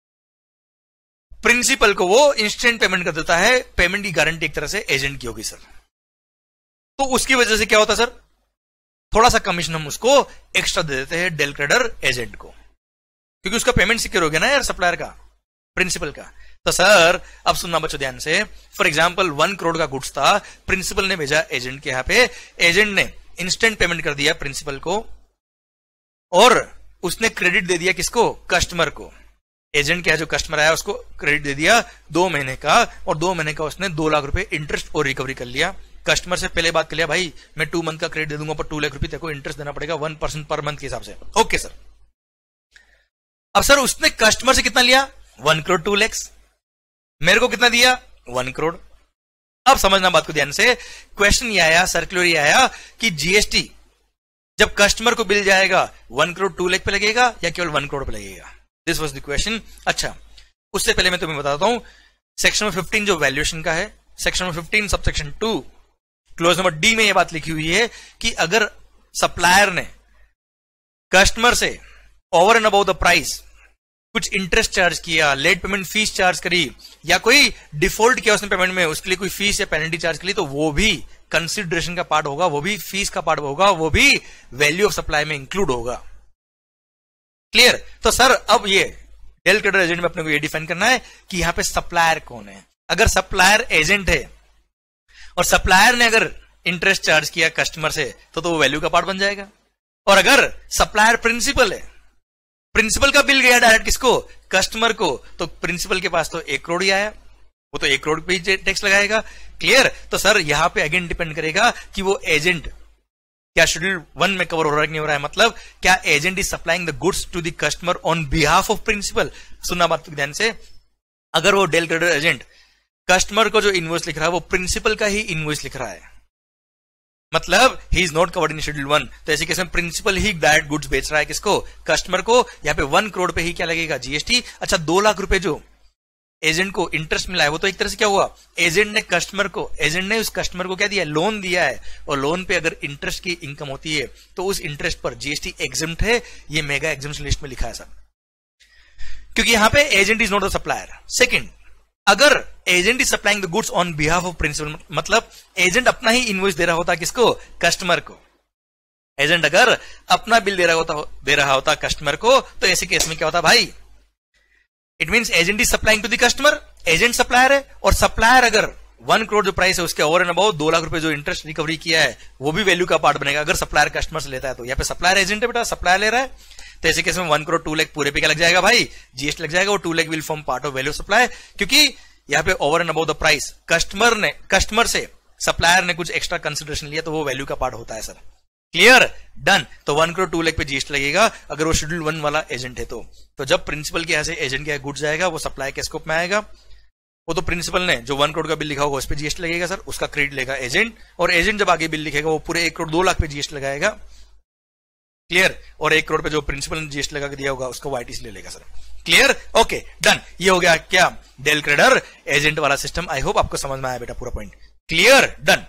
प्रिंसिपल को वो इंस्टेंट पेमेंट कर देता है, पेमेंट की गारंटी एक तरह से एजेंट की होगी सर। तो उसकी वजह से क्या होता है सर, थोड़ा सा कमीशन हम उसको एक्स्ट्रा दे देते हैं डेल क्रेडर एजेंट को, क्योंकि उसका पेमेंट सिक्योर हो गया ना यार, सप्लायर का, प्रिंसिपल का। तो सर अब सुनना बच्चों ध्यान से, फॉर एग्जांपल वन करोड़ का गुड्स था, प्रिंसिपल ने भेजा एजेंट के यहां पे, एजेंट ने इंस्टेंट पेमेंट कर दिया प्रिंसिपल को, और उसने क्रेडिट दे दिया किसको, कस्टमर को। एजेंट के जो कस्टमर आया उसको क्रेडिट दे दिया दो महीने का, और दो महीने का उसने दो लाख रुपए इंटरेस्ट और रिकवरी कर लिया। कस्टमर से पहले बात कर लिया, भाई मैं टू मंथ का क्रेडिट दे दूंगा, पर टू लाख रुपए तेको इंटरेस्ट देना पड़ेगा वन परसेंट पर मंथ के हिसाब से। Okay sir. अब सर उसने कस्टमर से कितना लिया, वन करोड़ टू लैक्स, मेरे को कितना दिया, वन करोड़। अब समझना बात को ध्यान से, क्वेश्चन ये आया, सर्कुलर ये आया कि जीएसटी जब कस्टमर को बिल जाएगा वन करोड़ टू लाख पे लगेगा या केवल वन करोड़ पे लगेगा, दिस वाज द क्वेश्चन। अच्छा, उससे पहले मैं तुम्हें बताता हूं, सेक्शन नंबर फिफ्टीन जो वैल्यूएशन का है, section number fifteen sub section two clause number D में यह बात लिखी हुई है कि अगर सप्लायर ने कस्टमर से over and about the price कुछ इंटरेस्ट चार्ज किया, लेट पेमेंट फीस चार्ज करी, या कोई डिफॉल्ट किया उसने पेमेंट में, उसके लिए कोई फीस या पेनल्टी चार्ज करी, तो वो भी कंसिडरेशन का पार्ट होगा, वो भी फीस का पार्ट होगा, वो भी वैल्यू ऑफ सप्लाई में इंक्लूड होगा। क्लियर। तो सर अब ये डेल क्रेडर एजेंट में अपने को ये डिफाइन करना है कि यहां पे सप्लायर कौन है। अगर सप्लायर एजेंट है और सप्लायर ने अगर इंटरेस्ट चार्ज किया कस्टमर से, तो तो वो वैल्यू का पार्ट बन जाएगा। और अगर सप्लायर प्रिंसिपल है, प्रिंसिपल का बिल गया डायरेक्ट किसको, कस्टमर को, तो प्रिंसिपल के पास तो एक करोड़ ही आया, वो तो एक करोड़ पे ही टैक्स लगाएगा। क्लियर। तो सर यहां पे अगेन डिपेंड करेगा कि वो एजेंट क्या शेड्यूल वन में कवर हो रहा है कि नहीं हो रहा है, मतलब क्या agent is supplying the goods to the customer on behalf of principal. सुनना बात ध्यान से, अगर वो डेल क्रेडर एजेंट कस्टमर को जो इनवॉइस लिख रहा है वो प्रिंसिपल का ही इनवॉइस लिख रहा है, मतलब he is not covered in schedule one, तो ऐसे केस में प्रिंसिपल ही डायरेक्ट गुड्स बेच रहा है किसको, कस्टमर को। यहाँ पे वन करोड़ पे ही क्या लगेगा, जीएसटी। अच्छा, दो लाख रुपए जो एजेंट को इंटरेस्ट मिला है वो तो एक तरह से क्या हुआ, एजेंट ने कस्टमर को एजेंट ने उस कस्टमर को क्या दिया, लोन दिया है, और लोन पे अगर इंटरेस्ट की इनकम होती है तो उस इंटरेस्ट पर जीएसटी एग्जम्प्ट है। ये मेगा एग्जम्प्शन लिस्ट में लिखा है सर, क्योंकि यहां पे agent is not the supplier. Second, अगर agent is supplying the goods on behalf of principal, मतलब एजेंट अपना ही इनवॉइस दे रहा होता किसको, कस्टमर को। एजेंट अगर अपना बिल दे रहा होता दे रहा होता कस्टमर को, तो ऐसे केस में क्या होता भाई, it means agent is supplying to the customer, agent supplier है, और सप्लायर अगर वन करोड़ जो प्राइस है उसके ओवर एंड अबाउट दो लाख रुपए जो इंटरेस्ट रिकवरी किया है वो भी वैल्यू का पार्ट बनेगा अगर सप्लायर कस्टमर से लेता है। तो यहाँ पे सप्लायर एजेंट है बेटा, सप्लायर ले रहा है। तो ऐसे केस में वन करोड़ टू लाख पूरे पे क्या लग जाएगा भाई, जीएसटी लग जाएगा। और two lakh will form part of value supply, क्योंकि यहाँ पे over and about the price customer ने कस्टमर से सप्लायर ने कुछ एक्स्ट्रा कंसिडरेशन लिया तो वो वैल्यू का पार्ट होता है सर। Clear, done. तो वन करोड़ टू लाख पे जीएसटी लगेगा अगर वो शेड्यूल वन वाला एजेंट है तो तो जब प्रिंसिपल के यहां से एजेंट के गुड्स जाएगा वो सप्लाई के स्कोप में आएगा। वो तो प्रिंसिपल ने जो वन करोड़ का बिल लिखा होगा उस पर जीएसटी लगेगा सर, उसका क्रेडिट लेगा एजेंट, और एजेंट जब आगे बिल लिखेगा वो पूरे एक करोड़ दो लाख पे जीएसटी लगाएगा। क्लियर, और एक करोड़ पे जो प्रिंसिपल ने जीएसटी लगा के दिया होगा उसको वाईटीसी ले लेगा सर। Clear, okay done. ये हो गया क्या, डेल क्रेडर एजेंट वाला सिस्टम। आई होप आपको समझ में आया बेटा पूरा पॉइंट। Clear, done.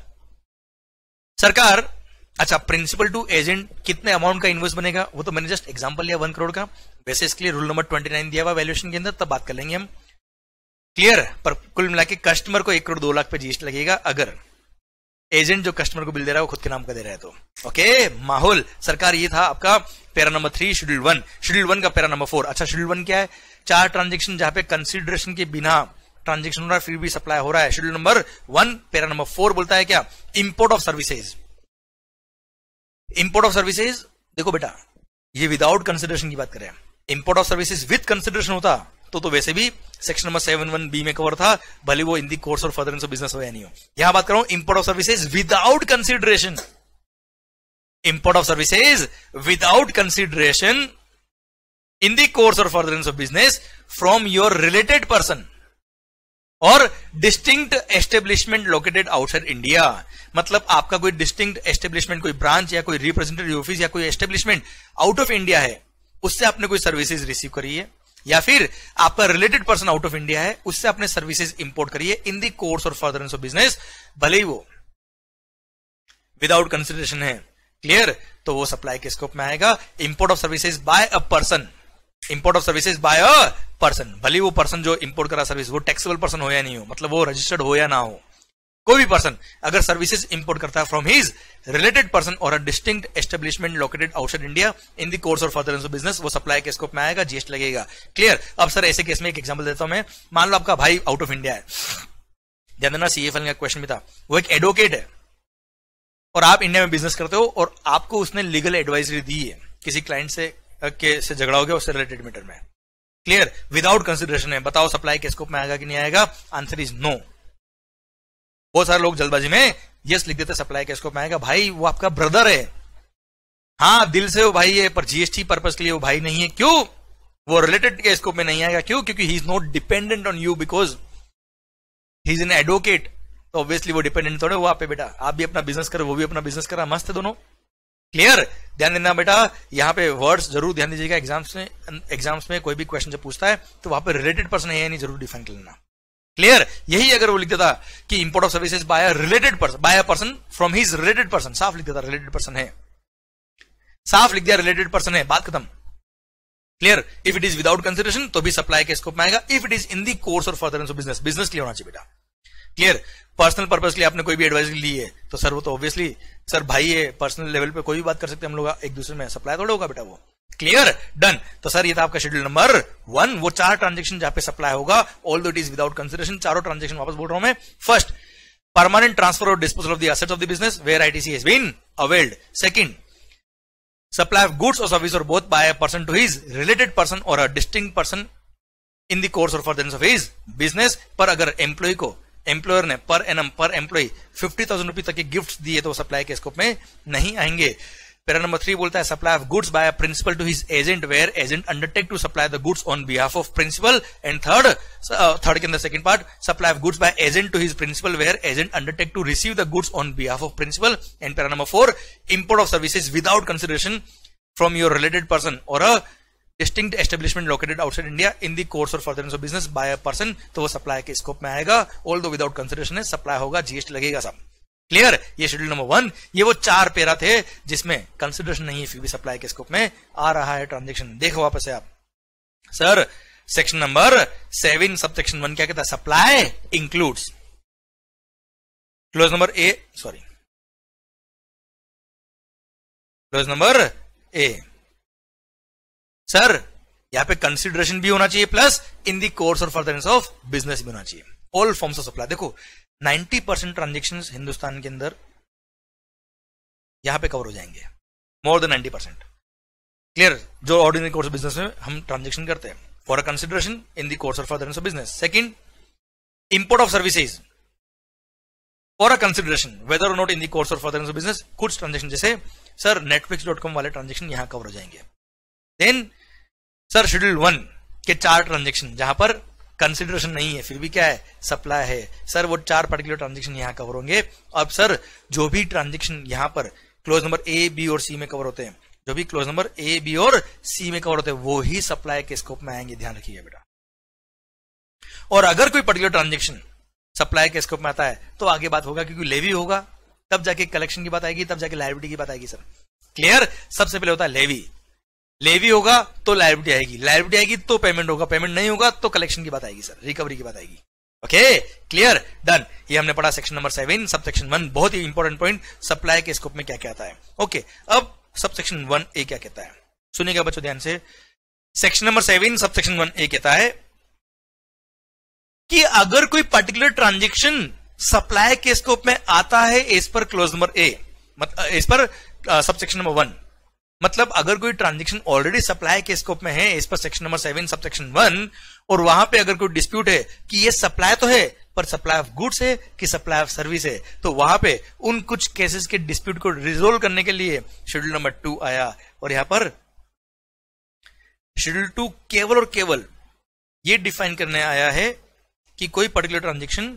सरकार, अच्छा प्रिंसिपल टू एजेंट कितने अमाउंट का इन्वॉइस बनेगा वो तो मैंने जस्ट एग्जांपल लिया वन करोड़ का, वैसे इसके लिए रूल नंबर ट्वेंटी नाइन दिया हुआ वैल्यूएशन के अंदर, तब बात कर लेंगे हम। क्लियर, पर कुल मिला के कस्टमर को एक करोड़ दो लाख पे जीएसटी लगेगा अगर एजेंट जो कस्टमर को बिल दे रहा है वो खुद के नाम का दे रहा है तो। ओके माहौल सरकार, ये था आपका para number three schedule one. Schedule one का पैरा नंबर फोर। अच्छा शेड्यूल वन क्या है, चार ट्रांजेक्शन जहां पे कंसिडरेशन के बिना ट्रांजेक्शन हो रहा है फिर भी सप्लाई हो रहा है। Schedule number one para number four बोलता है क्या, import of services. Import of services देखो बेटा, ये विदाउट कंसिडरेशन की बात करें। Import of services with consideration होता तो तो वैसे भी section number seven one B में कवर था, भले वो इन दी कोर्स और फर्दरेंस ऑफ बिजनेस हो या नहीं हो। यहां बात कर रहा हूं import of services without consideration. Import of services without consideration in the course और furtherance of business from your related person or distinct establishment located outside India. मतलब आपका कोई डिस्टिंक्ट एस्टेब्लिशमेंट, कोई ब्रांच या कोई रिप्रेजेंटेटिव ऑफिस या कोई establishment out of India है, उससे आपने कोई सर्विसेज रिसीव करी है, या फिर आपका related person out of India है उससे आपने सर्विसेज इंपोर्ट करी है इन दी कोर्स और फर्दरेंस ऑफ बिजनेस, भले ही वो विदाउट कंसिडरेशन है। क्लियर, तो वो सप्लाई के स्कोप में आएगा। Import of services by a person, import of services by a person, भले वो पर्सन जो इंपोर्ट करा सर्विस वो टैक्सेबल पर्सन हो या नहीं हो, मतलब वो रजिस्टर्ड हो या ना हो, कोई भी पर्सन अगर सर्विसेज इंपोर्ट करता है from his related person or a distinct establishment located outside India in the course और फर्दरेंस ऑफ बिजनेस, वो सप्लाई के स्कोप में आएगा, जीएसटी लगेगा। क्लियर। अब सर ऐसे केस में एक एग्जांपल देता हूं मैं। मान लो आपका भाई आउट ऑफ इंडिया है, ध्यान देना सीएफएल का क्वेश्चन भी था, वो एक एडवोकेट है और आप इंडिया में बिजनेस करते हो और आपको उसने लीगल एडवाइजरी दी है, किसी क्लाइंट से के से झगड़ा हो गया उससे रिलेटेड मैटर में। क्लियर, विदाउट कंसिडरेशन है, बताओ सप्लाई के स्कोप में आएगा कि नहीं आएगा? Answer is no. बहुत सारे लोग जल्दबाजी में यस लिख देते सप्लाई के स्कोप में आएगा। भाई वो आपका ब्रदर है, हाँ दिल से वो भाई है, पर जीएसटी पर्पस के लिए वो भाई नहीं है। क्यों? वो रिलेटेड के स्कोप में नहीं आएगा। क्यों? क्योंकि he is not dependent on you because he is an advocate, तो ऑब्वियसली वो डिपेंडेंट थोड़े वो आप पे बेटा। आप भी अपना बिजनेस करो, वो भी अपना बिजनेस करा, मस्त है दोनों। क्लियर, ध्यान देना बेटा, यहां पे वर्ड्स जरूर ध्यान दीजिएगा। एग्जाम्स में एग्जाम्स में कोई भी क्वेश्चन जब पूछता है तो वहां पे रिलेटेड पर्सन है या नहीं जरूर डिफाइन कर लेना। क्लियर, यही अगर वो लिख देता कि import of services by a related person, by a person from his related person, साफ लिख देता रिलेटेड पर्सन है, साफ लिख दिया रिलेटेड पर्सन है, बात खत्म। Clear, if it is without consideration तो भी सप्लाई के स्कोप में आएगा। If it is in the course और फर्दरेंस ऑफ बिजनेस, बिजनेस के लिए होना चाहिए बेटा। क्लियर, पर्सनल पर्पस के लिए आपने कोई भी एडवाइस ली है तो सर वो तो ऑब्वियसली सर भाई है, पर्सनल लेवल पे कोई भी बात कर सकते हैं हम लोग एक दूसरे में, सप्लाई थोड़ा होगा बेटा वो। Clear, done. तो सर ये था आपका शेड्यूल नंबर वन, वो चार ट्रांजेक्शन जहां पे सप्लाई होगा, although it is without consideration. चारों ट्रांजेक्शन वापस बोल रहा हूं मैं। First, permanent transfer or disposal of the assets of the business where ITC has been availed. Second, supply of goods और सर्विस और both by a person to his related person or a distinct person in the course और furtherance of his business. पर अगर employ को employer ने पर annum per employee fifty thousand rupees तक के गिफ्ट दिए तो वो सप्लाई के स्कोप में नहीं आएंगे। पैरा नंबर थ्री बोलता है supply of goods by a principal to his agent where agent undertake to supply the goods on behalf of principal. And third, third के अंदर second part, supply of goods by agent to his principal where agent undertake to receive the goods on behalf of principal. And para number four, import of services without consideration from your related person or a distinct establishment located outside India in the course और furtherance of business by a person, तो वो supply के scope में आएगा। Although without consideration है, supply होगा, GST लगेगा सब। क्लियर, ये शेड्यूल नंबर वन, ये वो चार पेरा थे जिसमें कंसिडरेशन नहीं है फिर भी सप्लाई के स्कोप में आ रहा है ट्रांजेक्शन। देखो वापस से आप sir, section number seven sub section one क्या कहता है? Supply includes clause number A, sorry clause number A. Sir यहां पे कंसिडरेशन भी होना चाहिए प्लस इन दी कोर्स और फर्दरेंस ऑफ बिजनेस भी होना चाहिए। All forms of supply. देखो नाइंटी परसेंट ट्रांजेक्शन हिंदुस्तान के अंदर यहां पे कवर हो जाएंगे, more than ninety percent. Clear, जो ऑर्डिनरी कोर्स ऑफ बिजनेस में हम ट्रांजेक्शन करते हैं for a consideration in the course of furtherance of business. Second, import of services for a consideration whether or not in the course of furtherance of business. कुछ transaction जैसे sir Netflix dot com वाले transaction यहां cover हो जाएंगे। Then sir schedule one के चार transaction जहां पर कंसिडरेशन नहीं है फिर भी क्या है सप्लाई है, सर वो चार पर्टिकुलर ट्रांजेक्शन यहां कवर होंगे। अब सर जो भी ट्रांजेक्शन यहां पर क्लोज नंबर ए बी और सी में कवर होते हैं, जो भी क्लोज नंबर ए बी और सी में कवर होते हैं वो ही सप्लाई के स्कोप में आएंगे, ध्यान रखिएगा बेटा। और अगर कोई पर्टिकुलर ट्रांजेक्शन सप्लाई के स्कोप में आता है तो आगे बात होगा, क्योंकि लेवी होगा तब जाके कलेक्शन की बात आएगी, तब जाके लायबिलिटी की बात आएगी। सर क्लियर, सबसे पहले होता है लेवी, लेवी होगा तो लायबिलिटी आएगी, लायबिलिटी आएगी तो पेमेंट होगा, पेमेंट नहीं होगा तो कलेक्शन की बात आएगी, सर रिकवरी की बात आएगी। Okay clear, done. ये हमने पढ़ा section number seven, sub section one, बहुत ही इंपॉर्टेंट पॉइंट, सप्लाई के स्कोप में क्या क्या आता है। ओके, अब सब सेक्शन वन ए क्या कहता है, सुनिएगा बच्चों ध्यान से। Section number seven sub section one A कहता है कि अगर कोई पर्टिकुलर ट्रांजेक्शन सप्लाई के स्कोप में आता है एज पर क्लोज नंबर ए, as per sub section number one, मतलब अगर कोई ट्रांजेक्शन ऑलरेडी सप्लाई के स्कोप में है इस पर section number seven sub section one, और वहां पे अगर कोई डिस्प्यूट है कि ये सप्लाई तो है पर सप्लाई ऑफ गुड्स है कि सप्लाई ऑफ सर्विस है, तो वहां पे उन कुछ केसेस के डिस्प्यूट को रिजोल्व करने के लिए शेड्यूल नंबर टू आया। और यहां पर शेड्यूल टू केवल और केवल ये डिफाइन करने आया है कि कोई particular transaction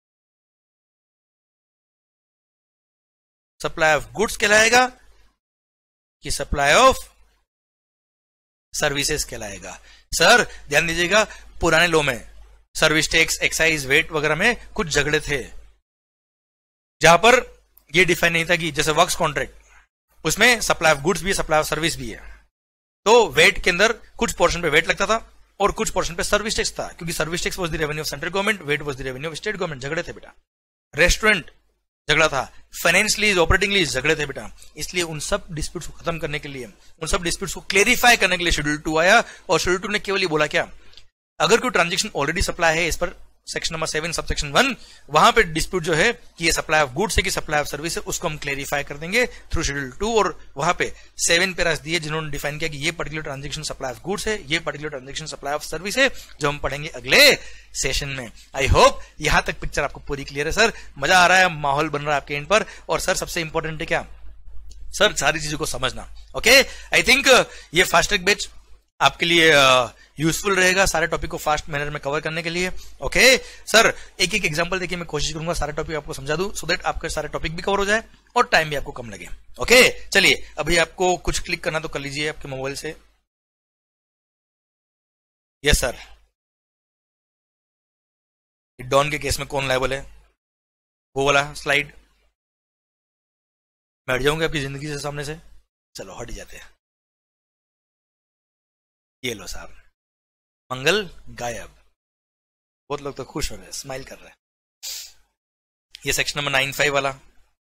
supply of goods कहलाएगा कि सप्लाई ऑफ सर्विसेज कहलाएगा। सर ध्यान दीजिएगा, पुराने लॉ में सर्विस टैक्स, एक्साइज, वेट वगैरह में कुछ झगड़े थे जहां पर यह डिफाइन नहीं था कि जैसे वर्क्स कॉन्ट्रैक्ट उसमें सप्लाई ऑफ गुड्स भी है, सप्लाई ऑफ सर्विस भी है, तो वेट के अंदर कुछ पोर्शन पे वेट लगता था और कुछ पोर्शन पे सर्विस टैक्स था, क्योंकि service tax was the revenue of central government, VAT was the revenue of state government. झगड़े थे बेटा, रेस्टोरेंट झगड़ा था, फाइनेंस लीज, ऑपरेटिंग लीज झगड़े थे बेटा। इसलिए उन सब डिस्प्यूट्स को खत्म करने के लिए, उन सब डिस्प्यूट्स को क्लेरिफाई करने के लिए शेड्यूल टू आया। और शेड्यूल टू ने केवल ये बोला क्या, अगर कोई ट्रांजेक्शन ऑलरेडी सप्लाई है इस पर section number seven sub section one, वहां पे डिस्प्यूट जो है कि ये सप्लाई ऑफ गुड्स है कि सप्लाई ऑफ सर्विस है, उसको हम क्लेरिफाई कर देंगे थ्रू शेड्यूल टू। और वहां पे सेवन पैरास दिए जिन्होंने डिफाइन किया कि ये particular transaction supply of goods है, ये particular transaction supply of service है, जो हम पढ़ेंगे अगले सेशन में। आई होप यहां तक पिक्चर आपको पूरी क्लियर है। सर मजा आ रहा है, माहौल बन रहा है आपके एंड पर। और सर सबसे इंपॉर्टेंट है क्या, सर सारी चीजों को समझना। ओके, आई थिंक ये फास्ट ट्रैक बैच आपके लिए यूजफुल uh, रहेगा सारे टॉपिक को फास्ट मैनर में कवर करने के लिए। Okay okay? सर एक एक एग्जांपल देखिए, मैं कोशिश करूंगा सारे टॉपिक आपको समझा दूं, सो दैट आपके सारे टॉपिक भी कवर हो जाए और टाइम भी आपको कम लगे। Okay okay? चलिए, अभी आपको कुछ क्लिक करना तो कर लीजिए आपके मोबाइल से। यस सर, डॉन के केस में कौन लायबल है, वो वाला स्लाइड मैं हट जाऊंगा आपकी जिंदगी से सामने से। चलो हट जाते हैं। ये लो साहब, मंगल गायब। बहुत लोग तो खुश हो रहे हैं, स्माइल कर रहे हैं। ये सेक्शन नंबर नाइन फाइव वाला,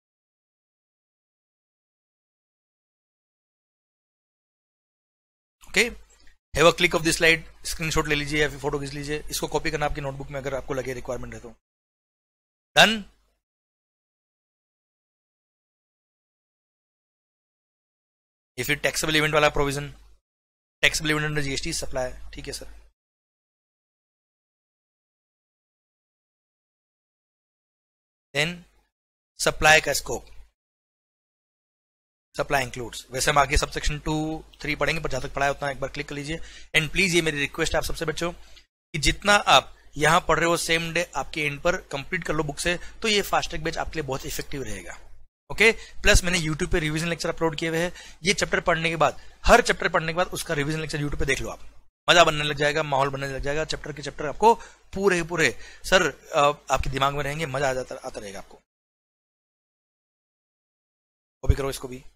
okay. Have a click of this slide, screenshot ले लीजिए या फिर फोटो खींच लीजिए, इसको कॉपी करना आपकी नोटबुक में अगर आपको लगे रिक्वायरमेंट है तो। डन। ये फिर टैक्सेबल इवेंट वाला provision, taxable event under GST supply, ठीक है सर। देन सप्लाई का स्कोप, सप्लाई इंक्लूड्स, वैसे हम आगे सब सेक्शन टू थ्री पढ़ेंगे, पर जहां तक पढ़ा है उतना एक बार क्लिक कर लीजिए। एंड प्लीज ये मेरी रिक्वेस्ट है आप सबसे बच्चों कि जितना आप यहां पढ़ रहे हो सेम डे आपके एंड पर कंप्लीट कर लो बुक से, तो ये फास्ट ट्रैक बैच आपके लिए बहुत इफेक्टिव रहेगा। Okay okay? प्लस मैंने यूट्यूब पे रिवीजन लेक्चर अपलोड किए हुए हैं। ये चैप्टर पढ़ने के बाद, हर चैप्टर पढ़ने के बाद उसका रिवीजन लेक्चर यूट्यूब पे देख लो आप, मजा बनने लग जाएगा, माहौल बनने लग जाएगा। चैप्टर के चैप्टर आपको पूरे पूरे सर आपके दिमाग में रहेंगे, मजा आ जाता आता रहेगा आपको। कॉपी करो इसको भी।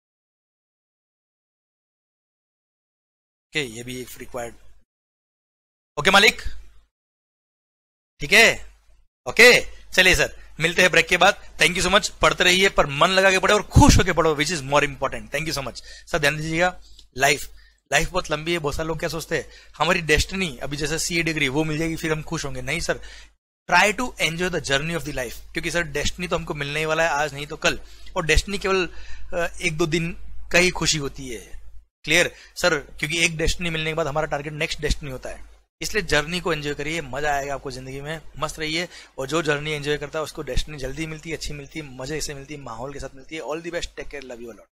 ओके okay, ये भी एक रिक्वायर्ड। ओके मालिक, ठीक है। ओके okay, चलिए सर मिलते हैं ब्रेक के बाद। Thank you so much. पढ़ते रहिए पर मन लगा के पढ़ो और खुश होकर पढ़ो, which is more important. Thank you so much sir. ध्यान दीजिएगा, लाइफ लाइफ बहुत लंबी है। बहुत सारे लोग क्या सोचते हैं हमारी डेस्टिनी अभी जैसे सीए डिग्री वो मिल जाएगी फिर हम खुश होंगे। नहीं sir, try to enjoy the journey of the life, क्योंकि सर डेस्टिनी तो हमको मिलने ही वाला है, आज नहीं तो कल। और डेस्टिनी केवल एक दो दिन का ही खुशी होती है, क्लियर सर, क्योंकि एक डेस्टिनी मिलने के बाद हमारा टारगेट नेक्स्ट डेस्टिनी होता है, इसलिए जर्नी को एंजॉय करिए, मजा आएगा आपको जिंदगी में, मस्त रहिए। और जो जर्नी एंजॉय करता है उसको डेस्टिनी जल्दी मिलती है, अच्छी मिलती है, मजे से मिलती है, माहौल के साथ मिलती है। All the best, take care, love you a lot.